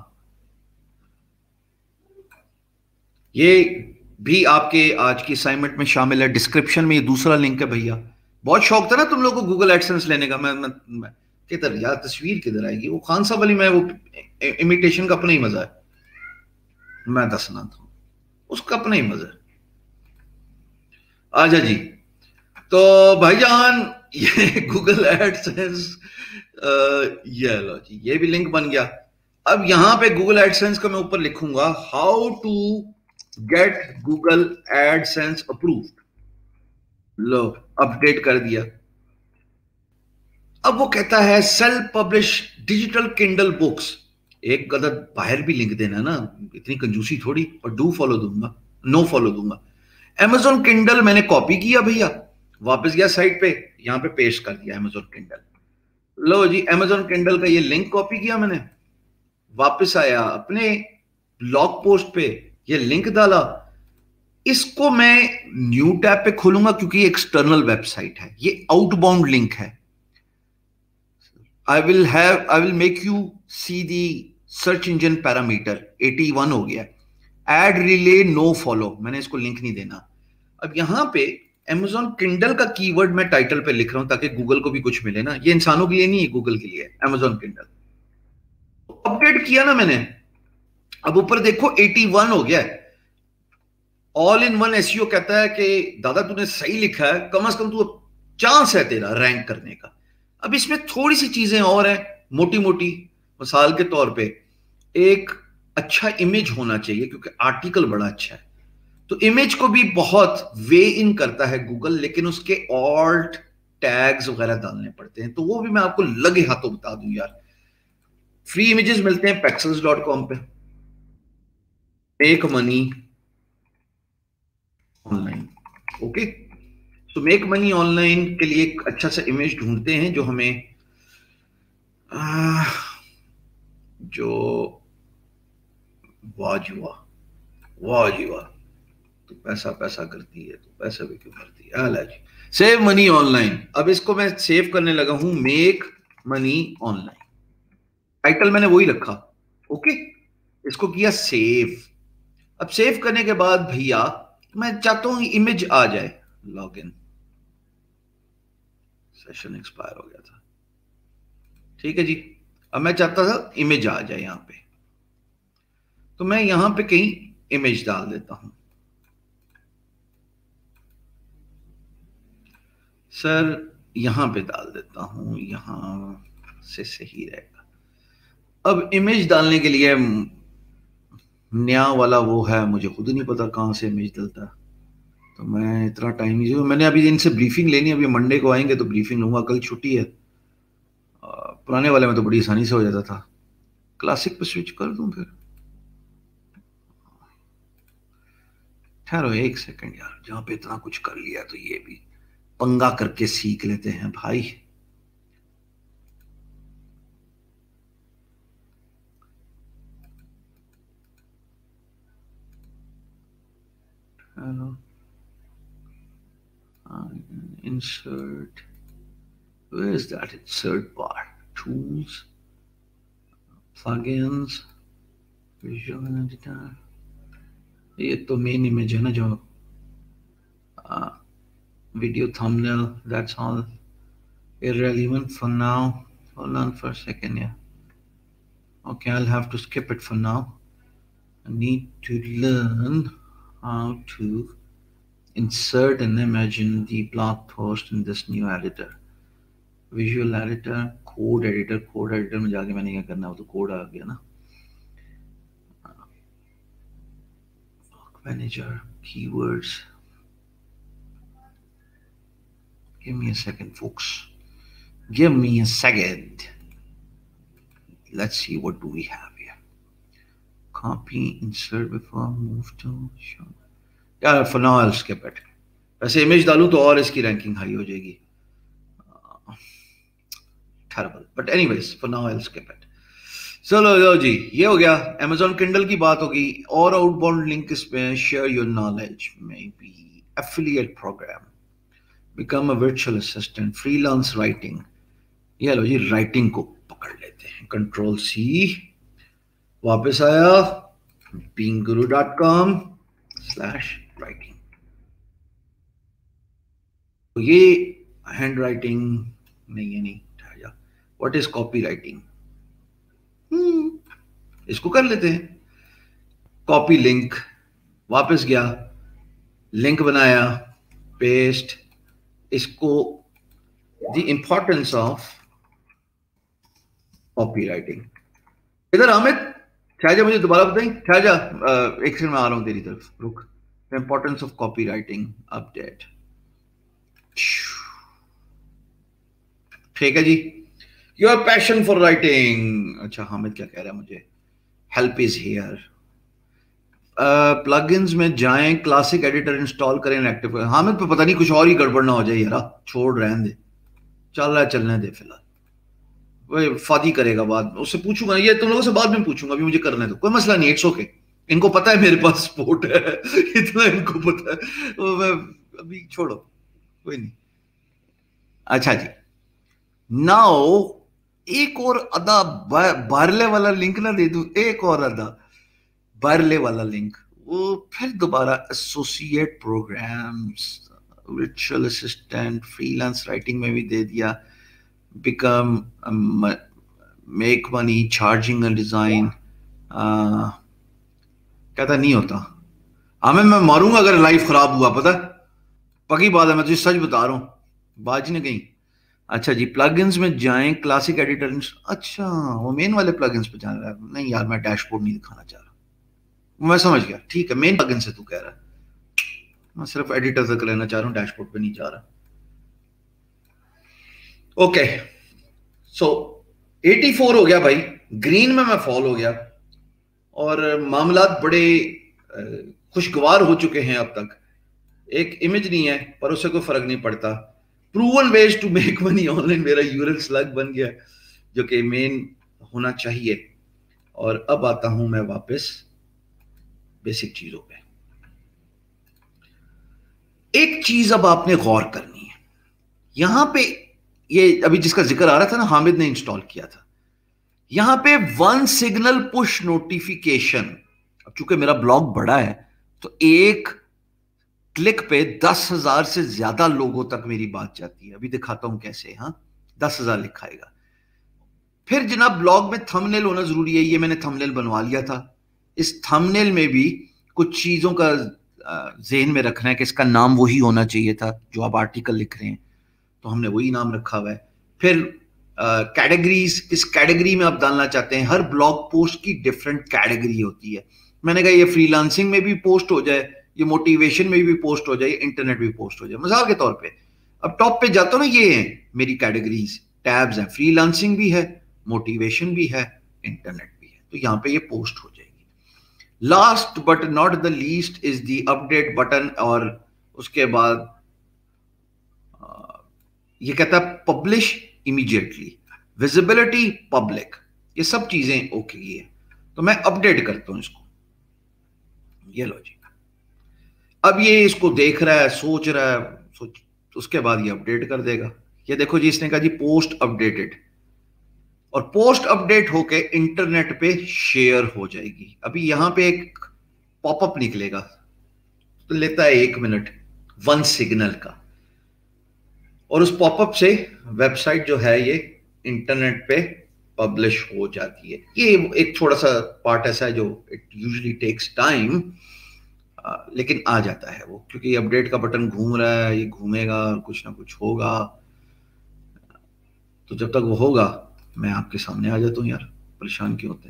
ये भी आपके आज की असाइनमेंट में शामिल है, डिस्क्रिप्शन में ये दूसरा लिंक है भैया। बहुत शौक था ना तुम लोगों को गूगल एडसेंस लेने का, मैं किधर यार तस्वीर किधर आएगी, वो खान साहब वाली में वो इमिटेशन का अपना ही मजा है, मैं दसना था उसका अपना ही मजा है। आजा जी, तो भाईजान ये गूगल एडसेंस, ये लो जी, ये भी लिंक बन गया। अब यहां पे गूगल एडसेंस का मैं ऊपर लिखूंगा how to get Google AdSense approved, लो अपडेट कर दिया। अब वो कहता है self publish digital Kindle books, एक गदर बाहर भी लिंक देना ना, इतनी कंजूसी थोड़ी, और डू फॉलो दूंगा, नो फॉलो दूंगा। Amazon किंडल मैंने कॉपी किया भैया, वापस गया साइट पे, यहां पे पेस्ट कर दिया Amazon किंडल। लो जी, Amazon किंडल का ये लिंक कॉपी किया मैंने, वापस आया अपने ब्लॉग पोस्ट पे, ये लिंक डाला, इसको मैं न्यू टैब पे खोलूंगा क्योंकि ये एक्सटर्नल वेबसाइट है, ये आउटबाउंड लिंक है। I will make you see the search engine parameter 81 हो गया, एड रिले नो फॉलो, मैंने इसको लिंक नहीं देना। अब यहां पे Amazon किंडल का कीवर्ड मैं टाइटल पे लिख रहा हूं ताकि गूगल को भी कुछ मिले ना, ये इंसानों के लिए नहीं है, गूगल के लिए है Amazon किंडल। अपडेट किया ना मैंने, अब ऊपर देखो 81 हो गया है। ऑल इन वन एसईओ कहता है कि दादा तूने सही लिखा है, कम से कम तू चांस है तेरा रैंक करने का। अब इसमें थोड़ी सी चीजें और हैं, मोटी मोटी, मिसाल के तौर पे एक अच्छा इमेज होना चाहिए क्योंकि आर्टिकल बड़ा अच्छा है, तो इमेज को भी बहुत वे इन करता है गूगल, लेकिन उसके ऑल्ट टैग्स वगैरह डालने पड़ते हैं, तो वो भी मैं आपको लगे हाथों बता दूं यार। फ्री इमेजेस मिलते हैं pexels.com पे, मेक मनी ऑनलाइन, ओके। तो मेक मनी ऑनलाइन के लिए एक अच्छा सा इमेज ढूंढते हैं जो हमें जो वाह जी वाह, वाह जी वाह, तो पैसा पैसा करती है, तो पैसा भी क्यों करती है। हाल जी, सेव मनी ऑनलाइन। अब इसको मैं सेव करने लगा हूं, मेक मनी ऑनलाइन। टाइटल मैंने वही रखा, ओके। इसको किया सेव। अब सेव करने के बाद भैया मैं चाहता हूं इमेज आ जाए। लॉगिन, सेशन एक्सपायर हो गया था, ठीक है जी। अब मैं चाहता था इमेज आ जाए यहां पे, तो मैं यहां पे कहीं इमेज डाल देता हूं। सर यहां पे डाल देता हूं, यहां से सही रहेगा। अब इमेज डालने के लिए नया वाला वो है, मुझे खुद नहीं पता कहां से इमेज डलता है, तो मैं इतना टाइम नहीं, मैंने अभी इनसे ब्रीफिंग लेनी है। अभी मंडे को आएंगे तो ब्रीफिंग लूंगा, कल छुट्टी है। पुराने वाले में तो बड़ी आसानी से हो जाता था। क्लासिक पे स्विच कर दूं फिर? ठहरो एक सेकंड यार, जहां पे इतना कुछ कर लिया तो ये भी पंगा करके सीख लेते हैं भाई। Hello, insert, where is that insert bar? Tools, plugins, visual editor. ये तो मेन इमेज है ना, जो video thumbnail, that's all irrelevant for now. Hold on for a second, yeah. Okay, I'll have to skip it for now. I need to learn how to insert an image in the blog post in this new editor. Visual editor, code editor. Code editor में जाके मैंने क्या करना है, वो तो code आ गया ना। Blog manager, keywords. Give me a second, folks. Give me a second. Let's see, what do we have here? Copy, insert before, move to show. Yeah, for now I'll skip it. वैसे image डालूं तो और इसकी ranking high हो जाएगी। Terrible. But anyways, for now I'll skip it. चलो जी, ये हो गया। Amazon Kindle की बात होगी। और आउटबाउंड लिंक इसमें, share your knowledge, maybe affiliate program, become a virtual assistant, freelance writing। ये लो जी, राइटिंग को पकड़ लेते हैं। कंट्रोल C, वापस आया beangguru.com/writing। तो ये हैंड राइटिंग नहीं है, नहीं जा। What is copywriting? इसको कर लेते हैं। कॉपी लिंक, वापस गया, लिंक बनाया, पेस्ट। इसको the importance of copywriting. इधर हामिद, ठहर जा, मुझे दोबारा बताएं। ठहर जा, एक सेकंड में आ रहा हूं तेरी तरफ, रुक। The importance of copywriting update. ठीक है जी। Your passion for writing. अच्छा, हामिद क्या कह रहा है मुझे? Help is here. प्लगइन्स में जाएं, क्लासिक एडिटर इंस्टॉल करें, एक्टिव करें। हामिद पे पता नहीं कुछ और ही गड़बड़ ना हो जाए यार। छोड़, रहने दे, चल रहा है, चलने दे फिलहाल। वो फादी करेगा बाद, उससे पूछूंगा। ये तुम लोगों से बाद में पूछूंगा, अभी मुझे करने दो, कोई मसला नहीं, इट्स ओके। इनको पता है मेरे पास सपोर्ट है, इतना इनको पता है। तो मैं अभी छोड़ो, कोई नहीं। अच्छा जी, नाउ एक और अदा बारले वाला लिंक ना दे दूं, एक और अदा बारले वाला लिंक, वो फिर दोबारा associate programs, virtual assistant, freelance writing में भी दे दिया। Become make money, charging a design. कहता नहीं होता। हमें मैं मारूंगा अगर लाइफ खराब हुआ, पता पक्की बात है, मैं तुझे सच बता रहा हूँ, बाज नहीं कहीं। अच्छा जी, प्लगइन्स में जाएं, क्लासिक एडिटर। अच्छा, वो मेन वाले प्लगइन्स पे जाना है। नहीं यार, मैं डैशबोर्ड नहीं दिखाना चाह रहा। मैं समझ गया, ठीक है, मेन प्लगइन से तू कह रहा है। मैं सिर्फ एडिटर तक लेना चाह रहा हूँ, डैशबोर्ड पे नहीं जा रहा। ओके, सो 84 हो गया भाई। ग्रीन में मैं फॉल हो गया और मामलात बड़े खुशगवार हो चुके हैं अब तक। एक इमेज नहीं है पर उससे कोई फर्क नहीं पड़ता। Proven ways to make money online मेरा यूरल स्लग बन गया, जो कि मेन होना चाहिए। और अब आता हूं मैं वापस बेसिक चीजों पे। एक चीज अब आपने गौर करनी है, यहां पे ये अभी जिसका जिक्र आ रहा था ना, हामिद ने इंस्टॉल किया था, यहां पे वन सिग्नल पुश नोटिफिकेशन। अब चूंकि मेरा ब्लॉग बड़ा है तो एक क्लिक पे 10,000 से ज्यादा लोगों तक मेरी बात जाती है। अभी दिखाता हूं कैसे। हाँ, 10,000 लिखाएगा। फिर जनाब ब्लॉग में थंबनेल होना जरूरी है। ये मैंने थंबनेल बनवा लिया था। इस थंबनेल में भी कुछ चीजों का ज़हन में रखना है कि इसका नाम वही होना चाहिए था जो आप आर्टिकल लिख रहे हैं, तो हमने वही नाम रखा हुआ है। फिर कैटेगरीज, किस कैटेगरी में आप डालना चाहते हैं। हर ब्लॉग पोस्ट की डिफरेंट कैटेगरी होती है। मैंने कहा ये फ्रीलांसिंग में भी पोस्ट हो जाए, ये मोटिवेशन में भी पोस्ट हो जाए, इंटरनेट भी पोस्ट हो जाए, मिसाल के तौर पे। अब टॉप पे जाता हूं ना, ये है मेरी कैटेगरीज, टैब्स हैं, फ्रीलांसिंग भी है, मोटिवेशन भी है, इंटरनेट भी है, तो यहां पे ये पोस्ट हो जाएगी। Last but not the least is the update button, और उसके बाद ये कहता है पब्लिश इमीडिएटली, विजिबिलिटी पब्लिक, ये सब चीजें ओके है। तो मैं अपडेट करता हूं इसको। ये लो जी, अब ये इसको देख रहा है, सोच रहा है, उसके बाद ये अपडेट कर देगा। ये देखो जी, इसने कहा जी पोस्ट अपडेटेड, और पोस्ट अपडेट होके इंटरनेट पे शेयर हो जाएगी। अभी यहां पे एक पॉपअप निकलेगा, तो लेता है 1 मिनट वन सिग्नल का, और उस पॉपअप से वेबसाइट जो है ये इंटरनेट पे पब्लिश हो जाती है। ये एक थोड़ा सा पार्ट ऐसा है जो इट यूजुअली टेक्स टाइम, लेकिन आ जाता है वो, क्योंकि अपडेट का बटन घूम रहा है, ये घूमेगा, कुछ ना कुछ होगा। तो जब तक वो होगा मैं आपके सामने आ जाता हूं। यार परेशान क्यों होते हैं।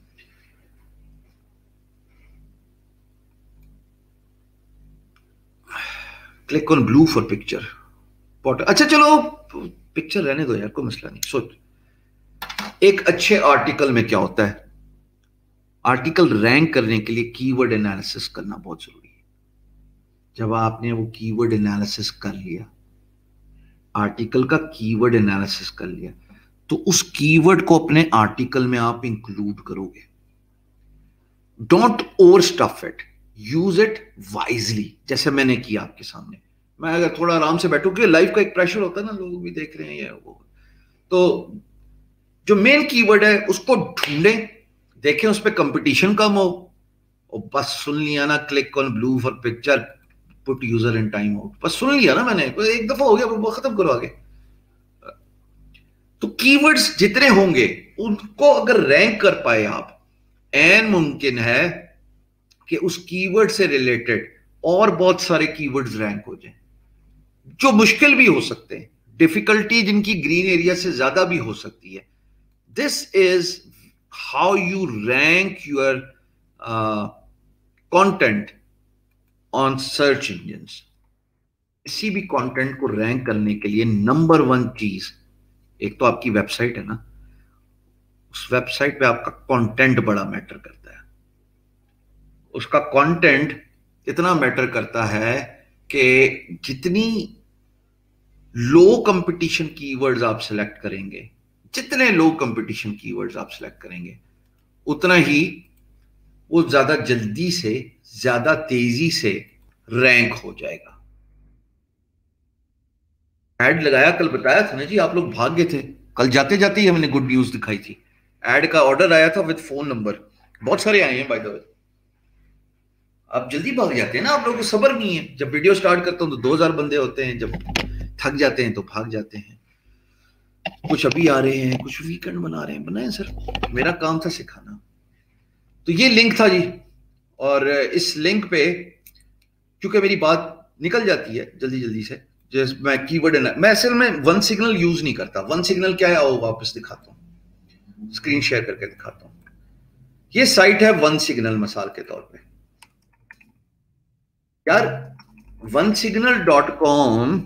Click on blue for picture. अच्छा चलो पिक्चर रहने दो यार, कोई मसला नहीं। सोच, एक अच्छे आर्टिकल में क्या होता है, आर्टिकल रैंक करने के लिए कीवर्ड एनालिसिस करना बहुत जरूरी है। जब आपने वो कीवर्ड एनालिसिस कर लिया, आर्टिकल का कीवर्ड एनालिसिस कर लिया, तो उस कीवर्ड को अपने आर्टिकल में आप इंक्लूड करोगे। Don't overstuff it, use it wisely, जैसे मैंने किया आपके सामने। मैं अगर थोड़ा आराम से बैठूं, क्योंकि लाइफ का एक प्रेशर होता है ना, लोग भी देख रहे हैं ये वो, तो जो मेन कीवर्ड है उसको ढूंढें, देखें उस पर कंपटीशन कम हो, और बस सुन लिया ना, click on blue for picture, put user in time out, बस सुन लिया ना मैंने, एक दफा हो गया, खत्म करो आगे। तो कीवर्ड्स जितने होंगे उनको अगर रैंक कर पाए आप, एन मुमकिन है कि उस कीवर्ड से रिलेटेड और बहुत सारे कीवर्ड्स रैंक हो जाएं, जो मुश्किल भी हो सकते हैं, डिफिकल्टी जिनकी ग्रीन एरिया से ज्यादा भी हो सकती है। This is how you rank your content on search engines. किसी भी कंटेंट को रैंक करने के लिए नंबर 1 चीज, एक तो आपकी वेबसाइट है ना, उस वेबसाइट पे आपका कंटेंट बड़ा मैटर करता है। उसका कंटेंट इतना मैटर करता है कि जितनी लो कंपटीशन कीवर्ड्स आप सिलेक्ट करेंगे, जितने लो कंपटीशन कीवर्ड्स आप सिलेक्ट करेंगे, उतना ही वो ज्यादा जल्दी से, ज्यादा तेजी से रैंक हो जाएगा। एड लगाया, कल बताया था ना जी, आप लोग भाग गए थे। कल जाते जाते ही हमने गुड न्यूज दिखाई थी। एड का ऑर्डर आया था विद फोन नंबर, बहुत सारे आए हैं बाय द वे। आप जल्दी भाग जाते हैं ना, आप लोगों को सब्र नहीं है। जब वीडियो स्टार्ट करता हूं तो 2000 बंदे होते हैं, जब थक जाते हैं तो भाग जाते हैं। कुछ अभी आ रहे हैं, कुछ वीकेंड बना रहे हैं। बनाए सर, मेरा काम था सिखाना। तो ये लिंक था जी, और इस लिंक पे क्योंकि मेरी बात निकल जाती है जल्दी जल्दी से, जैसे मैं कीवर्ड है ना, मैं असल में वन सिग्नल यूज नहीं करता। वन सिग्नल क्या है, आओ वापस दिखाता हूं, स्क्रीन शेयर करके दिखाता हूं। ये साइट है वन सिग्नल, मिसाल के तौर पे यार, onesignal.com,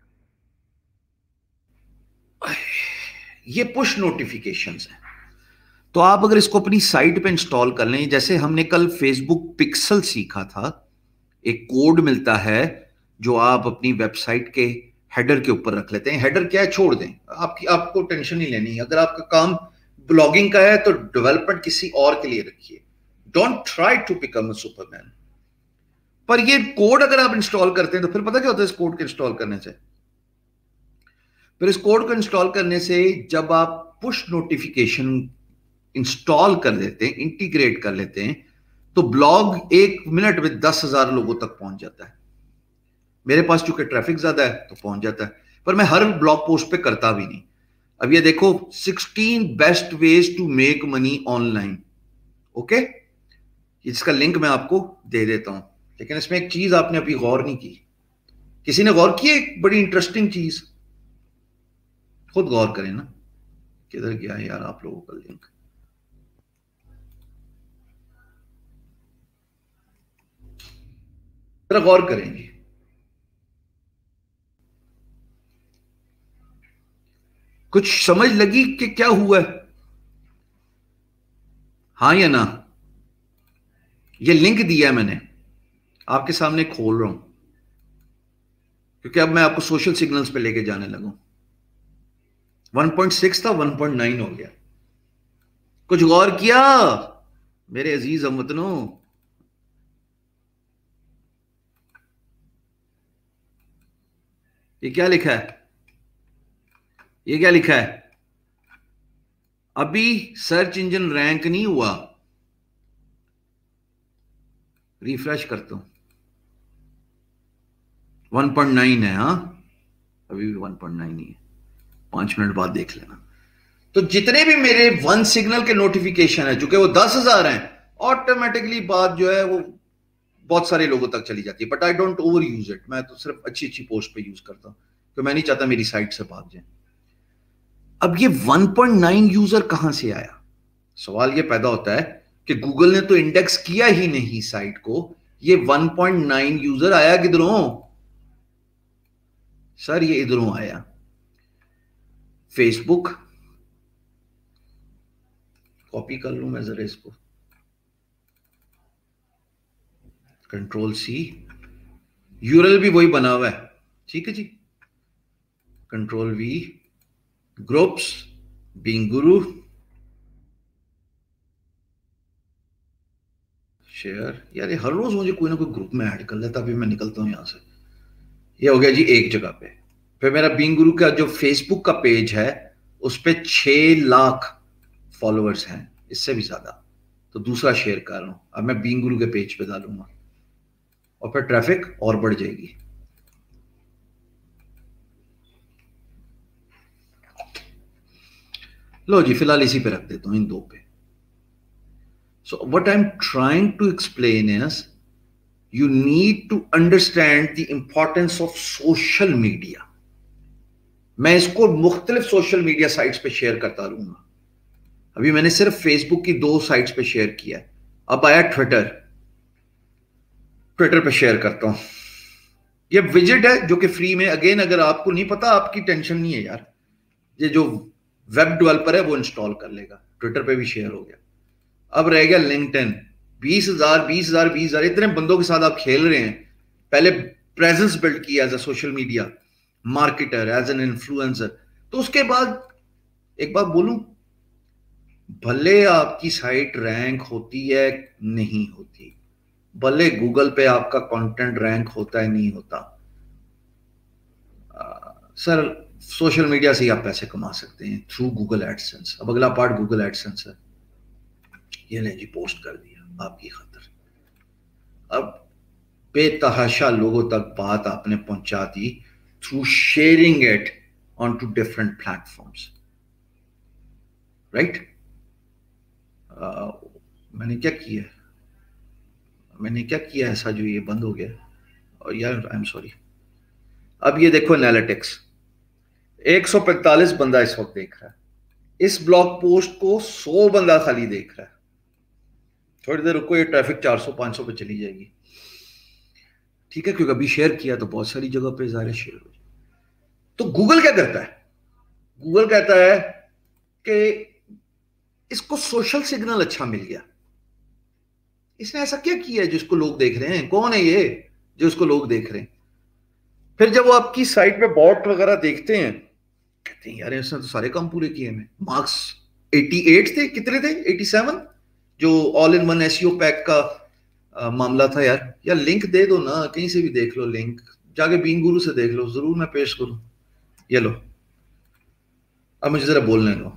ये पुश नोटिफिकेशंस है। तो आप अगर इसको अपनी साइट पे इंस्टॉल कर लें, जैसे हमने कल फेसबुक पिक्सल सीखा था, एक कोड मिलता है जो आप अपनी वेबसाइट के हेडर के ऊपर रख लेते हैं। हेडर क्या है, छोड़ दें, आपको टेंशन नहीं लेनी। अगर आपका काम ब्लॉगिंग का है तो डेवलपमेंट किसी और के लिए रखिए। Don't try to become a superman. पर ये कोड अगर आप इंस्टॉल करते हैं तो फिर पता क्या होता है इस कोड को इंस्टॉल करने से? फिर इस कोड को इंस्टॉल करने से जब आप पुश नोटिफिकेशन इंस्टॉल कर लेते हैं, इंटीग्रेट कर लेते हैं, तो ब्लॉग 1 मिनट में 10,000 लोगों तक पहुंच जाता है। मेरे पास चूंकि ट्रैफिक ज्यादा है तो पहुंच जाता है, पर मैं हर ब्लॉग पोस्ट पे करता भी नहीं। अब ये देखो 16 best ways to make money online. Okay, इसका लिंक मैं आपको दे देता हूं, लेकिन इसमें एक चीज आपने अभी गौर नहीं की। किसी ने गौर की? एक बड़ी इंटरेस्टिंग चीज, खुद गौर करें ना। किधर गया है यार आप लोगों का लिंक? जरा गौर करेंगे। कुछ समझ लगी कि क्या हुआ है? हाँ या ना? ये लिंक दिया है मैंने, आपके सामने खोल रहा हूं, क्योंकि अब मैं आपको सोशल सिग्नल्स पे लेके जाने लगूं। 1.6 था, 1.9 हो गया। कुछ गौर किया मेरे अजीज हमवतनों? ये क्या लिखा है? ये क्या लिखा है? अभी सर्च इंजन रैंक नहीं हुआ। रिफ्रेश करता हूं, 1.9 है। हाँ, अभी भी 1.9 ही है। 5 मिनट बाद देख लेना। तो जितने भी मेरे वन सिग्नल के नोटिफिकेशन है, चूंकि वो 10,000 हैं, ऑटोमेटिकली बात जो है वो बहुत सारे लोगों तक चली जाती है। But I don't overuse it. मैं तो सिर्फ अच्छी अच्छी पोस्ट पे यूज करता हूं, क्योंकि मैं नहीं चाहता मेरी साइट से भाग जाए। अब ये 1.9 यूजर कहां से आया? सवाल ये पैदा होता है कि गूगल ने तो इंडेक्स किया ही नहीं साइट को। ये 1.9 यूजर आया किधरों? सर ये इधरों आया। फेसबुक, कॉपी कर लूं मैं जरा इसको, Ctrl+C, यूआरएल भी वही बना हुआ है, ठीक है जी। Ctrl+V, groups, Being Guru, share. यार ये हर रोज मुझे कोई ना कोई ग्रुप में ऐड कर लेता, अभी मैं निकलता हूं यहां से। ये हो गया जी एक जगह पे। फिर मेरा बीइंग गुरु का जो फेसबुक का पेज है उस पे 6 लाख फॉलोअर्स हैं, इससे भी ज्यादा। तो दूसरा शेयर कर रहा हूं। अब मैं बीइंग गुरु के पेज पे डालूंगा और फिर ट्रैफिक और बढ़ जाएगी। लो जी, फिलहाल इसी पे रख देता हूं, इन दो पे। So what I am trying to explain is you need to understand the importance of social media. मैं इसको मुख्तलिफ सोशल मीडिया साइट्स पे शेयर करता रहूंगा। अभी मैंने सिर्फ फेसबुक की 2 साइट्स पे शेयर किया है। अब आया ट्विटर पे शेयर करता हूं। ये विजिट है जो कि फ्री में, अगेन अगर आपको नहीं पता आपकी टेंशन नहीं है यार, ये जो वेब डेवलपर है वो इंस्टॉल कर लेगा। ट्विटर पे भी शेयर हो गया। अब रह गया लिंक्डइन। 20,000 इतने बंदों के साथ आप खेल रहे हैं। पहले प्रेजेंस बिल्ड किया as a social media marketer, as an influencer. तो उसके बाद एक बात बोलूं, भले आपकी साइट रैंक होती है नहीं होती, भले गूगल पे आपका कंटेंट रैंक होता है नहीं होता, सर सोशल मीडिया से ही आप पैसे कमा सकते हैं थ्रू गूगल एडसेंस। अब अगला पार्ट गूगल एडसेंस है। ये ले जी, पोस्ट कर दिया आपकी खातिर। अब बेतहाशा लोगों तक बात आपने पहुंचा दी through sharing it on to different platforms, right? मैंने क्या किया ऐसा जो ये बंद हो गया? और यार आई एम सॉरी। अब ये देखो एनालिटिक्स, 145 बंदा इस वक्त देख रहा है। इस ब्लॉग पोस्ट को 100 बंदा खाली देख रहा है। थोड़ी देर रुको, ये ट्रैफिक 400-500 पे चली जाएगी, ठीक है? क्योंकि अभी शेयर किया तो बहुत सारी जगह पे ज़ाहिर शेयर हो जाए। तो गूगल क्या करता है? गूगल कहता है कि इसको सोशल सिग्नल अच्छा मिल गया। इसने ऐसा क्या किया है जो इसको लोग देख रहे हैं? कौन है ये जो इसको लोग देख रहे हैं? फिर जब वो आपकी साइट पे बॉट वगैरह देखते हैं, कहते हैं यार इसने तो सारे काम पूरे किए हैं। मार्क्स 88 थे, कितने थे? 87, जो all in one SEO pack का मामला था यार। यार लिंक दे दो ना, कहीं से भी देख लो, लिंक जाके बीइंग गुरु से देख लो, जरूर मैं पेश करूं। ये लो, अब मुझे जरा बोलने दो।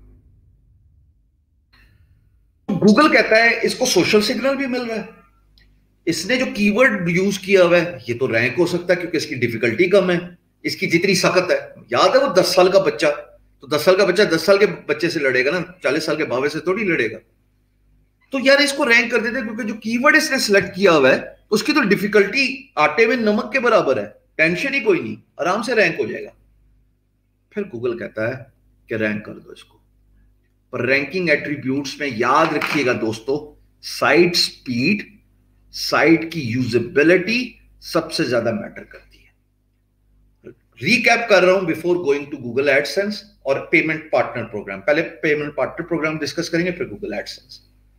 गूगल कहता है इसको सोशल सिग्नल भी मिल रहा है, इसने जो कीवर्ड यूज किया हुआ है ये तो रैंक हो सकता है क्योंकि इसकी डिफिकल्टी कम है, इसकी जितनी सख्त है। याद है वो 10 साल का बच्चा, तो 10 साल का बच्चा 10 साल के बच्चे से लड़ेगा ना, 40 साल के बावे से थोड़ी लड़ेगा। तो यार इसको रैंक कर देते क्योंकि जो कीवर्ड इसने सिलेक्ट किया हुआ है उसकी तो डिफिकल्टी आटे में नमक के बराबर है, टेंशन ही कोई नहीं, आराम से रैंक हो जाएगा। फिर गूगल कहता है कि रैंक कर दो इसको। पर रैंकिंग एट्रीब्यूट्स में याद रखिएगा दोस्तों, साइट स्पीड, साइट की यूजेबिलिटी सबसे ज्यादा मैटर करती है। रिकैप कर रहा हूं before going to Google AdSense और पेमेंट पार्टनर प्रोग्राम। पहले पेमेंट पार्टनर प्रोग्राम डिस्कस करेंगे, फिर गूगल एडसेंस।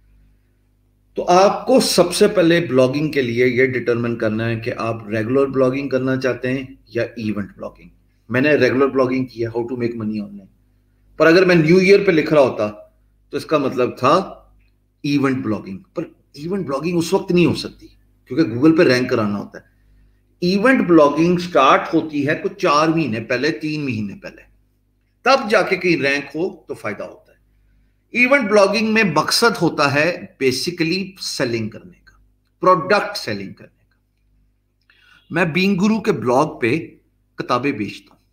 तो आपको सबसे पहले ब्लॉगिंग के लिए यह डिटरमिन करना है कि आप रेगुलर ब्लॉगिंग करना चाहते हैं या इवेंट ब्लॉगिंग। मैंने रेगुलर ब्लॉगिंग किया, how to make money online, पर अगर मैं न्यू ईयर पे लिख रहा होता तो इसका मतलब था इवेंट ब्लॉगिंग। पर इवेंट ब्लॉगिंग उस वक्त नहीं हो सकती क्योंकि गूगल पे रैंक कराना होता है। इवेंट ब्लॉगिंग स्टार्ट होती है कुछ 4 महीने पहले, 3 महीने पहले, तब जाके कहीं रैंक हो तो फायदा होता है। इवेंट ब्लॉगिंग में मकसद होता है बेसिकली सेलिंग करने का, प्रोडक्ट सेलिंग करने का। मैं बीइंग गुरु के ब्लॉग पे किताबें बेचता हूं।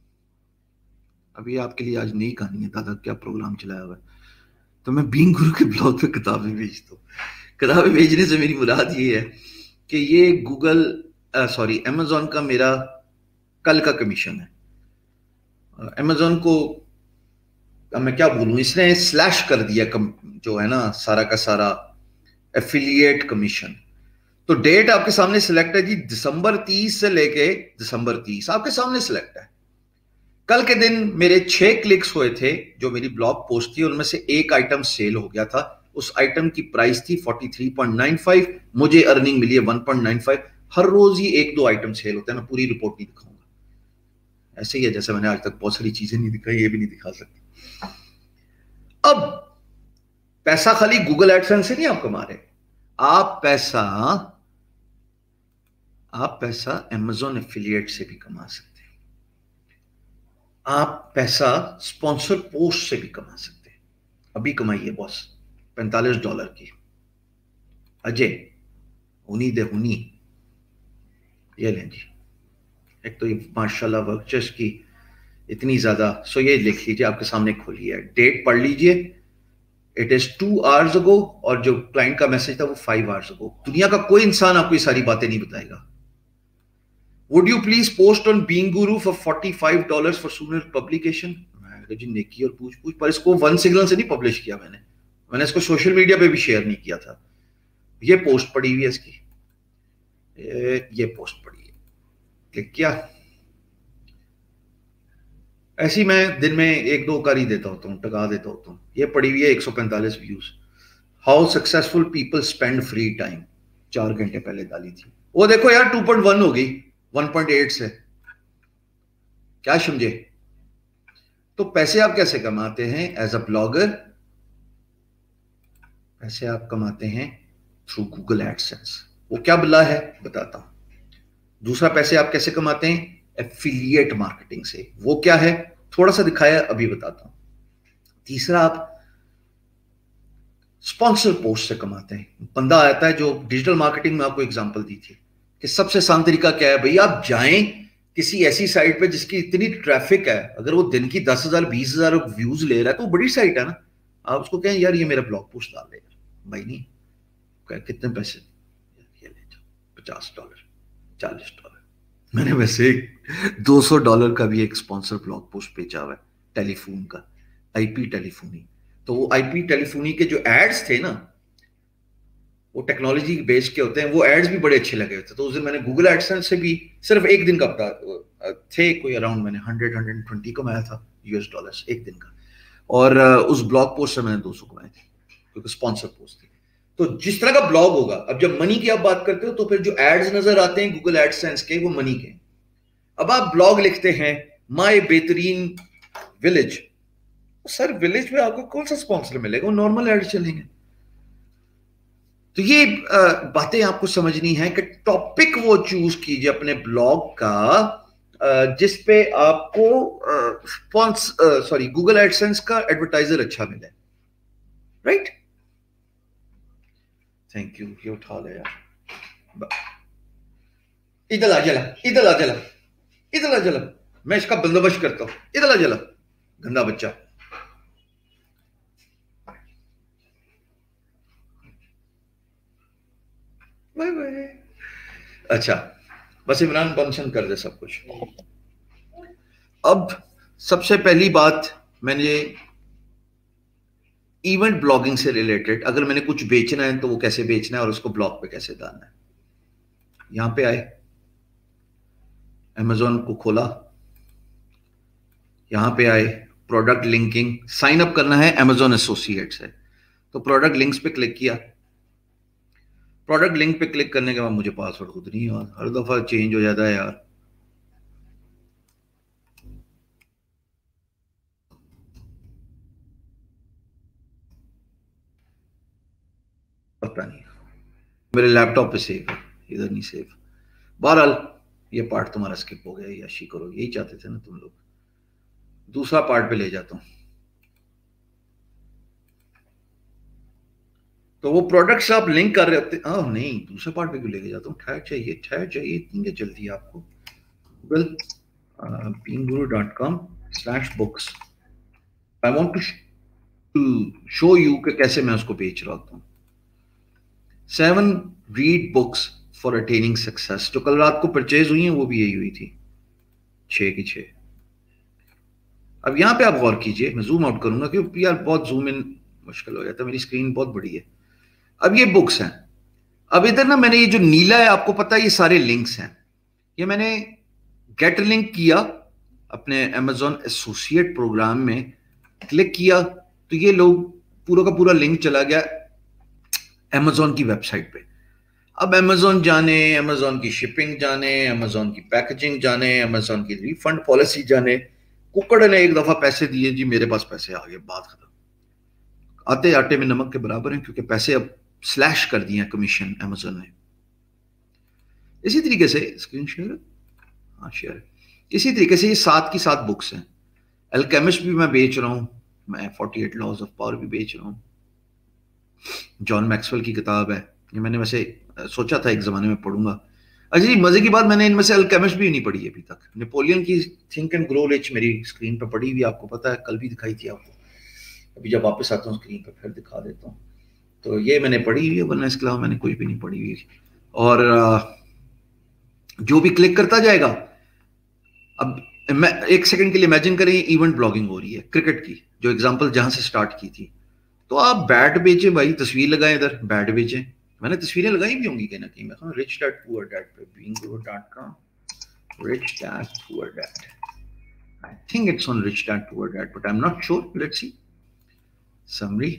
अभी आपके लिए आज नई कहानी है, दादा क्या प्रोग्राम चलाया हुआ है। तो मैं बीइंग गुरु के ब्लॉग पे किताबें बेचता हूँ। किताबें बेचने से मेरी मुराद ये है कि ये गूगल अमेज़न का मेरा कल का कमीशन है। अमेज़न को मैं क्या बोलूं, इसने स्लैश कर दिया जो है ना सारा का सारा एफिलिएट कमीशन। तो डेट आपके सामने सिलेक्ट है जी, दिसंबर 30 से लेके दिसंबर 30 आपके सामने सिलेक्ट है। कल के दिन मेरे 6 क्लिक्स हुए थे, जो मेरी ब्लॉग पोस्ट थी उनमें से एक आइटम सेल हो गया था। उस आइटम की प्राइस थी 43.95, मुझे अर्निंग मिली है 1.95। हर रोज ही 1-2 आइटम सेल होते हैं, मैं पूरी रिपोर्ट नहीं दिखाऊंगा। ऐसे ही है जैसे मैंने आज तक बहुत सारी चीजें नहीं दिखाई, ये भी नहीं दिखा सकती। अब पैसा खाली गूगल एडसेंस से नहीं आप कमा रहे, आप पैसा अमेज़न एफिलिएट से भी कमा सकते हैं। आप पैसा स्पॉन्सर पोस्ट से भी कमा सकते हैं। अभी कमाइए बॉस $45 की, अजय हुनी दे हुनी, ये लें जी। एक तो ये माशाल्लाह वर्कचर्स की इतनी ज्यादा, सो ये लिख लीजिए, आपके सामने खोली है, डेट पढ़ लीजिए, इट इज 2 आवर्स अगो, और जो क्लाइंट का मैसेज था वो 5 आवर्स अगो। दुनिया का कोई इंसान आपको ये सारी बातें नहीं बताएगा। Would you please post on Being Guru for $45 for sooner publication. जी नेकी और पूछ पूछ, पर इसको वन सिग्नल से नहीं पब्लिश किया मैंने इसको सोशल मीडिया पे भी शेयर नहीं किया था। ये पोस्ट पड़ी हुई है इसकी, ये पोस्ट पड़ी है, क्लिक किया। ऐसी मैं दिन में 1-2 कर ही देता होता हूँ, टका देता होता हूँ। ये पड़ी हुई है 145 views. How successful people spend free time, 4 घंटे पहले डाली थी। वो देखो यार 2.1 हो गई 1.8 से, क्या समझे। तो पैसे आप कैसे कमाते हैं एज अ ब्लॉगर? पैसे आप कमाते हैं थ्रू गूगल एडसेंस। वो क्या बला है बताता हूं। दूसरा पैसे आप कैसे कमाते हैं? एफिलिएट मार्केटिंग से। वो क्या है थोड़ा सा दिखाया, अभी बताता हूं। तीसरा आप स्पॉन्सर पोस्ट से कमाते हैं। बंदा आता है जो डिजिटल मार्केटिंग में आपको एग्जांपल दी थी कि सबसे आसान तरीका क्या है भाई, आप जाएं किसी ऐसी साइट पे जिसकी इतनी ट्रैफिक है, अगर वो दिन की 10,000 20,000 व्यूज ले रहा है तो बड़ी साइट है ना। आप उसको कहें यार ये मेरा ब्लॉग पोस्ट डाल देगा, भाई नहीं कितने पैसे, ये ले जाओ $50 $40। मैंने वैसे $200 का भी एक स्पॉन्सर ब्लॉग पोस्ट बेचा हुआ है, टेलीफोन का, आईपी टेलीफोनी। तो वो आईपी टेलीफोनी के जो एड्स थे ना, वो टेक्नोलॉजी बेस के होते हैं, वो एड्स भी बड़े अच्छे लगे थे। तो उस दिन मैंने गूगल एडसेंस से भी सिर्फ एक दिन का थे कोई अराउंड मैंने 100-120 कमाया था $US एक दिन का, और उस ब्लॉग पोस्ट से मैंने 200 कमाए थे क्योंकि स्पॉन्सर पोस्ट थे। तो जिस तरह का ब्लॉग होगा, अब जब मनी की आप बात करते हो तो फिर जो एड्स नजर आते हैं गूगल एडसेंस के, वो मनी के। अब आप ब्लॉग लिखते हैं माय बेहतरीन विलेज, सर विलेज में आपको कौन सा स्पॉन्सर मिलेगा? वो नॉर्मल एड चलेंगे। तो ये बातें आपको समझनी है कि टॉपिक वो चूज कीजिए अपने ब्लॉग का जिस पे आपको गूगल एडसेंस का एडवर्टाइजर अच्छा मिले, राइट। थैंक यू, ये उठा ले यार, इधर आ जला, इधर आ जला, इधर आ जला, मैं इसका बंदोबस्त करता हूं, इधर आ जला, गंदा बच्चा। Bye bye. अच्छा, बस इमरान बंद कर दे सब कुछ। अब सबसे पहली बात, मैंने इवेंट ब्लॉगिंग से रिलेटेड, अगर मैंने कुछ बेचना है तो वो कैसे बेचना है और उसको ब्लॉग पे कैसे डालना है। यहां पे आए, अमेज़न को खोला, यहां पे आए, प्रोडक्ट लिंकिंग, साइन अप करना है अमेज़न एसोसिएट से, तो प्रोडक्ट लिंक्स पे क्लिक किया। प्रोडक्ट लिंक पे क्लिक करने के बाद मुझे पासवर्ड खुद नहीं यार, हर दफा चेंज हो जाता है यार। पता नहीं, मेरे लैपटॉप पे सेव है, इधर नहीं सेव। बहरहाल ये पार्ट तुम्हारा स्किप हो गया, याशी करो, यही चाहते थे ना तुम लोग। दूसरा पार्ट पे ले जाता हूं। तो वो प्रोडक्ट्स आप लिंक कर रहे होते, नहीं, दूसरे पार्ट पे क्यों लेके जाता हूँ, ठहर चाहिए, इतनी जल्दी आपको। Google beangguru.com/books, I want to show you कि कैसे मैं उसको बेच रहा हूँ। 7 read books for attaining success, जो कल रात को परचेज हुई हैं वो भी यही हुई थी, 6 की 6। अब यहां पे आप गौर कीजिए, मैं जूम आउट करूंगा क्योंकि यार बहुत जूम इन मुश्किल हो जाता है, मेरी स्क्रीन बहुत बड़ी है। अब ये बुक्स हैं, अब इधर ना मैंने ये जो नीला है आपको पता है ये सारे लिंक्स हैं, ये मैंने गेट लिंक किया, अपने अमेज़न एसोसिएट प्रोग्राम में क्लिक किया तो ये लोग पूरा का पूरा लिंक चला गया अमेज़न की वेबसाइट पे। अब अमेज़न जाने, अमेज़न की शिपिंग जाने, अमेज़न की पैकेजिंग जाने, अमेज़न की रिफंड पॉलिसी जाने, कुकड़ ने एक दफा पैसे दिए जी, मेरे पास पैसे आ गए, बात खत्म। आते आटे में नमक के बराबर है, क्योंकि पैसे अब स्लैश कर दिए कमीशन अमेज़न ने। इसी तरीके से स्क्रीन शेयर, हाँ शेयर, इसी तरीके से ये 7 की 7 बुक्स हैं। अल्केमिस्ट भी मैं बेच रहा हूं, मैं 48 लॉज ऑफ पावर भी बेच रहा हूं, जॉन मैक्सवेल की किताब है, ये मैंने वैसे सोचा था एक जमाने में पढ़ूंगा। अच्छा जी, मजे की बात, मैंने इनमें से अल्केमिस्ट भी नहीं पढ़ी अभी तक। नेपोलियन की थिंक एंड ग्रो रिच मेरी स्क्रीन पर पड़ी हुई, आपको पता है, कल भी दिखाई थी आपको, अभी जब वापस आता हूँ स्क्रीन पर फिर दिखा देता हूँ। तो ये मैंने पढ़ी हुई है, वरना इसके अलावा मैंने कोई भी नहीं पढ़ी हुई। और जो भी क्लिक करता जाएगा, अब मैं एक सेकंड के लिए इमेजिन करें इवेंट ब्लॉगिंग हो रही है क्रिकेट की, जो एग्जांपल जहां से स्टार्ट की थी, तो आप बैट बेचे भाई, तस्वीर लगाएं इधर, बैट बेचे, मैंने तस्वीरें लगाई भी होंगी कहीं ना कहीं, मैं रिच डैड पुअर डैड पे, beangguru.com, Rich dad poor Dad, I think it's on Rich dad poor Dad, but I am not sure, let's see. Summary,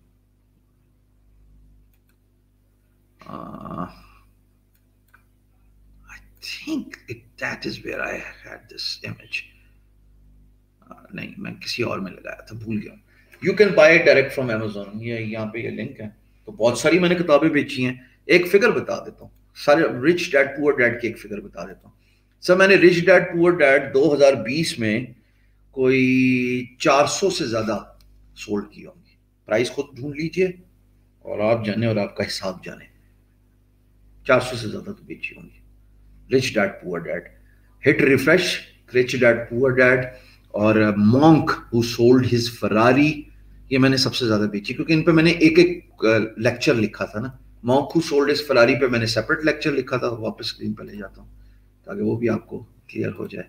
I think that is where I had this image. नहीं, मैं किसी और में लगाया था, भूल गया। You can buy it direct from Amazon, ये यहाँ पे ये लिंक है। तो बहुत सारी मैंने किताबें बेची हैं। एक फिगर बता देता हूँ, सारे रिच डैड पुअर डैड की एक फिगर बता देता हूँ। सर मैंने रिच डैड पुअर डैड 2020 में कोई 400 से ज्यादा सोल्ड की होंगी। प्राइस खुद ढूंढ लीजिए और आप जाने और आपका हिसाब जाने, 400 से ज्यादा तो बेची होंगी। Rich dad poor Dad, hit refresh, Rich dad poor Dad, और Monk Who Sold His Ferrari, ये मैंने सबसे ज्यादा बेची, क्योंकि इन पे मैंने एक एक लेक्चर लिखा था ना। Monk Who Sold His Ferrari पे मैंने सेपरेट लेक्चर लिखा था, वापस स्क्रीन पे ले जाता हूँ ताकि वो भी आपको क्लियर हो जाए।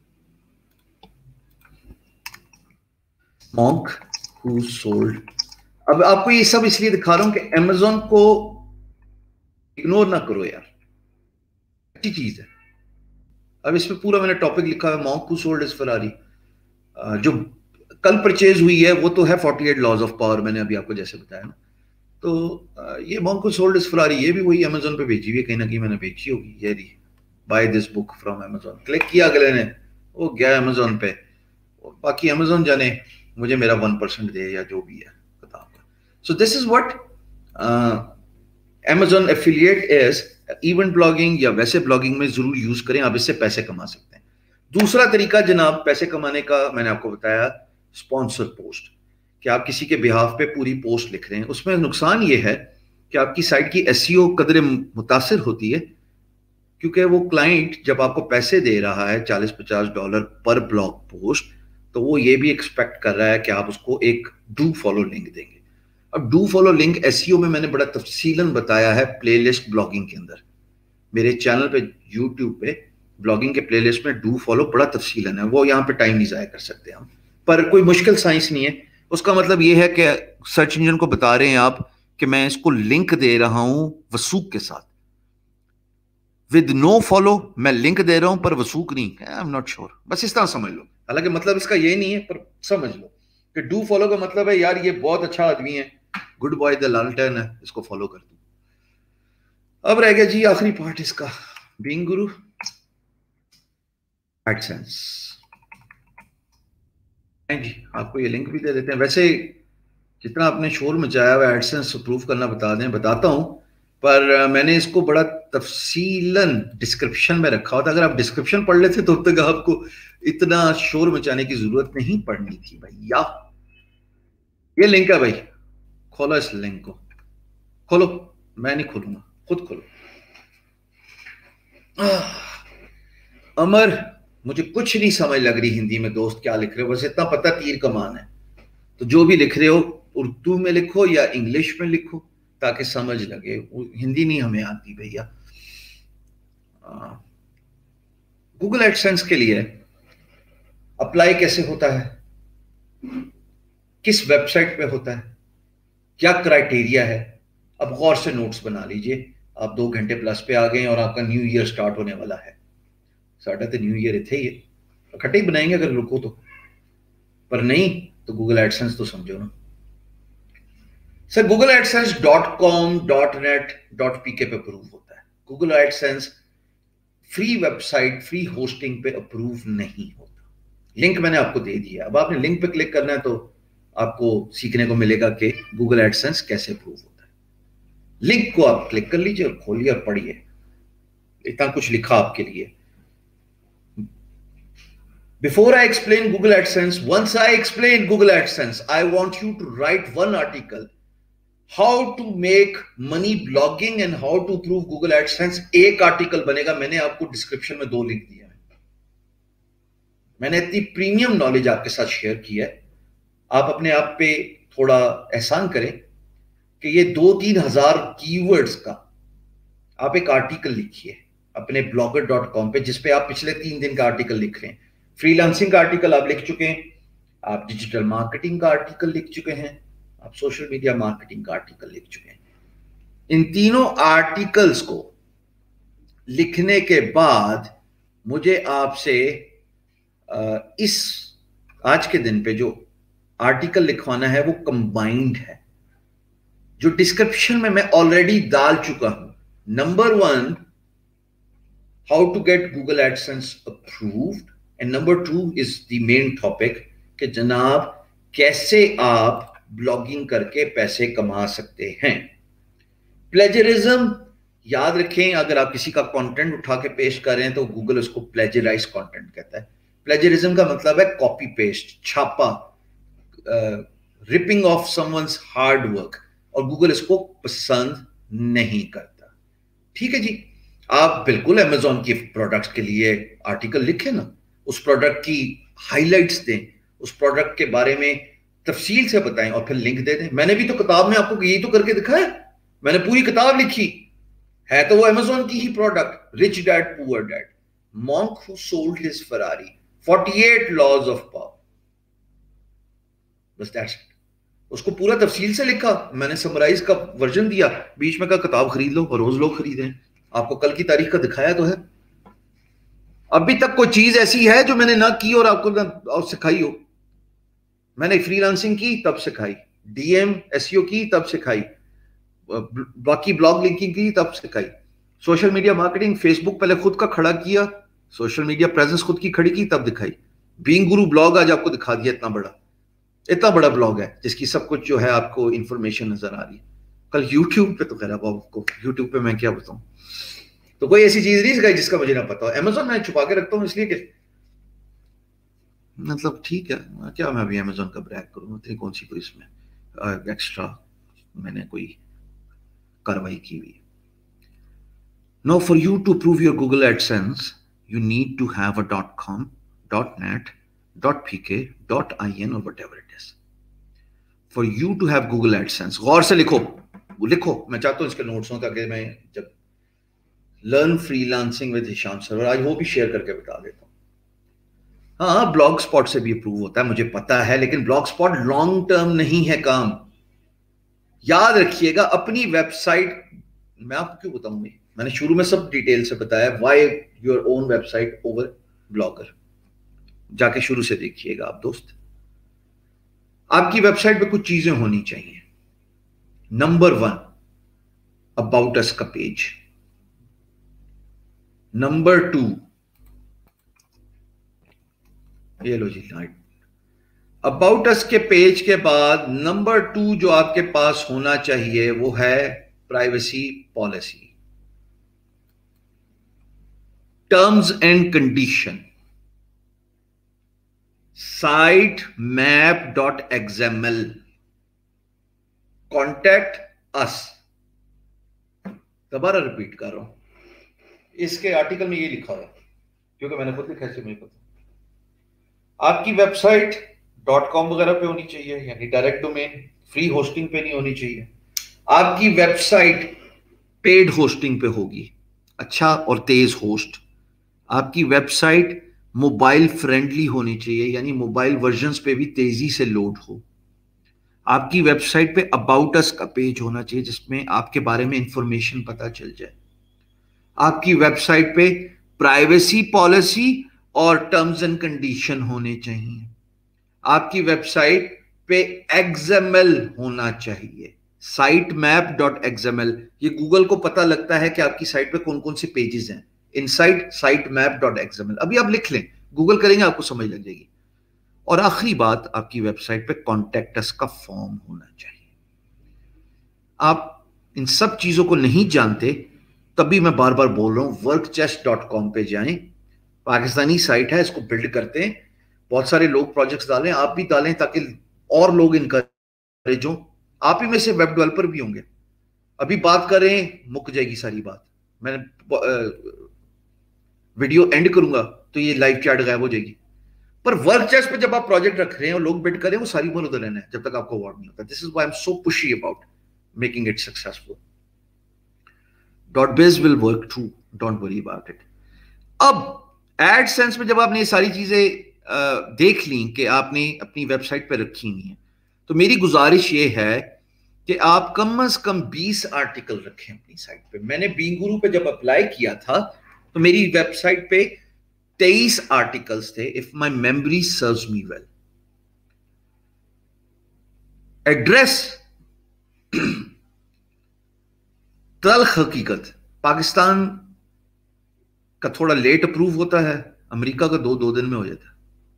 मॉन्क हु सोल्ड, अब आपको ये सब इसलिए दिखा रहा हूं कि अमेज़न को इग्नोर ना करो यार, अच्छी चीज है। अब इसमें पूरा मैंने टॉपिक लिखा है, Monk Who Sold His Ferrari, जो कल परचेज हुई है वो तो है 48 लॉज ऑफ पावर, मैंने अभी आपको जैसे बताया ना। तो ये Monk Who Sold His Ferrari, ये भी वही अमेज़न पे बेची हुई है, कहीं ना कहीं मैंने बेची होगी। ये रही, buy this book from Amazon, click किया अगले ने, वो गया अमेज़न पे, और बाकी अमेज़न जाने मुझे मेरा 1% दे या जो भी है, बताऊंगा। So this is what Amazon affiliate is event blogging या वैसे ब्लॉगिंग में जरूर यूज करें, आप इससे पैसे कमा सकते हैं। दूसरा तरीका जनाब पैसे कमाने का मैंने आपको बताया, स्पॉन्सर पोस्ट, कि आप किसी के बिहाफ पे पूरी पोस्ट लिख रहे हैं। उसमें नुकसान ये है कि आपकी साइट की एसईओ कदर मुतासिर होती है, क्योंकि वो क्लाइंट जब आपको पैसे दे रहा है $40-50 पर ब्लॉग पोस्ट, तो वो ये भी एक्सपेक्ट कर रहा है कि आप उसको एक डू फॉलो लिंक देंगे। अब डू फॉलो लिंक एसईओ में मैंने बड़ा तफसीलन बताया है प्लेलिस्ट ब्लॉगिंग के अंदर, मेरे चैनल पे यूट्यूब पे ब्लॉगिंग के प्लेलिस्ट में डू फॉलो बड़ा तफसीलन है, वो यहाँ पे टाइम नहीं ज़ाया कर सकते हम, पर कोई मुश्किल साइंस नहीं है। उसका मतलब ये है कि सर्च इंजन को बता रहे हैं आप कि मैं इसको लिंक दे रहा हूं वसूक के साथ, विद नो फॉलो मैं लिंक दे रहा हूं पर वसूक नहीं, आई एम नॉट श्योर, बस इस तरह समझ लो। हालांकि मतलब इसका ये नहीं है, पर समझ लो कि डू फॉलो का मतलब है यार ये बहुत अच्छा आदमी है, गुड बॉय द लालटेन है, इसको फॉलो कर दो। अब रह गया जी आखिरी पार्ट इसका, बीइंग गुरु, एडसेंस। जी आपको ये लिंक भी दे देते हैं। वैसे जितना आपने शोर मचाया हुआ एडसेंस अप्रूव करना बताता हूं, पर मैंने इसको बड़ा तफसीलन डिस्क्रिप्शन में रखा होता। अगर आप डिस्क्रिप्शन पढ़ लेते तो तक आपको इतना शोर मचाने की जरूरत नहीं पड़नी थी भैया। ये लिंक है भाई, खोलो इस लिंक को, खोलो, मैं नहीं खोलूंगा, खुद खोलो। अमर मुझे कुछ नहीं समझ लग रही हिंदी में दोस्त क्या लिख रहे हो, बस इतना पता तीर कमान है, तो जो भी लिख रहे हो उर्दू में लिखो या इंग्लिश में लिखो ताकि समझ लगे। हिंदी नहीं हमें आती भैया। गूगल एडसेंस के लिए अप्लाई कैसे होता है, किस वेबसाइट पे होता है, क्या क्राइटेरिया है, अब गौर से नोट्स बना लीजिए। आप 2 घंटे प्लस पे आ गए और आपका न्यू ईयर स्टार्ट होने वाला है। साढ़े तो न्यू ईयर थे, ये इकट्ठे ही बनाएंगे अगर रुको तो, पर नहीं तो गूगल एडसेंस तो समझो ना sir. Google AdSense .com .net .pk पे अप्रूव होता है। Google AdSense free website free hosting पे अप्रूव नहीं होता। लिंक मैंने आपको दे दिया, अब आपने लिंक पे क्लिक करना है तो आपको सीखने को मिलेगा कि गूगल एडसेंस कैसे अप्रूव होता है। लिंक को आप क्लिक कर लीजिए और खोलिए और पढ़िए, इतना कुछ लिखा आपके लिए। Before I explain Google AdSense, once I explain Google AdSense, I want you to write one article, how to make money blogging and how to prove Google AdSense। एक आर्टिकल बनेगा, मैंने आपको डिस्क्रिप्शन में 2 लिंक दिया है। मैंने इतनी premium knowledge आपके साथ शेयर की है, आप अपने आप पे थोड़ा एहसान करें कि ये 2-3 हजार कीवर्ड्स का आप एक आर्टिकल लिखिए अपने blogger.com पे, जिसपे आप पिछले 3 दिन का आर्टिकल लिख रहे हैं। फ्रीलांसिंग का आर्टिकल आप लिख चुके हैं, आप डिजिटल मार्केटिंग का आर्टिकल लिख चुके हैं, आप सोशल मीडिया मार्केटिंग का आर्टिकल लिख चुके हैं। इन तीनों आर्टिकल्स को लिखने के बाद मुझे आपसे इस आज के दिन पे जो आर्टिकल लिखवाना है वो कंबाइंड है, जो डिस्क्रिप्शन में मैं ऑलरेडी डाल चुका हूं। Number 1, how to get Google AdSense approved, and number 2 is the main topic कि जनाब कैसे आप ब्लॉगिंग करके पैसे कमा सकते हैं। प्लेजरिज्म याद रखें, अगर आप किसी का कंटेंट उठा के पेश कर रहे हैं तो गूगल उसको प्लेजराइज कंटेंट कहता है। प्लेजरिज्म का मतलब है कॉपी पेस्ट, छापा, ripping off someone's hard work, और गूगल इसको पसंद नहीं करता। ठीक है जी, आप बिल्कुल अमेजोन की प्रोडक्ट्स के लिए आर्टिकल लिखें ना, उस प्रोडक्ट की हाइलाइट्स दें, उस प्रोडक्ट के बारे में तफसील से बताएं और फिर लिंक दे दें। मैंने भी तो किताब में आपको यही तो करके दिखाया, मैंने पूरी किताब लिखी है, तो वो अमेजोन की ही product, Rich dad poor Dad, Monk Who Sold His Ferrari, 48 laws of power, बस दैट्स इट। उसको पूरा तफसील से लिखा, मैंने समराइज का वर्जन दिया, बीच में का किताब खरीद लो और रोज लोग खरीदें। आपको कल की तारीख का दिखाया तो है। अभी तक कोई चीज ऐसी है जो मैंने ना की और आपको ना और सिखाई हो? मैंने फ्रीलांसिंग की तब सिखाई, डीएम एसईओ की तब सिखाई, बाकी ब्लॉग लिंकिंग की तब सिखाई, सोशल मीडिया मार्केटिंग, फेसबुक पहले खुद का खड़ा किया, सोशल मीडिया प्रेजेंस खुद की खड़ी की तब दिखाई। बीइंग गुरु ब्लॉग आज आपको दिखा दिया, इतना बड़ा ब्लॉग है जिसकी सब कुछ जो है आपको इंफॉर्मेशन नजर आ रही है। कल यूट्यूब पे, तो खैर अब आपको यूट्यूब पे मैं क्या बताऊं, तो कोई ऐसी चीज नहीं जिसका मुझे ना पता हो। अमेजोन मैं छुपा के रखता हूं इसलिए कि मतलब ठीक है, क्या मैं अभी अमेजोन का ब्रैग करूं, इतनी कौन सी कोई इसमें एक्स्ट्रा मैंने कोई कार्रवाई की हुई। Now for you to prove your Google AdSense, you need to have a .com, .net, .pk, .in or whatever it is. For you to have Google AdSense, गौर से लिखो, मैं चाहता हूं इसके नोट्स हों ताकि मैं जब learn freelancing with Hisham sir, आज वो भी शेयर करके बता देता हूं। हाँ, ब्लॉग स्पॉट से भी अप्रूव होता है मुझे पता है, लेकिन ब्लॉग स्पॉट लॉन्ग टर्म नहीं है काम, याद रखिएगा। अपनी वेबसाइट, मैं आपको क्यों बताऊं, मैंने शुरू में सब डिटेल से बताया, why your own website over blogger, जाके शुरू से देखिएगा आप दोस्त। आपकी वेबसाइट पे कुछ चीजें होनी चाहिए। नंबर 1, अबाउट अस का पेज। नंबर 2, ये लो जी लाइट, अबाउट अस के पेज के बाद नंबर 2 जो आपके पास होना चाहिए वो है privacy policy, terms and condition, sitemap.xml, contact us. दोबारा रिपीट कर रहा हूं, इसके आर्टिकल में ये लिखा है क्योंकि मैंने खुद लिखा है, मुझे पता। आपकी वेबसाइट .com वगैरह पे होनी चाहिए, यानी डायरेक्ट डोमेन, फ्री होस्टिंग पे नहीं होनी चाहिए। आपकी वेबसाइट पेड होस्टिंग पे होगी, अच्छा और तेज होस्ट। आपकी वेबसाइट मोबाइल फ्रेंडली होनी चाहिए, यानी मोबाइल वर्जन्स पे भी तेजी से लोड हो। आपकी वेबसाइट पे अबाउट अस का पेज होना चाहिए जिसमें आपके बारे में इंफॉर्मेशन पता चल जाए। आपकी वेबसाइट पे प्राइवेसी पॉलिसी और टर्म्स एंड कंडीशन होने चाहिए। आपकी वेबसाइट पे XML होना चाहिए, sitemap.xml। ये गूगल को पता लगता है कि आपकी साइट पे कौन कौन से पेजेस हैं, इनसाइड sitemap.xml। अभी आप लिख लें, गूगल करेंगे आपको समझ लग जाएगी। और आखिरी बात, आपकी वेबसाइट पे कॉन्टैक्ट अस का फॉर्म होना चाहिए। आप इन सब चीजों को नहीं जानते, तभी मैं बार बार बोल रहा हूं, workchest.com पे जाएं, पाकिस्तानी साइट है, इसको बिल्ड करते हैं। बहुत सारे लोग प्रोजेक्ट्स डालें, आप भी डालें ताकि और लोग इनकरेज हों। आप ही में से वेब डेवलपर भी होंगे। अभी बात करें, मुक जाएगी सारी बात। मैंने वीडियो एंड करूंगा तो ये लाइव चैट गायब हो जाएगी। पर वर्कचेस्ट पे जब आप प्रोजेक्ट रख रहे हैं और लोग बिड करें, वो सारी उम्र उधर रहना है जब तक आपको अवार्ड नहीं होता। This is why I am so pushy about making it successful. .biz will work too, don't worry about it। अब एडसेंस में जब आपने ये सारी चीजें देख ली कि आपने अपनी वेबसाइट पे रखी हुई है, तो मेरी गुजारिश ये है कि आप कम से कम 20 आर्टिकल रखें अपनी साइट पे। मैंने बींगुरु पे जब अप्लाई किया था तो मेरी वेबसाइट पे 23 आर्टिकल्स थे, if my memory serves me well. Address, तल्ख हकीकत, पाकिस्तान का थोड़ा लेट अप्रूव होता है, अमेरिका का 2 दिन में हो जाता है।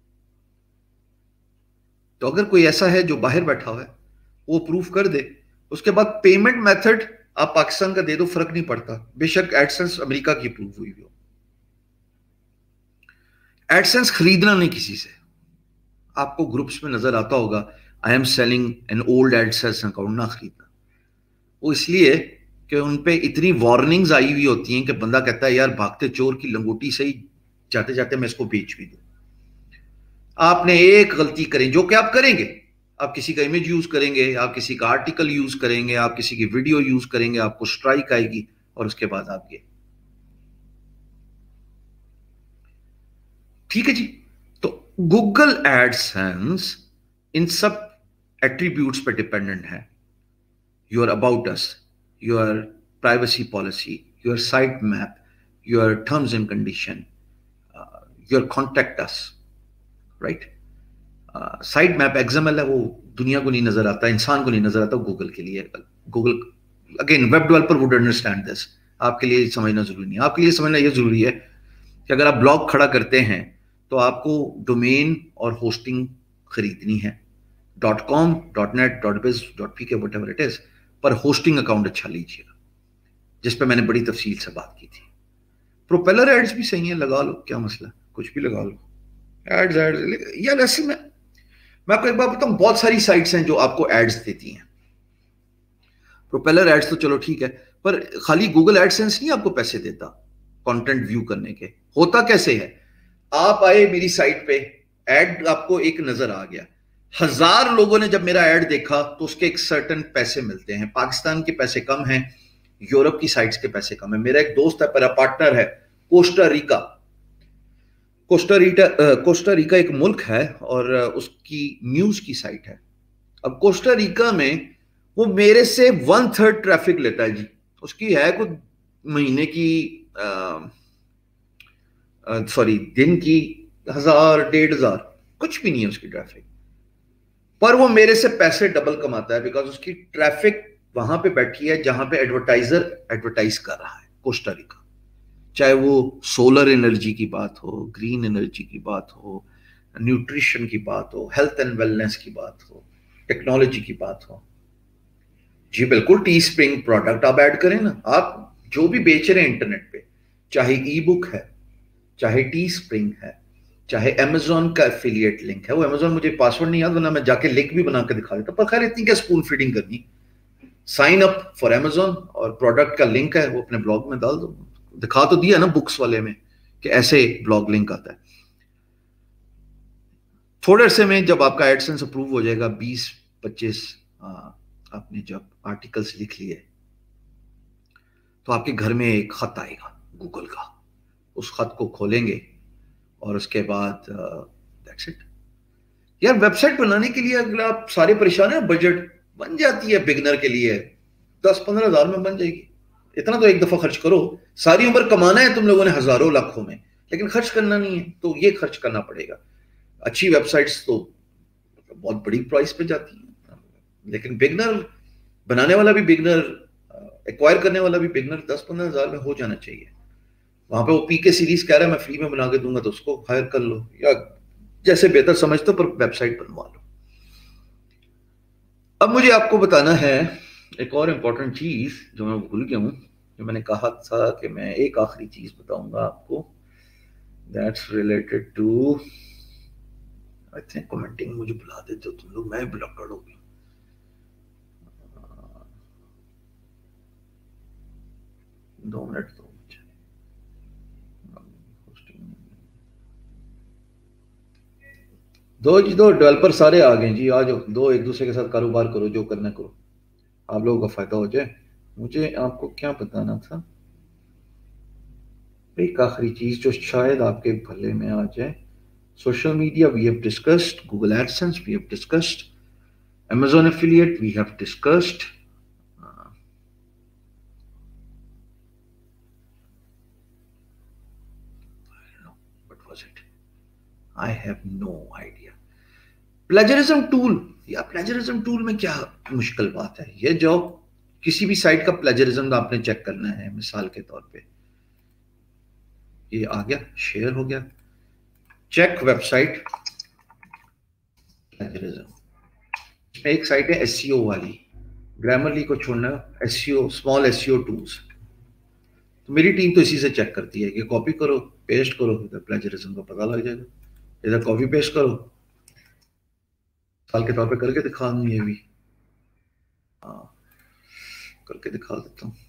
तो अगर कोई ऐसा है जो बाहर बैठा हुआ है, वो अप्रूव कर दे। उसके बाद पेमेंट मेथड आप पाकिस्तान का दे दो, फर्क नहीं पड़ता, बेशक एडसेंस अमेरिका की अप्रूव हुई हो। एडसेंस खरीदना नहीं किसी से। आपको ग्रुप्स में नजर आता होगा, I am selling an old AdSense account, ना खरीदना। वो इसलिए कि उन पे इतनी वार्निंग्स आई हुई होती हैं कि बंदा कहता है यार भागते चोर की लंगोटी से ही जाते जाते मैं इसको बेच भी दूं। आपने एक गलती करें, जो कि आप करेंगे, आप किसी का इमेज यूज करेंगे, आप किसी का आर्टिकल यूज करेंगे, आप किसी की वीडियो यूज करेंगे, आपको स्ट्राइक आएगी और उसके बाद आप ये, ठीक है जी। तो गूगल एडसेंस इन सब एट्रीब्यूट्स पर डिपेंडेंट है। Your about us, your privacy policy, your site map, your terms and condition, your contact us, right. Site map XML है, वो दुनिया को नहीं नजर आता, इंसान को नहीं नजर आता, गूगल के लिए। Google again, web developer would understand this. आपके लिए समझना जरूरी नहीं। आपके लिए समझना यह जरूरी है कि अगर आप ब्लॉग खड़ा करते हैं तो आपको डोमेन और होस्टिंग खरीदनी है। .com, .net, .biz, .pk, whatever it is, पर होस्टिंग अकाउंट अच्छा लीजिएगा, जिस पे मैंने बड़ी तफसील से बात की थी। प्रोपेलर एड्स भी सही है, लगा लो, क्या मसला, कुछ भी लगा लो एड्स यार। ऐसे में मैं आपको एक बात बताऊं, बहुत सारी साइट्स हैं जो आपको एड्स देती हैं। प्रोपेलर एड्स तो चलो ठीक है, पर खाली गूगल एडसेंस नहीं आपको पैसे देता कंटेंट व्यू करने के। होता कैसे है, आप आए मेरी साइट पे, एड आपको एक नजर आ गया, 1000 लोगों ने जब मेरा एड देखा तो उसके एक सर्टन पैसे मिलते हैं। पाकिस्तान के पैसे कम हैं, यूरोप की साइट्स के पैसे कम है। मेरा एक दोस्त है, मेरा पार्टनर है, कोस्टा रिका। कोस्टा रिका एक मुल्क है और उसकी न्यूज की साइट है। अब कोस्टा रिका में वो मेरे से 1/3 ट्रैफिक लेता है जी। उसकी है कुछ महीने की सॉरी दिन की 1000-1500, कुछ भी नहीं है उसकी ट्रैफिक, पर वो मेरे से पैसे डबल कमाता है बिकॉज उसकी ट्रैफिक वहां पे बैठी है जहां पे एडवर्टाइजर एडवर्टाइज कर रहा है कोस्टा रिका। चाहे वो सोलर एनर्जी की बात हो, ग्रीन एनर्जी की बात हो, न्यूट्रिशन की बात हो, हेल्थ एंड वेलनेस की बात हो, टेक्नोलॉजी की बात हो। जी बिल्कुल, टी स्प्रिंग प्रोडक्ट आप ऐड करें ना। आप जो भी बेच रहे हैं इंटरनेट पे, चाहे ई बुक है, चाहे टी स्प्रिंग है, चाहे अमेजोन का एफिलिएट लिंक है। वो अमेजोन मुझे पासवर्ड नहीं याद, वरना मैं जाके लिंक भी बना के दिखा देता, पर खैर इतनी क्या स्पून फीडिंग करनी। साइन अप फॉर अमेजोन और प्रोडक्ट का लिंक है वो अपने ब्लॉग में डाल दो। दिखा तो दिया ना बुक्स वाले में कि ऐसे ब्लॉग लिंक आता है। थोड़े अरसे में जब आपका एडसेंस अप्रूव हो जाएगा, 20-25 आपने जब आर्टिकल्स लिख लिए, तो आपके घर में एक खत आएगा गूगल का। उस खत को खोलेंगे और उसके बाद दैट्स इट यार। वेबसाइट बनाने के लिए अगर आप सारे परेशान हैं, बजट बन जाती है बिगिनर के लिए, 10-15 हज़ार में बन जाएगी। इतना तो एक दफा खर्च करो। सारी उम्र कमाना है तुम लोगों ने हजारों लाखों में, लेकिन खर्च करना नहीं है, तो ये खर्च करना पड़ेगा। अच्छी वेबसाइट्स तो बहुत बड़ी प्राइस पे जाती हैं, लेकिन बिगनर बनाने वाला भी बिगनर, एक्वायर करने वाला भी बिगनर 10-15 हज़ार में हो जाना चाहिए। वहां पे वो पीके सीरीज कह रहा है मैं फ्री में बना के दूंगा, तो उसको हायर कर लो या जैसे बेहतर समझते हो, पर वेबसाइट बनवा लो। अब मुझे आपको बताना है एक और इंपॉर्टेंट चीज जो मैं भूल गया हूं, जो मैंने कहा था कि मैं एक आखिरी चीज बताऊंगा आपको, that's related to, I think commenting मुझे बुला देते हो तुम लोग, मैं ब्लॉक कर दूंगी। दो मिनट दो डेवलपर सारे आ गए जी, आ जाओ, दो एक दूसरे के साथ कारोबार करो, जो करना करो, आप लोगों का फायदा हो जाए। मुझे आपको क्या बताना था, एक आखिरी चीज जो शायद आपके भले में आ जाए। Social media we have discussed, Google AdSense we have discussed, Amazon affiliate we have discussed, what was it, I have no idea. Plagiarism tool, या प्लेजरिज्म टूल में क्या मुश्किल बात है, ये जो किसी भी साइट का प्लेजरिज्म आपने चेक करना है, मिसाल के तौर पे ये आ गया, शेयर हो गया, चेक वेबसाइट प्लेजरिज्म। इसमें एक साइट है एसईओ वाली, ग्रामरली को छोड़ना, एसईओ स्मॉल एसईओ टूल्स, तो मेरी टीम तो इसी से चेक करती है कि कॉपी करो पेस्ट करो, इधर प्लेजरिज्म का पता लग जाएगा। इधर कॉपी पेस्ट करो, साल के तौर पे करके दिखा दूं, ये भी हाँ करके दिखा देता हूँ।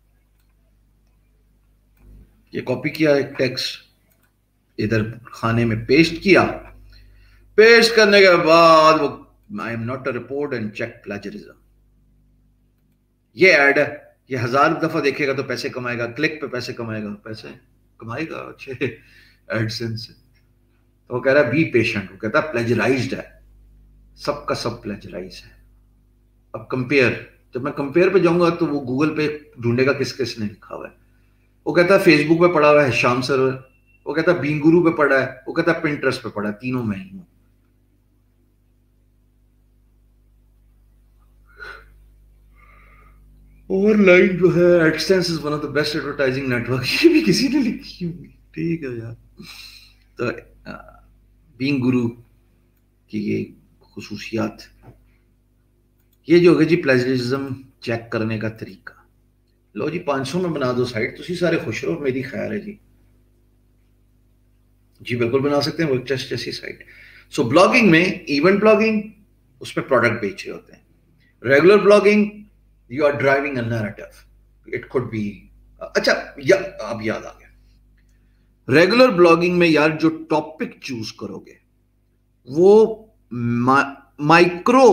ये कॉपी किया एक टेक्स्ट, इधर खाने में पेस्ट किया, पेस्ट करने के बाद वो I am not a report and check plagiarism. ये ऐड है, ये 1000 दफा देखेगा तो पैसे कमाएगा, क्लिक पे पैसे कमाएगा, पैसे कमाएगा अच्छे एडसेंस से। तो वो कह रहा है बी पेशेंट, वो कहता है प्लेजराइज्ड है, सबका सब प्लेजराइज है। अब कंपेयर, जब मैं कंपेयर पे जाऊंगा तो वो गूगल पे ढूंढेगा किस किस ने लिखा हुआ है। वो कहता है फेसबुक पे पड़ा हुआ है शाम सर्वर, वो कहता है बीन गुरु पे पड़ा है, वो कहता है पिंटरेस्ट पे पड़ा है, तीनों में ही हूं। और लाइन जो है, AdSense is one of the best advertising network, ये भी किसी ने लिखी हुई, ठीक है यार। तो बीन गुरु की ये खुसूसियात, ये जो है जी प्लेजरिज्म चेक करने का तरीका। लो जी 500 में बना दो साइट, तुसी सारे खुश रहो, मेरी खैर है जी। जी बिल्कुल बना सकते हैं वर्क जैसी साइट। सो ब्लॉगिंग में, इवेंट ब्लॉगिंग उसमें प्रोडक्ट बेच रहे होते हैं, regular blogging you are driving a narrative, it could be, अच्छा अब याद आ गया, रेगुलर ब्लॉगिंग में यार जो टॉपिक चूज करोगे वो माइक्रो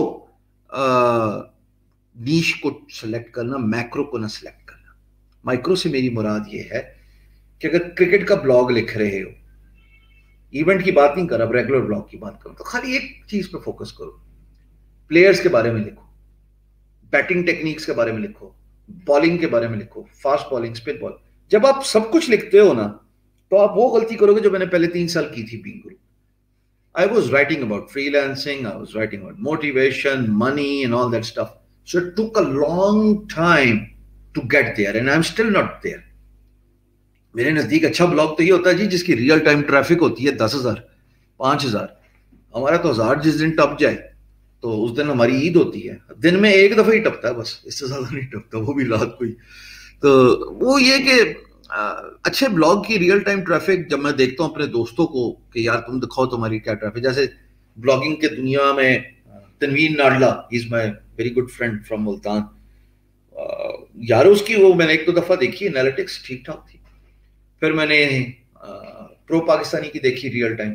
नीश को सिलेक्ट करना, मैक्रो को ना सिलेक्ट करना। माइक्रो से मेरी मुराद ये है कि अगर क्रिकेट का ब्लॉग लिख रहे हो, इवेंट की बात नहीं कर, अब रेगुलर ब्लॉग की बात करो, तो खाली एक चीज पे फोकस करो, प्लेयर्स के बारे में लिखो, बैटिंग टेक्निक्स के बारे में लिखो, बॉलिंग के बारे में लिखो, फास्ट बॉलिंग, स्पिन बॉल। जब आप सब कुछ लिखते हो ना, तो आप वो गलती करोगे जो मैंने पहले 3 साल की थी being Guru. I was writing about freelancing, I was writing about motivation, money and all that stuff. So it took a long time to get there and I'm still not there. मेरे नजदीक अच्छा blog तो ये होता है जी जिसकी real time traffic होती है 10,000, 5,000। हमारा तो 1000 जिस दिन टप जाए तो उस दिन हमारी ईद होती है, दिन में एक दफा ही टपता है बस, इससे ज्यादा नहीं टपता, वो भी रात को ही। तो वो ये कि अच्छे ब्लॉग की रियल टाइम ट्रैफिक जब मैं देखता हूँ अपने दोस्तों को कि यार तुम दिखाओ तुम्हारी क्या ट्रैफिक, जैसे ब्लॉगिंग के दुनिया में Tanveer Nadla, is my very good friend from Multan, यार उसकी वो मैंने 1-2 दफा देखी, एनालिटिक्स ठीक ठाक थी। फिर मैंने प्रो पाकिस्तानी की देखी रियल टाइम,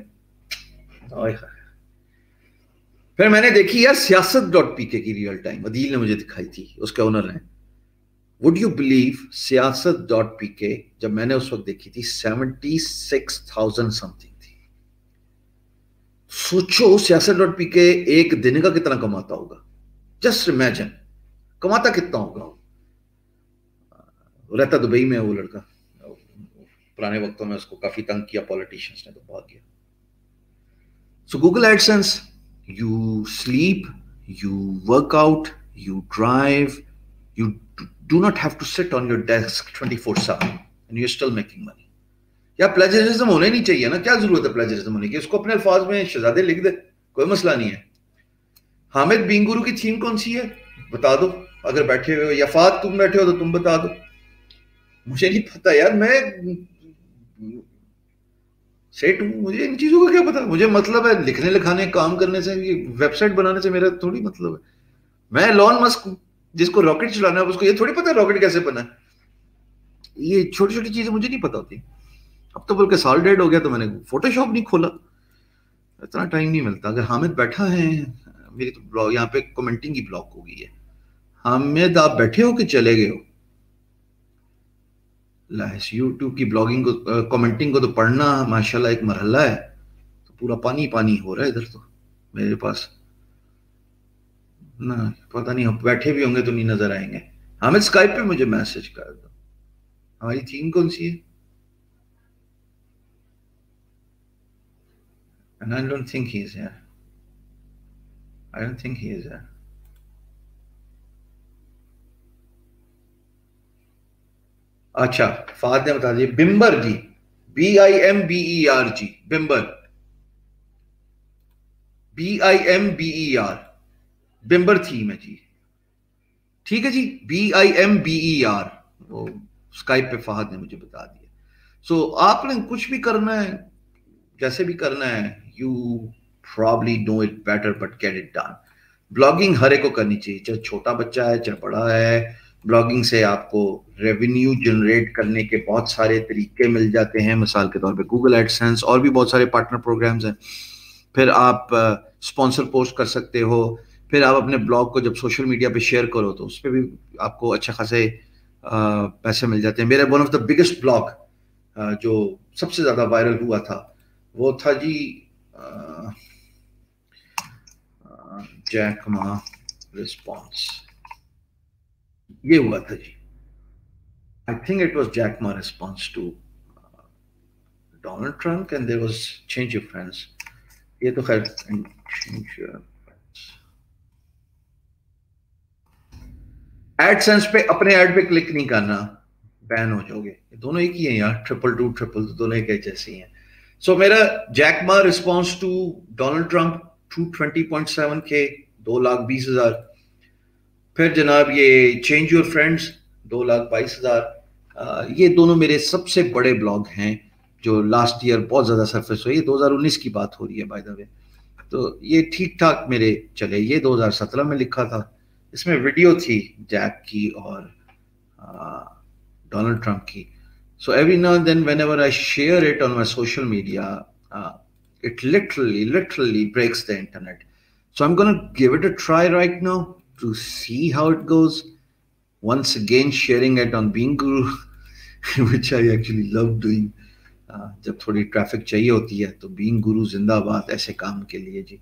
फिर मैंने देखी यार सियासत.pk की रियल टाइम, अदील ने मुझे दिखाई थी, उसके ओनर हैं। वुड यू बिलीव सियासत.pk जब मैंने उस वक्त देखी थी 76,000 समथिंग थी। सोचो सियासत.pk एक दिन का कितना कमाता होगा, जस्ट इमेजिन कमाता कितना होगा। रहता दुबई में है वो लड़का, पुराने वक्तों में उसको काफी तंग किया पॉलिटिशियंस ने, तो भाग गया। So Google AdSense, you sleep, you work out, you drive, you do not have to sit on your desk 24/7 and you're still making money. या प्लेजरिज्म होने नहीं चाहिए ना, क्या जरूरत है प्लेजरिज्म होने की, इसको अपने अल्फाज में शहजादे लिख दे, कोई मसला नहीं है। हामिद बीइंग गुरु की थीम कौन सी है बता दो, अगर बैठे हुए हो, या फात तुम बैठे हो तो तुम बता दो, मुझे नहीं पता यार, मैं सेट हूं, मुझे इन चीजों का क्या पता। मुझे मतलब है लिखने लिखाने काम करने से, ये वेबसाइट बनाने से मेरा थोड़ी मतलब है। मैं एलॉन मस्क जिसको रॉकेट चलाना है उसको ये थोड़ी पता है रॉकेट कैसे बना है। ये छोटी छोटी चीजें मुझे नहीं पता होती। अब तो बल्कि साल डेढ़ हो गया तो मैंने फोटोशॉप नहीं खोला, इतना टाइम नहीं मिलता। अगर हामिद बैठा है, मेरी तो ब्लॉग यहाँ पे कमेंटिंग की ब्लॉक हो गई है। हामिद आप बैठे हो कि चले गए हो? यूट्यूब की ब्लॉगिंग को, कमेंटिंग को तो पढ़ना माशाल्लाह एक मरहला है, तो पूरा पानी पानी हो रहा है इधर तो मेरे पास ना, पता नहीं बैठे भी होंगे तो नहीं नजर आएंगे। हामिद स्काइप पे मुझे मैसेज कर दो, हमारी थीम कौन सी है? And I don't think he is here. I don't think he is here. अच्छा फाद ने बता दिया, बिम्बर जी, BIMBER जी, बिम्बर, BIMBER, बिम्बर थीम है जी, ठीक है जी, BIMBER, वो स्काइप पे फहद ने मुझे बता दिया। सो आपने कुछ भी करना है, जैसे भी करना है, you probably know it better but get it done. Blogging हर एक को करनी चाहिए, चाहे छोटा बच्चा है चाहे बड़ा है। ब्लॉगिंग से आपको रेवेन्यू जनरेट करने के बहुत सारे तरीके मिल जाते हैं, मिसाल के तौर पे गूगल एडसेंस, और भी बहुत सारे पार्टनर प्रोग्राम्स हैं। फिर आप स्पॉन्सर पोस्ट कर सकते हो, फिर आप अपने ब्लॉग को जब सोशल मीडिया पे शेयर करो तो उस पर भी आपको अच्छे खासे पैसे मिल जाते हैं। मेरा one of the biggest blog जो सबसे ज्यादा वायरल हुआ था वो था जी जैक मा रिस्पॉन्स, ये हुआ था जी, I think it was Jack Ma response to Donald Trump and there was change your friends. ये तो खैर एडसेंस पे अपने ऐड पे क्लिक नहीं करना, बैन हो जाओगे। दोनों एक ही है यार, 222 दोनों एक जैसे ही हैं। सो मेरा Jack Ma response to Donald Trump 220.7K, 2,20,000। फिर जनाब ये चेंज योर फ्रेंड्स 2,22,000, ये दोनों मेरे सबसे बड़े ब्लॉग हैं जो लास्ट ईयर बहुत ज़्यादा सरफेस हुए। ये 2019 की बात हो रही है बाय द वे। तो ये ठीक ठाक मेरे चले। ये 2017 में लिखा था, इसमें वीडियो थी जैक की और डोनाल्ड ट्रंप की। So every now and then whenever I share it on my social media, it literally breaks the internet. So I'm going to give it a try right now to see how it goes. Once again sharing it on Being Guru, which I actually love doing. जब थोड़ी traffic चाहिए होती है तो being गुरु जिंदाबाद ऐसे काम के लिए जी।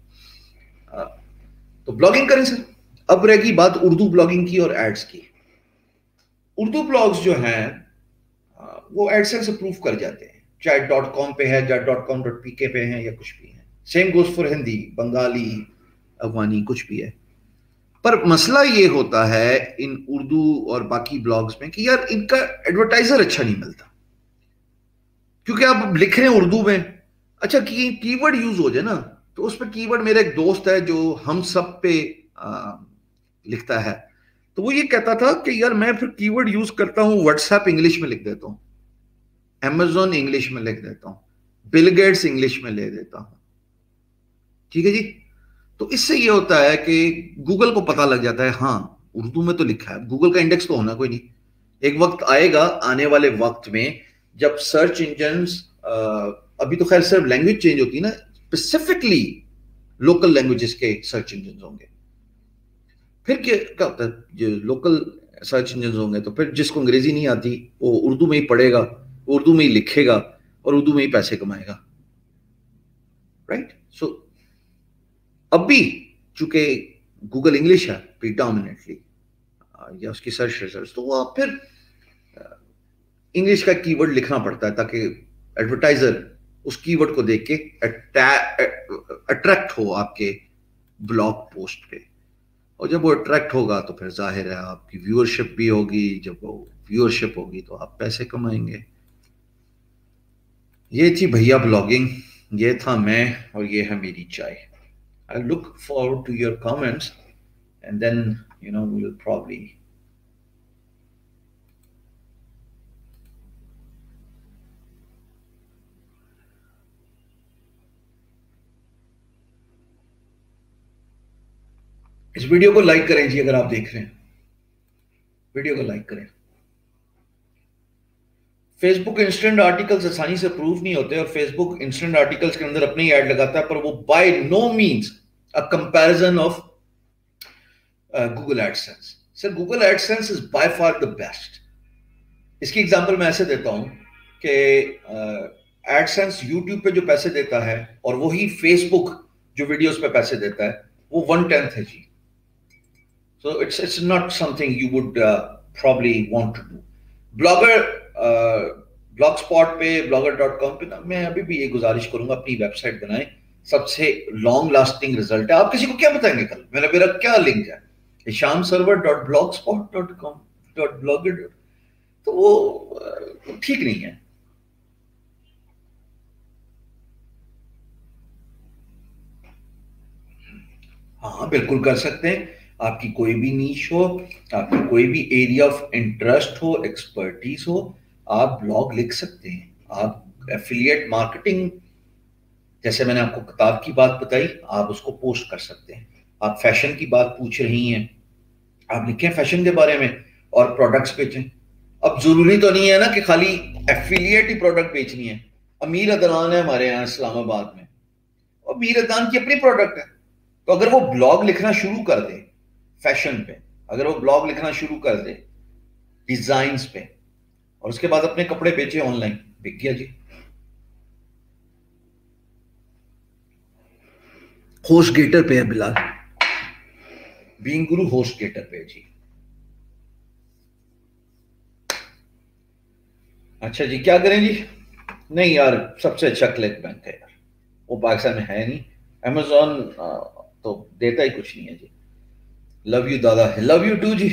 तो ब्लॉगिंग करें सर। अब रहेगी बात उर्दू ब्लॉगिंग की और एड्स की। उर्दू ब्लॉग्स जो हैं वो एडसेंस अप्रूव कर जाते हैं, चाहे .com पे है, चाहे .com.pk पे है या कुछ भी है। Same goes for Hindi, Bengali, Afghani, कुछ भी है। पर मसला ये होता है इन उर्दू और बाकी ब्लॉग्स में कि यार इनका एडवर्टाइजर अच्छा नहीं मिलता, क्योंकि आप लिख रहे हैं उर्दू में। अच्छा कीवर्ड यूज हो जाए ना, तो उस पर कीवर्ड, मेरा एक दोस्त है जो हम सब पे लिखता है, तो वो ये कहता था कि यार मैं फिर कीवर्ड यूज करता हूं, व्हाट्सएप इंग्लिश में लिख देता हूं, Amazon इंग्लिश में लिख देता हूं, बिल गेट्स इंग्लिश में ले देता हूं। ठीक है जी। तो इससे ये होता है कि गूगल को पता लग जाता है हाँ उर्दू में तो लिखा है, गूगल का इंडेक्स तो होना कोई नहीं। एक वक्त आएगा आने वाले वक्त में जब सर्च इंजन्स, अभी तो खैर सिर्फ लैंग्वेज चेंज होती है ना, स्पेसिफिकली लोकल लैंग्वेजेस के सर्च इंजन होंगे। फिर क्या होता है, जो लोकल सर्च इंजन होंगे तो फिर जिसको अंग्रेजी नहीं आती वो उर्दू में ही पढ़ेगा, उर्दू में ही लिखेगा और उर्दू में ही पैसे कमाएगा। राइट। सो अब भी चूंकि गूगल इंग्लिश है प्रीडोमिनेटली या उसकी सर्च रिजल्ट्स, तो वो फिर इंग्लिश का कीवर्ड लिखना पड़ता है ताकि एडवर्टाइजर उस कीवर्ड को देख के अट्रैक्ट हो आपके ब्लॉग पोस्ट पे। और जब वो अट्रैक्ट होगा तो फिर जाहिर है आपकी व्यूअरशिप भी होगी। जब वो व्यूअरशिप होगी तो आप पैसे कमाएंगे। ये थी भैया ब्लॉगिंग, ये था मैं और ये है मेरी चाय। I look forward to your comments and then we will probably इस वीडियो को लाइक करें जी अगर आप देख रहे हैं, वीडियो को लाइक करें। फेसबुक इंस्टेंट आर्टिकल्स आसानी से प्रूव नहीं होते और फेसबुक इंस्टेंट आर्टिकल्स के अंदर अपनी ऐड लगाता है, पर वो by no means a comparison of Google AdSense. Sir Google AdSense is by far the best. इसकी एग्जांपल मैं ऐसे देता हूं कि एडसेंस यूट्यूब पे जो पैसे देता है और वही फेसबुक जो वीडियोस पे पैसे देता है वो 1/10 है जी। So it's not something you would probably want to do. Blogspot पे, blogger.com पे ना मैं अभी भी ये गुजारिश करूंगा अपनी वेबसाइट बनाएं। सबसे लॉन्ग लास्टिंग रिजल्ट है। आप किसी को क्या बताएंगे कल मेरा क्या लिंक है, shamserver.blogspot.com.blogger, तो वो ठीक नहीं है। हाँ बिल्कुल कर सकते हैं। आपकी कोई भी नीश हो, आपकी कोई भी एरिया ऑफ इंटरेस्ट हो, एक्सपर्टीज हो, आप ब्लॉग लिख सकते हैं। आप एफिलिएट मार्केटिंग, जैसे मैंने आपको किताब की बात बताई, आप उसको पोस्ट कर सकते हैं। आप फैशन की बात पूछ रही हैं, आप लिखें फैशन के बारे में और प्रोडक्ट्स बेचें। अब जरूरी तो नहीं है ना कि खाली एफिलिएट ही प्रोडक्ट बेचनी है। अमीर अदनान है हमारे यहाँ इस्लामाबाद में, और अमीर अदनान की अपनी प्रोडक्ट है, तो अगर वो ब्लॉग लिखना शुरू कर दे फैशन पे, अगर वो ब्लॉग लिखना शुरू कर दे डिजाइन्स पे, और उसके बाद अपने कपड़े बेचे ऑनलाइन, बिक गया जी। होस्ट गेटर पे है Bilal, being guru HostGator पे जी। अच्छा जी क्या करें जी? नहीं यार, सबसे अच्छा क्लिक बैंक है यार, वो पाकिस्तान में है नहीं। अमेज़न तो देता ही कुछ नहीं है जी। Love you dada, love you too जी।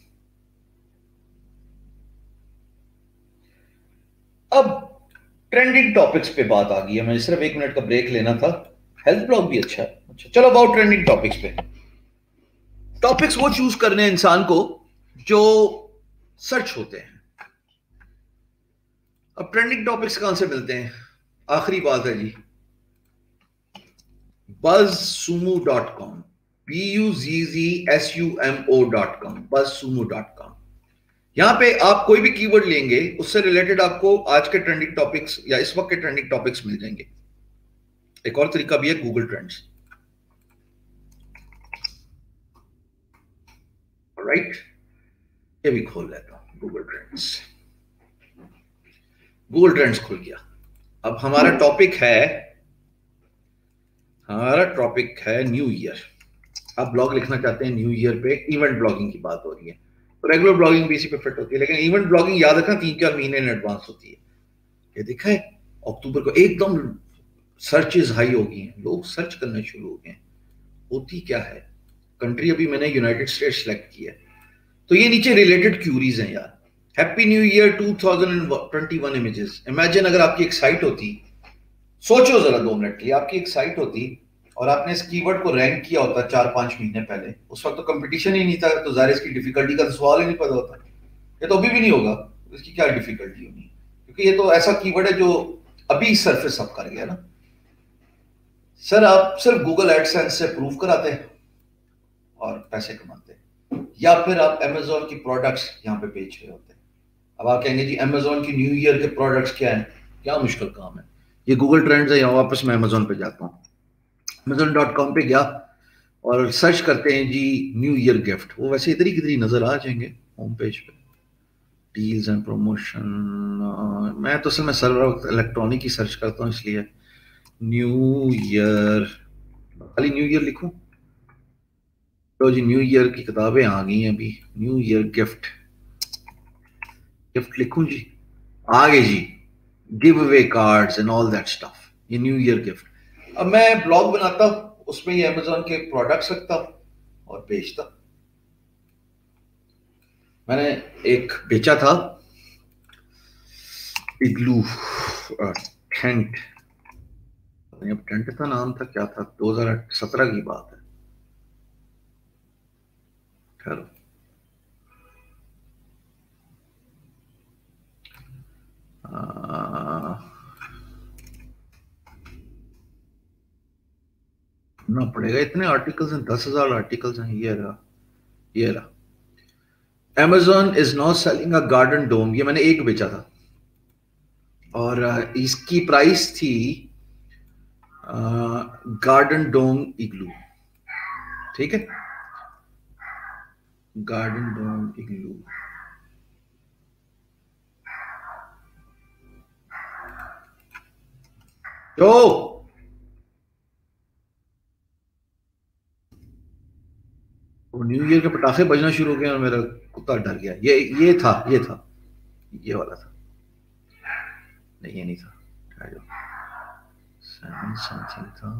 अब ट्रेंडिंग टॉपिक्स पे बात आ गई है। मैं सिर्फ 1 मिनट का ब्रेक लेना था। हेल्थ ब्लॉग भी अच्छा है। अच्छा चलो अबाउट ट्रेंडिंग टॉपिक्स पे। टॉपिक्स वो चूज करने हैं इंसान को जो सर्च होते हैं। अब ट्रेंडिंग टॉपिक्स कहां से मिलते हैं? आखिरी बात है जी, buzzsumo.com, buzzsumo.com, buzzsumo.com। यहां पे आप कोई भी कीवर्ड लेंगे, उससे रिलेटेड आपको आज के ट्रेंडिंग टॉपिक्स या इस वक्त के ट्रेंडिंग टॉपिक्स मिल जाएंगे। एक और तरीका भी है गूगल ट्रेंड्स, राइट? ये भी खोल लेता हूं, गूगल ट्रेंड्स। गूगल ट्रेंड्स खुल गया। अब हमारा टॉपिक है न्यू ईयर। आप ब्लॉग लिखना चाहते हैं न्यू ईयर पे, इवेंट ब्लॉगिंग की बात हो रही है, तो रेगुलर ब्लॉगिंग भी इसी पे फिट होती है, लेकिन इवेंट ब्लॉगिंग याद रखना 3-4 महीने इन एडवांस होती है। ये देखा है अक्टूबर को एकदम सर्चेस हाई हो गई हैं, लोग सर्च करना शुरू हो गए हैं। होती क्या है? कंट्री अभी मैंने यूनाइटेड स्टेट्स सेलेक्ट किया है, तो ये नीचे रिलेटेड क्यूरीज हैं यार। Happy new year 2021 images. Imagine अगर आपकी एक साइट होती, सोचो जरा 2 मिनट के लिए, आपकी एक साइट होती और आपने इस कीवर्ड को रैंक किया होता 4-5 महीने पहले। उस वक्त तो कंपटीशन ही नहीं था, तो ज़ाहिर इसकी डिफिकल्टी का तो सवाल ही नहीं पता होता। ये तो अभी भी नहीं होगा, इसकी क्या डिफिकल्टी होनी, क्योंकि ये तो ऐसा कीवर्ड है जो अभी सरफेस अप कर गया ना। सर आप सिर्फ गूगल एडसेंस से प्रूव कराते हैं और पैसे कमाते हैं, या फिर आप अमेजोन की प्रोडक्ट्स यहाँ पे बेच रहे होते हैं। अब आप कहेंगे जी अमेजोन की न्यू ईयर के प्रोडक्ट्स क्या है? क्या मुश्किल काम है, ये गूगल ट्रेंड्स है। यहाँ वापस मैं अमेजोन पे जाता हूँ, amazon.com पे गया और सर्च करते हैं जी न्यू ईयर गिफ्ट। वो वैसे इधर ही नजर आ जाएंगे होम पेज पे, डील्स एंड प्रमोशन। मैं तो असल में सर्वर इलेक्ट्रॉनिक ही सर्च करता हूँ, इसलिए न्यू ईयर, खाली न्यू ईयर लिखूं तो जी न्यू ईयर की किताबें आ गई हैं अभी। न्यू ईयर गिफ्ट लिखूं जी, आ गए जी, give away cards and all that stuff, ये न्यू ईयर गिफ्ट। अब मैं ब्लॉग बनाता, उसमें ये अमेजोन के प्रोडक्ट्स रखता और बेचता। मैंने एक बेचा था इग्लू टेंट, अब टेंट था, नाम था क्या था, 2017 की बात है। खैर ना पड़ेगा, इतने आर्टिकल्स हैं, 10,000 आर्टिकल्स हैं। ये रहा Amazon is now selling a garden dome। ये मैंने एक बेचा था और इसकी प्राइस थी गार्डन डोम इग्लू, ठीक है, गार्डन डोम इग्लू। तो न्यू ईयर के पटाखे बजना शुरू हो गए और मेरा कुत्ता डर गया। ये था ये वाला था, नहीं ये नहीं था, समथिंग था।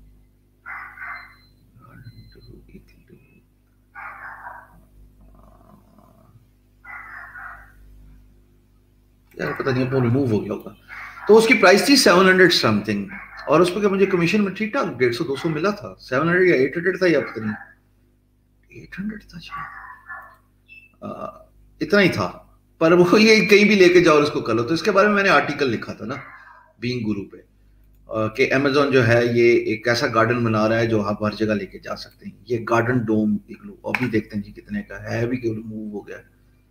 यार पता नहीं, अब रिमूव हो गया होगा। तो उसकी प्राइस थी 700 समथिंग और उस पर मुझे कमीशन में ठीक ठाक 150-200 मिला था। 700 या 800 था, या पता नहीं 800 था शायद, इतना ही था। पर वो ये कहीं भी लेके जाओ और उसको कर लो। तो इसके बारे में मैंने आर्टिकल लिखा था ना बीइंग गुरु पे, कि अमेजोन जो है ये एक ऐसा गार्डन बना रहा है जो आप हर जगह लेके जा सकते हैं। ये गार्डन डोम इग्लू अभी देखते हैं जी कितने का है, भी मूव हो गया।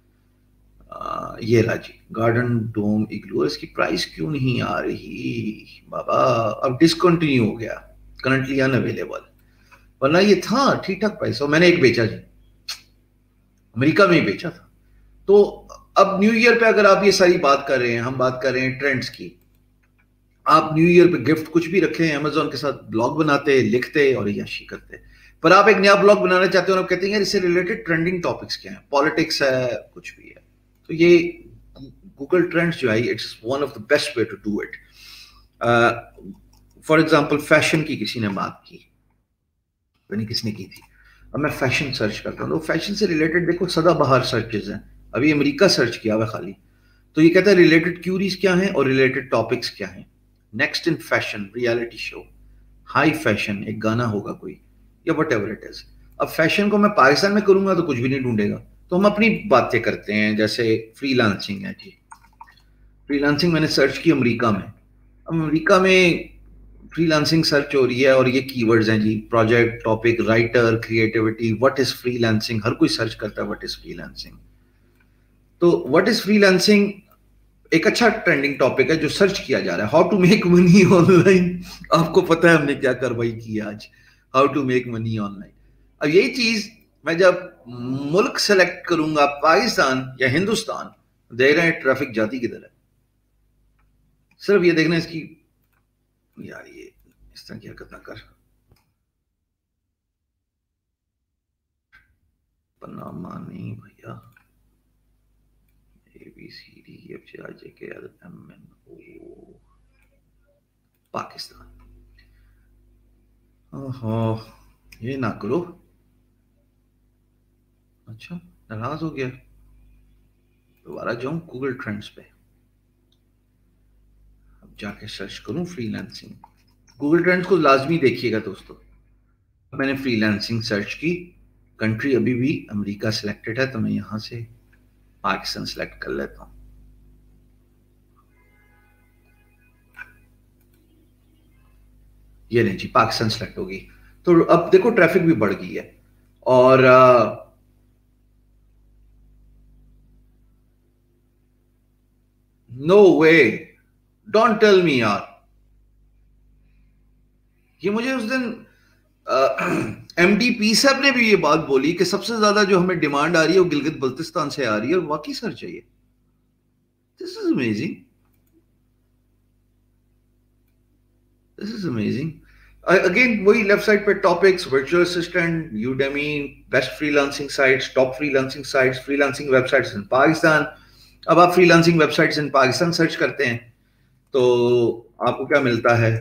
ये रहा जी गार्डन डोम इग्लू। इसकी प्राइस क्यों नहीं आ रही बाबा? अब डिसकंटिन्यू हो गया, करंटली अनअवेलेबल, वरना ये था ठीक ठाक प्राइस। और मैंने एक बेचा जी, अमेरिका में ही बेचा था। तो अब न्यू ईयर पे अगर आप ये सारी बात कर रहे हैं, हम बात कर रहे हैं ट्रेंड्स की, आप न्यू ईयर पे गिफ्ट कुछ भी रखें, अमेजोन के साथ ब्लॉग बनाते, लिखते और याशी करते। पर आप एक नया ब्लॉग बनाना चाहते हो और आप कहते हैं यार इससे रिलेटेड ट्रेंडिंग टॉपिक्स क्या है, पॉलिटिक्स है, कुछ भी है, तो ये गूगल ट्रेंड्स जो है it's one of the best way to do it. For example fashion की किसी ने बात की, नहीं किसने की थी, अब मैं फैशन सर्च करता हूँ तो फैशन से रिलेटेड देखो सदाबहार सर्चेज हैं। अभी अमेरिका सर्च किया हुआ खाली, तो ये कहता है रिलेटेड क्यूरीज क्या हैं और रिलेटेड टॉपिक्स क्या हैं। Next in fashion, reality show, high fashion, एक गाना होगा कोई, या वट एवर इट इज। अब फैशन को मैं पाकिस्तान में करूंगा तो कुछ भी नहीं ढूंढेगा, तो हम अपनी बातें करते हैं। जैसे फ्रीलांसिंग है जी, फ्रीलांसिंग मैंने सर्च की अमेरिका में। अब अमेरिका में फ्रीलांसिंग सर्च हो रही है और ये कीवर्ड्स हैं जी, project, topic, writer, creativity, what is freelancing, हर कोई सर्च करता है व्हाट इज फ्रीलांसिंग। तो व्हाट इज फ्रीलांसिंग एक अच्छा ट्रेंडिंग टॉपिक है जो सर्च किया जा रहा है। How to make money online, आपको पता है हमने क्या कार्रवाई की आज, how to make money online. अब यही चीज मैं जब मुल्क सेलेक्ट करूंगा, पाकिस्तान या हिंदुस्तान, देख रहे हैं ट्रैफिक जाती किधर है। सिर्फ ये देखना इसकी, यार ये इस तरह की हरकत ना कर, पनामा नहीं भैया, ABCDEFGHIJKLMNO, पाकिस्तान। ओहो, ये ना करो। अच्छा, नाराज हो गया। दोबारा जाऊं गूगल ट्रेंड्स पे, अब जाके सर्च करूं फ्रीलांसिंग। गूगल ट्रेंड्स को लाजमी देखिएगा दोस्तों। मैंने फ्रीलांसिंग सर्च की, कंट्री अभी भी अमेरिका सिलेक्टेड है, तो मैं यहां से पाकिस्तान सिलेक्ट कर लेता हूं। ये नहीं जी, पाकिस्तान सिलेक्ट होगी। तो अब देखो ट्रैफिक भी बढ़ गई है। और no way, don't tell me यार, ये मुझे उस दिन MDP साहब ने भी ये बात बोली कि सबसे ज्यादा जो हमें डिमांड आ रही है वो गिलगित बल्तिस्तान से आ रही है, और वाकई सर चाहिए। This is amazing, this is amazing. Again वही लेफ्ट साइड पे topics, virtual assistant, Udemy, best freelancing sites, top freelancing sites, freelancing websites in Pakistan. अब आप freelancing websites in Pakistan search करते हैं तो आपको क्या मिलता है,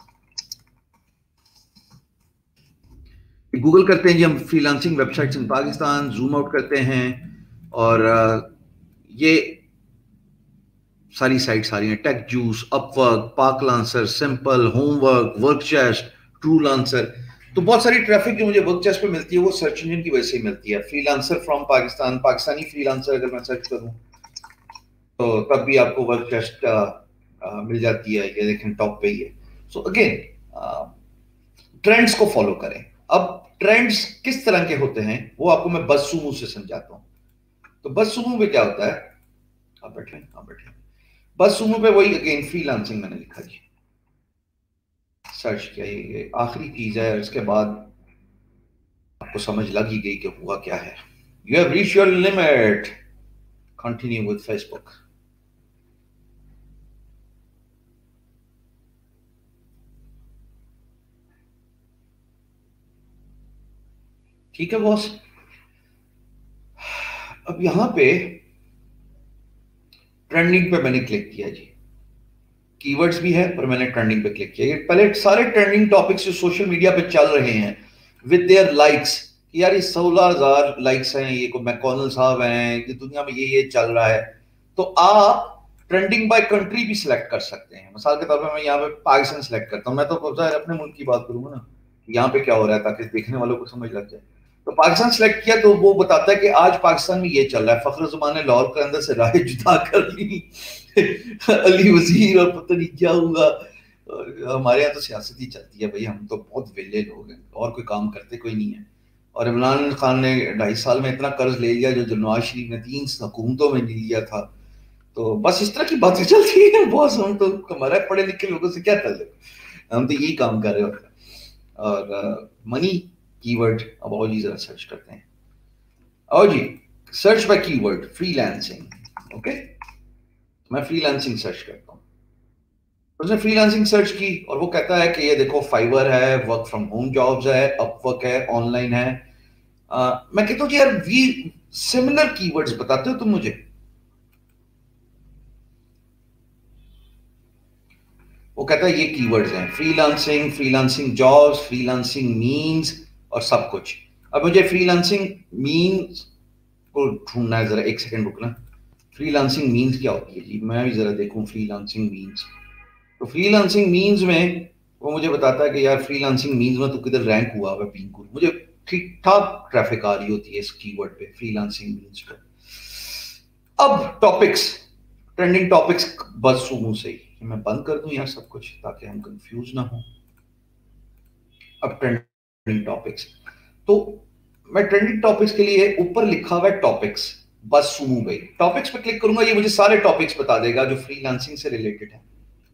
गूगल करते हैं जी हम freelancing websites in Pakistan, zoom out करते हैं और ये सारी साइट्स आ रही हैं। TechJuice, Upwork, Parklancer, simple, homework, Workchest, Truelancer. तो बहुत सारी ट्रैफिक जो मुझे वर्कचेस्ट पे मिलती है वो सर्च इंजन की वजह से मिलती है। Freelancer from Pakistan, Pakistani freelancer अगर मैं सर्च करूं तो तब भी आपको वर्कचेस्ट मिल जाती है। ये देखें टॉप पे ही है। सो अगेन ट्रेंड्स को फॉलो करें। अब ट्रेंड्स किस तरह के होते हैं वो आपको मैं बज़सूमो से समझाता हूं। तो बज़सूमो पे क्या होता है, आप बैठे, आप बैठे। बज़सूमो पे वही अगेन फ्रीलांसिंग मैंने लिखा जी, सर्च किया, ये आखिरी चीज है, इसके बाद आपको समझ लग ही गई कि हुआ क्या है। You have reached your limit, continue with Facebook. ठीक है बॉस। अब यहां पे ट्रेंडिंग पे मैंने क्लिक किया जी, कीवर्ड्स भी है पर मैंने ट्रेंडिंग पे क्लिक किया। पहले सारे ट्रेंडिंग टॉपिक्स जो सोशल मीडिया पे चल रहे हैं विद देयर लाइक्स, यार ये 16,000 लाइक्स हैं, ये को मैकॉनल साहब हैं, ये दुनिया में ये चल रहा है। तो आप ट्रेंडिंग बाय कंट्री भी सिलेक्ट कर सकते हैं। मिसाल के तौर पर मैं यहाँ पे पाकिस्तान सिलेक्ट करता हूँ, मैं तो अपने मुल्क की बात करूंगा ना, यहाँ पे क्या हो रहा है ताकि देखने वालों को समझ लग जाए। तो पाकिस्तान सिलेक्ट किया तो वो बताता है कि आज पाकिस्तान में ये चल रहा है, फखर ज़ुमान ने लाहौर के अंदर से राय जुदा कर ली अली वजीर और पता नहीं क्या हुआ। हमारे यहाँ तो सियासत ही चलती है भाई, हम तो बहुत वेले लोग हैं और कोई काम करते कोई नहीं है। और इमरान खान ने 2.5 साल में इतना कर्ज ले लिया जो नवाज शरीफ ने 3 हुकूमतों में नहीं लिया था। तो बस इस तरह की बातें चलती है बॉस, हम तो हमारे पढ़े लिखे लोगों से क्या कर ले, हम तो यही काम कर रहे होते हैं। और मनी कीवर्ड अब और जी जरा सर्च करते हैं। और जी search by keyword freelancing, okay, मैं फ्रीलांसिंग सर्च करता हूँ। उसने फ्रीलांसिंग सर्च की और वो कहता है कि ये देखो फाइवर है, वर्क फ्रॉम होम जॉब्स है, अपवर्क है, ऑनलाइन है। मैं कहता हूँ यार वी सिमिलर कीवर्ड्स बताते हो तुम मुझे। वो कहता है ये कीवर्ड्स हैं, freelancing, freelancing jobs, freelancing means और सब कुछ। अब मुझे फ्रीलांसिंग मीन्स को ढूंढना है, जरा एक सेकंड रुकना। फ्रीलांसिंग मीन्स क्या होती है जी, मैं भी जरा देखूं फ्रीलांसिंग मीन्स। तो फ्रीलांसिंग मीन्स में वो मुझे बताता है कि यार फ्रीलांसिंग मीन्स में तो किधर रैंक हुआ है पिंकू, मुझे ठीक ठाक ट्रैफिक आ रही होती है इस कीवर्ड पे, फ्रीलांसिंग मीन्स पे। अब टॉपिक्स, ट्रेंडिंग टॉपिक्स बस शुरू से ही मैं बंद कर दूं यहाँ सब कुछ ताकि हम कंफ्यूज ना हो। अब ट्रेंडिंग टॉपिक्स, तो मैं ट्रेंडिंग टॉपिक्स के लिए ऊपर लिखा हुआ है टॉपिक्स, बस शुरू गई। टॉपिक्स पे क्लिक करूंगा, ये मुझे सारे टॉपिक्स बता देगा जो फ्रीलांसिंग से रिलेटेड है।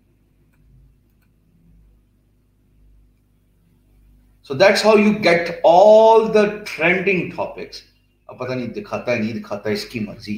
So that's how you get all the trending topics. अब पता नहीं दिखाता है नहीं दिखाता, इसकी मर्जी,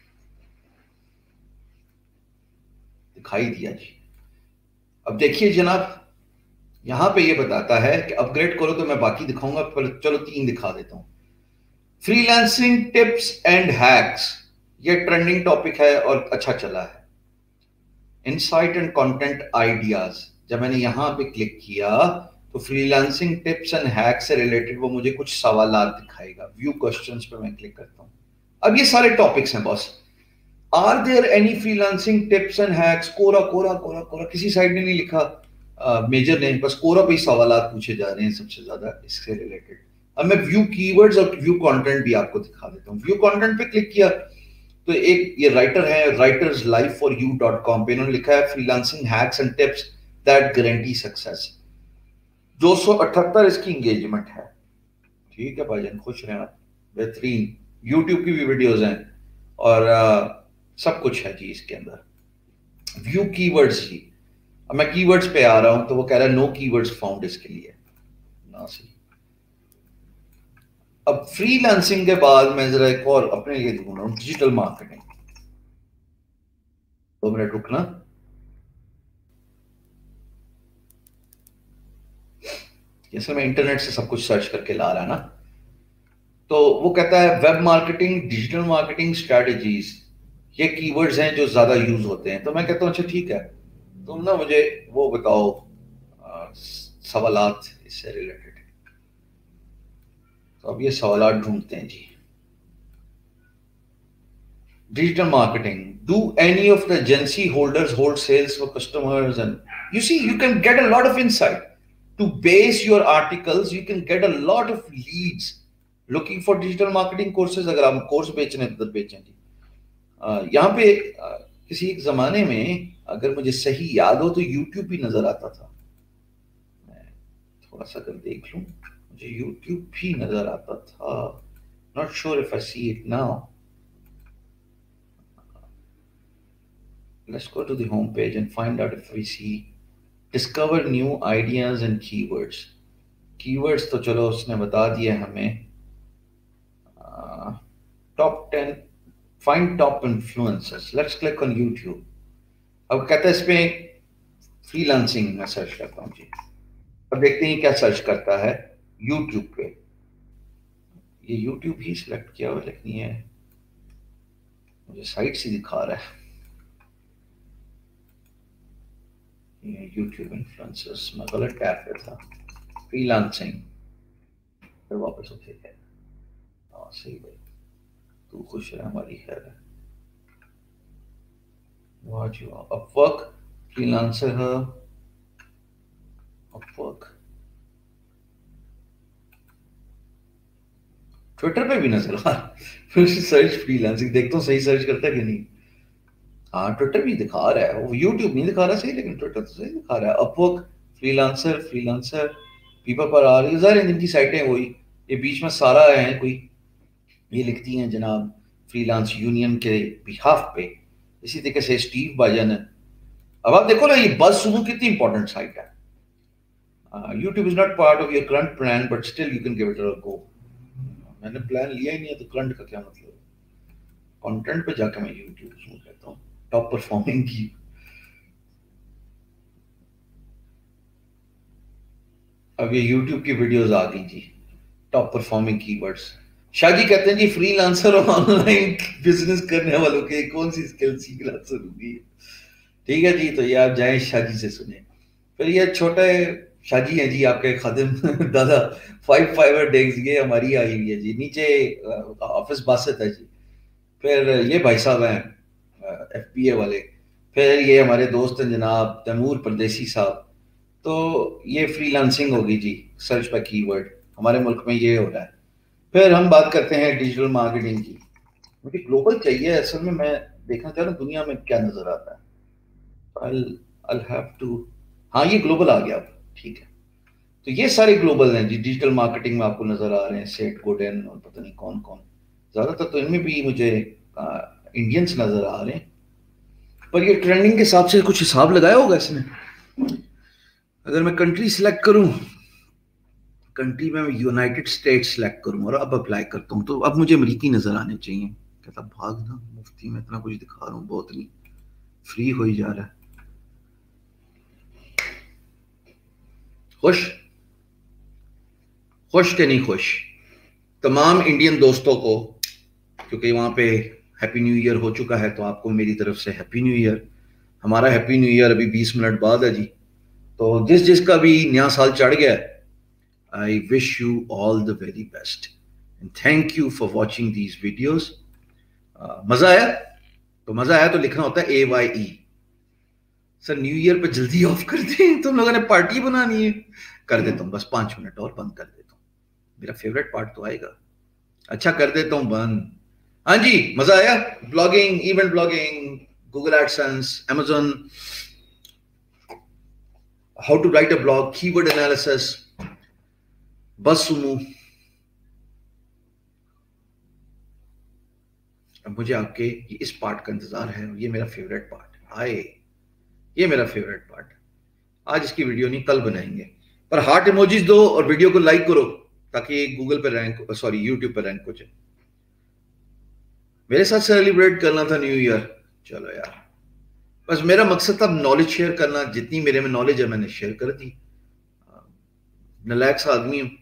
दिखाई दिया जी। अब देखिए जनाब, यहां पे ये बताता है कि अपग्रेड करो, तो मैं बाकी दिखाऊंगा, पर चलो 3 दिखा देता हूं। फ्रीलांसिंग टिप्स एंड हैक्स, ये ट्रेंडिंग टॉपिक है और अच्छा चला है। इनसाइट एंड कंटेंट आइडियाज, जब मैंने यहां पे क्लिक किया तो फ्रीलांसिंग टिप्स एंड हैक्स से रिलेटेड वो मुझे कुछ सवालात दिखाएगा। व्यू क्वेश्चंस पे मैं क्लिक करता हूं। अब ये सारे टॉपिक्स हैं boss. Are there any freelancing tips and hacks, Quora Quora Quora Quora, किसी साइड ने नहीं लिखा मेजर ने, बस कोरा पे सवालात पूछे जा रहे हैं सबसे ज्यादा इससे रिलेटेड। अब मैं व्यू कीवर्ड्स और व्यू कंटेंट भी आपको दिखा देता हूं। व्यू कंटेंट पे क्लिक किया तो एक ये राइटर है, writerslife4you.com पे इन्होंने लिखा है freelancing hacks and tips that guarantee success. 278 इसकी एंगेजमेंट है। ठीक है भाईजान, खुश रहना, बेहतरीन। यूट्यूब की भी वीडियोस हैं और सब कुछ है जी इसके अंदर। व्यू कीवर्ड्स जी, अब मैं कीवर्ड्स पे आ रहा हूं तो वो कह रहा है नो कीवर्ड्स फाउंड इसके लिए ना सही। अब फ्रीलांसिंग के बाद मैं जरा एक और अपने लिए ढूंढ रहा हूं, डिजिटल मार्केटिंग। 2 मिनट रुकना। जैसे मैं इंटरनेट से सब कुछ सर्च करके ला रहा ना, तो वो कहता है web marketing, digital marketing strategies, ये कीवर्ड्स हैं जो ज्यादा यूज होते हैं। तो मैं कहता हूँ अच्छा ठीक है, तुम ना मुझे वो बताओ सवालात इससे रिलेटेड। तो अब ये सवालात ढूंढते हैं जी। Digital marketing, do any of the agency holders hold sales for customers? And you see you can get a lot of insight to base your articles. You can get a lot of leads looking for digital marketing courses। अगर आप course बेचने तो बेचें जी। यहाँ पे किसी एक जमाने में अगर मुझे सही याद हो तो YouTube भी नजर आता था। मैं थोड़ा सा अगर देख लूं, मुझे YouTube भी नजर आता था। Not sure if I see it now. Let's go to the home page and find out if we see Discover new ideas and keywords. Keywords तो चलो उसने बता दिया हमें। Top 10, find top influencers. Let's click on YouTube. अब कहता है इसमें फ्रीलांसिंग में सर्च करता हूँ जी। अब देखते हैं क्या सर्च करता है YouTube पे। ये YouTube ही सिलेक्ट किया हुआ लेकिन ये मुझे साइट से दिखा रहा है। YouTube इन्फ्लुएंसर्स, मैं गलत टैब पे था। फ्रीलांसिंग, फिर वापस उठे गए। हाँ सही भाई, तू खुश रहे, हमारी खैर है। व्हाट यू अपवर्क, फ्रीलांसर है अपवर्क। ट्विटर पे भी नजर आ, फिर सर्च फ्रीलांसिंग, देखता हूँ सही सर्च करता है कि नहीं। हाँ ट्विटर भी दिखा रहा है, वो यूट्यूब नहीं दिखा रहा सही, लेकिन ट्विटर तो सही दिखा रहा है। अपवर्क, फ्रीलांसर, फ्रीलांसर, पीपल पर आ रही है इनकी साइटें वही। ये बीच में सारा है कोई, ये लिखती हैं जनाब फ्रीलांस यूनियन के बिहाफ पे। इसी तरीके से स्टीव भाईजान है। अब आप देखो ना ये बज़सुमो कितनी इंपॉर्टेंट साइट है। YouTube is not part of your current plan but still you can give it a go. मैंने प्लान लिया ही नहीं है तो करंट का क्या मतलब। कंटेंट पे जाकर मैं यूट्यूब कहता हूँ टॉप परफॉर्मिंग की। अब ये यूट्यूब की वीडियोस आ गई जी, टॉप परफॉर्मिंग कीवर्ड्स। शाजी कहते हैं जी फ्रीलांसर और ऑनलाइन बिजनेस करने वालों के कौन सी स्किल सीखना जरूरी है। ठीक है जी, तो ये आप जाएं शाजी से सुने। फिर ये छोटे शाजी हैं जी आपके खादिम दादा 5 डेज, ये हमारी आई हुई है जी। नीचे ऑफिस बासित है जी। फिर ये भाई साहब हैं FBA वाले। फिर ये हमारे दोस्त हैं जनाब तैमूर परदेसी साहब। तो ये फ्रीलांसिंग होगी जी, सर्च बाय कीवर्ड। हमारे मुल्क में ये हो रहा है। फिर हम बात करते हैं डिजिटल मार्केटिंग की। मुझे ग्लोबल चाहिए, असल में मैं देखना चाह रहा हूँ दुनिया में क्या नजर आता है। I'll have to, हाँ ये ग्लोबल आ गया अब, ठीक है। तो ये सारे ग्लोबल हैं जी, डिजिटल मार्केटिंग में आपको नजर आ रहे हैं, सेट गोडेन और पता नहीं कौन कौन। ज्यादातर तो इनमें भी मुझे इंडियंस नजर आ रहे हैं, पर ये ट्रेंडिंग के हिसाब से कुछ हिसाब लगाया होगा इसने। अगर मैं कंट्री सिलेक्ट करूं, कंट्री में यूनाइटेड स्टेट्स सिलेक्ट करूं और अब अप्लाई करता हूं, तो अब मुझे अमेरिकी नजर आने चाहिए। कहता भागना, मुफ्ती में इतना कुछ दिखा रहा हूं, बहुत नहीं, फ्री हो ही जा रहा है। खुश खुश के नहीं खुश तमाम इंडियन दोस्तों को, क्योंकि वहां पे हैप्पी न्यू ईयर हो चुका है, तो आपको मेरी तरफ से हैप्पी न्यू ईयर। हमारा हैप्पी न्यू ईयर अभी 20 मिनट बाद है जी, तो जिसका भी नया साल चढ़ गया, I wish you all the very best and thank you for watching these videos. मजा आया? तो मजा आया तो लिखना होता है AYE। सर न्यू ईयर पे जल्दी ऑफ कर दें, तुम लोगों ने पार्टी बनानी है। कर देता हूँ बस 5 मिनट और बंद कर देता हूँ, मेरा फेवरेट पार्ट तो आएगा। अच्छा कर देता हूँ बंद। हाँ जी, मजा आया? Blogging, event blogging, Google AdSense, Amazon, how to write a blog, keyword analysis, बस सुनू। अब मुझे आपके इस पार्ट का इंतजार है, ये मेरा फेवरेट पार्ट। हाय, ये मेरा फेवरेट पार्ट। आज इसकी वीडियो नहीं, कल बनाएंगे, पर हार्ट इमोजीज दो और वीडियो को लाइक करो ताकि गूगल पर रैंक, सॉरी यूट्यूब पर रैंक हो जाए। मेरे साथ सेलिब्रेट करना था न्यू ईयर, चलो यार, बस मेरा मकसद था नॉलेज शेयर करना। जितनी मेरे में नॉलेज है मैंने शेयर कर दी। नालायक सा आदमी हूं।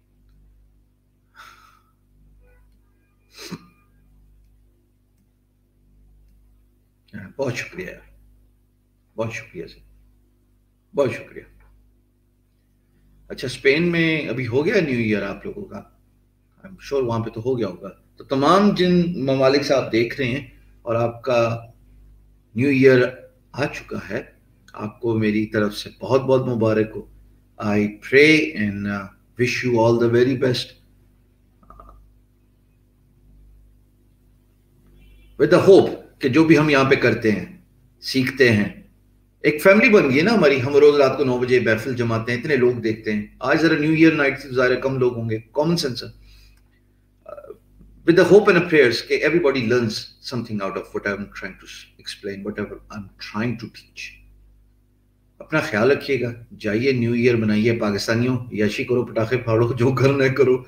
बहुत शुक्रिया यार, बहुत शुक्रिया सर, बहुत शुक्रिया। अच्छा, स्पेन में अभी हो गया न्यू ईयर आप लोगों का? आई एम श्योर वहां पे तो हो गया होगा। तो तमाम जिन ममालिक से आप देख रहे हैं और आपका न्यू ईयर आ चुका है, आपको मेरी तरफ से बहुत बहुत मुबारक हो। I pray and wish you all the very best with the hope कि जो भी हम यहाँ पे करते हैं, सीखते हैं, एक फैमिली बन गई है ना हमारी। हम रोज रात को 9 बजे महफिल जमाते हैं, इतने लोग देखते हैं। आज जरा न्यू ईयर नाइट से ज़ाहिर कम लोग होंगे, कॉमन सेंस है। With the hope and the prayers that everybody learns something out of what I'm trying to explain, whatever I'm trying to teach. अपना ख्याल रखिएगा, जाइए न्यू ईयर मनाइए पाकिस्तानियों, याशी करो, पटाखे फाड़ो, जो करना है करो,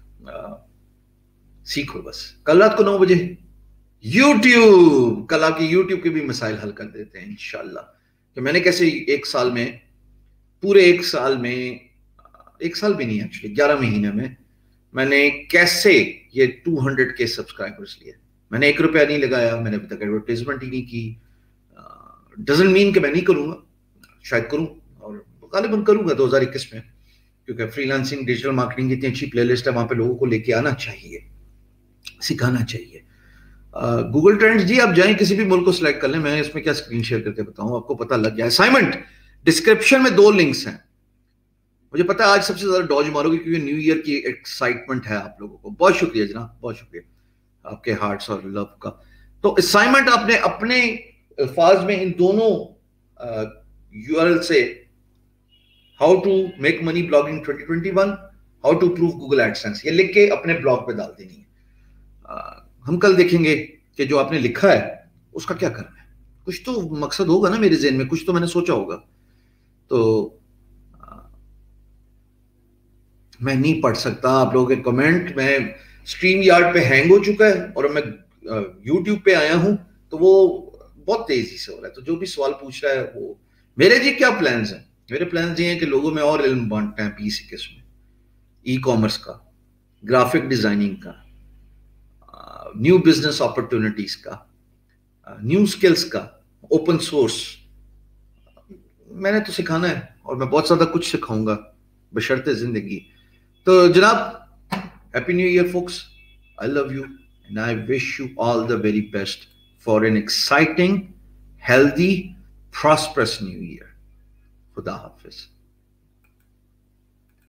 सीखो बस। कल रात को 9 बजे यूट्यूब, कल आपकी यूट्यूब के भी मसाइल हल कर देते हैं इंशाल्लाह। कि मैंने कैसे एक साल में, पूरे एक साल में, एक साल भी नहीं एक्चुअली 11 महीने में मैंने कैसे ये 200 के सब्सक्राइबर्स लिए। मैंने 1 रुपया नहीं लगाया, मैंने अभी तक एडवर्टाइजमेंट ही नहीं की। डजंट मीन कि मैं नहीं करूंगा, शायद करूं और गालिबन करूंगा 2021 में, क्योंकि फ्रीलांसिंग डिजिटल मार्केटिंग की इतनी अच्छी प्लेलिस्ट है, वहां पे लोगों को लेके आना चाहिए, सिखाना चाहिए। गूगल ट्रेंड्स जी, आप जाएं किसी भी मुल्क को सिलेक्ट कर लें। मैं इसमें क्या स्क्रीन शेयर करके बताऊं, आपको पता लग गया। असाइनमेंट, डिस्क्रिप्शन में 2 लिंक्स हैं। मुझे पता है आज सबसे ज्यादा डॉज मारोगे क्योंकि न्यू ईयर की एक्साइटमेंट है आप लोगों को। बहुत शुक्रिया जनाब, बहुत शुक्रिया आपके हार्ट्स और लव का। तो असाइनमेंट आपने अपने अल्फाज में इन दोनों यूआरएल से, how to make money blogging 2021, how to prove Google AdSense, ये लिख के अपने ब्लॉग पे डाल देनी है। हम कल देखेंगे कि जो आपने लिखा है उसका क्या करना है। कुछ तो मकसद होगा ना मेरे ज़हन में, कुछ तो मैंने सोचा होगा। तो मैं नहीं पढ़ सकता आप लोगों के कमेंट। मैं स्ट्रीम यार्ड पे हैंग हो चुका है और मैं यूट्यूब पे आया हूं, तो वो बहुत तेजी से हो रहा है। तो जो भी सवाल पूछ रहा है वो, मेरे जी क्या प्लान्स हैं? मेरे प्लान्स ये हैं कि लोगों में और इल्म बांटना है 2021 में, ई कॉमर्स का, ग्राफिक डिजाइनिंग का, न्यू बिजनेस अपॉर्चुनिटीज का, न्यू स्किल्स का, ओपन सोर्स। मैंने तो सिखाना है और मैं बहुत ज्यादा कुछ सिखाऊंगा बशर्ते जिंदगी। तो जनाब, happy new year folks, I love you and I wish you all the very best for an exciting, healthy, prosperous new year. खुदा हाफिज।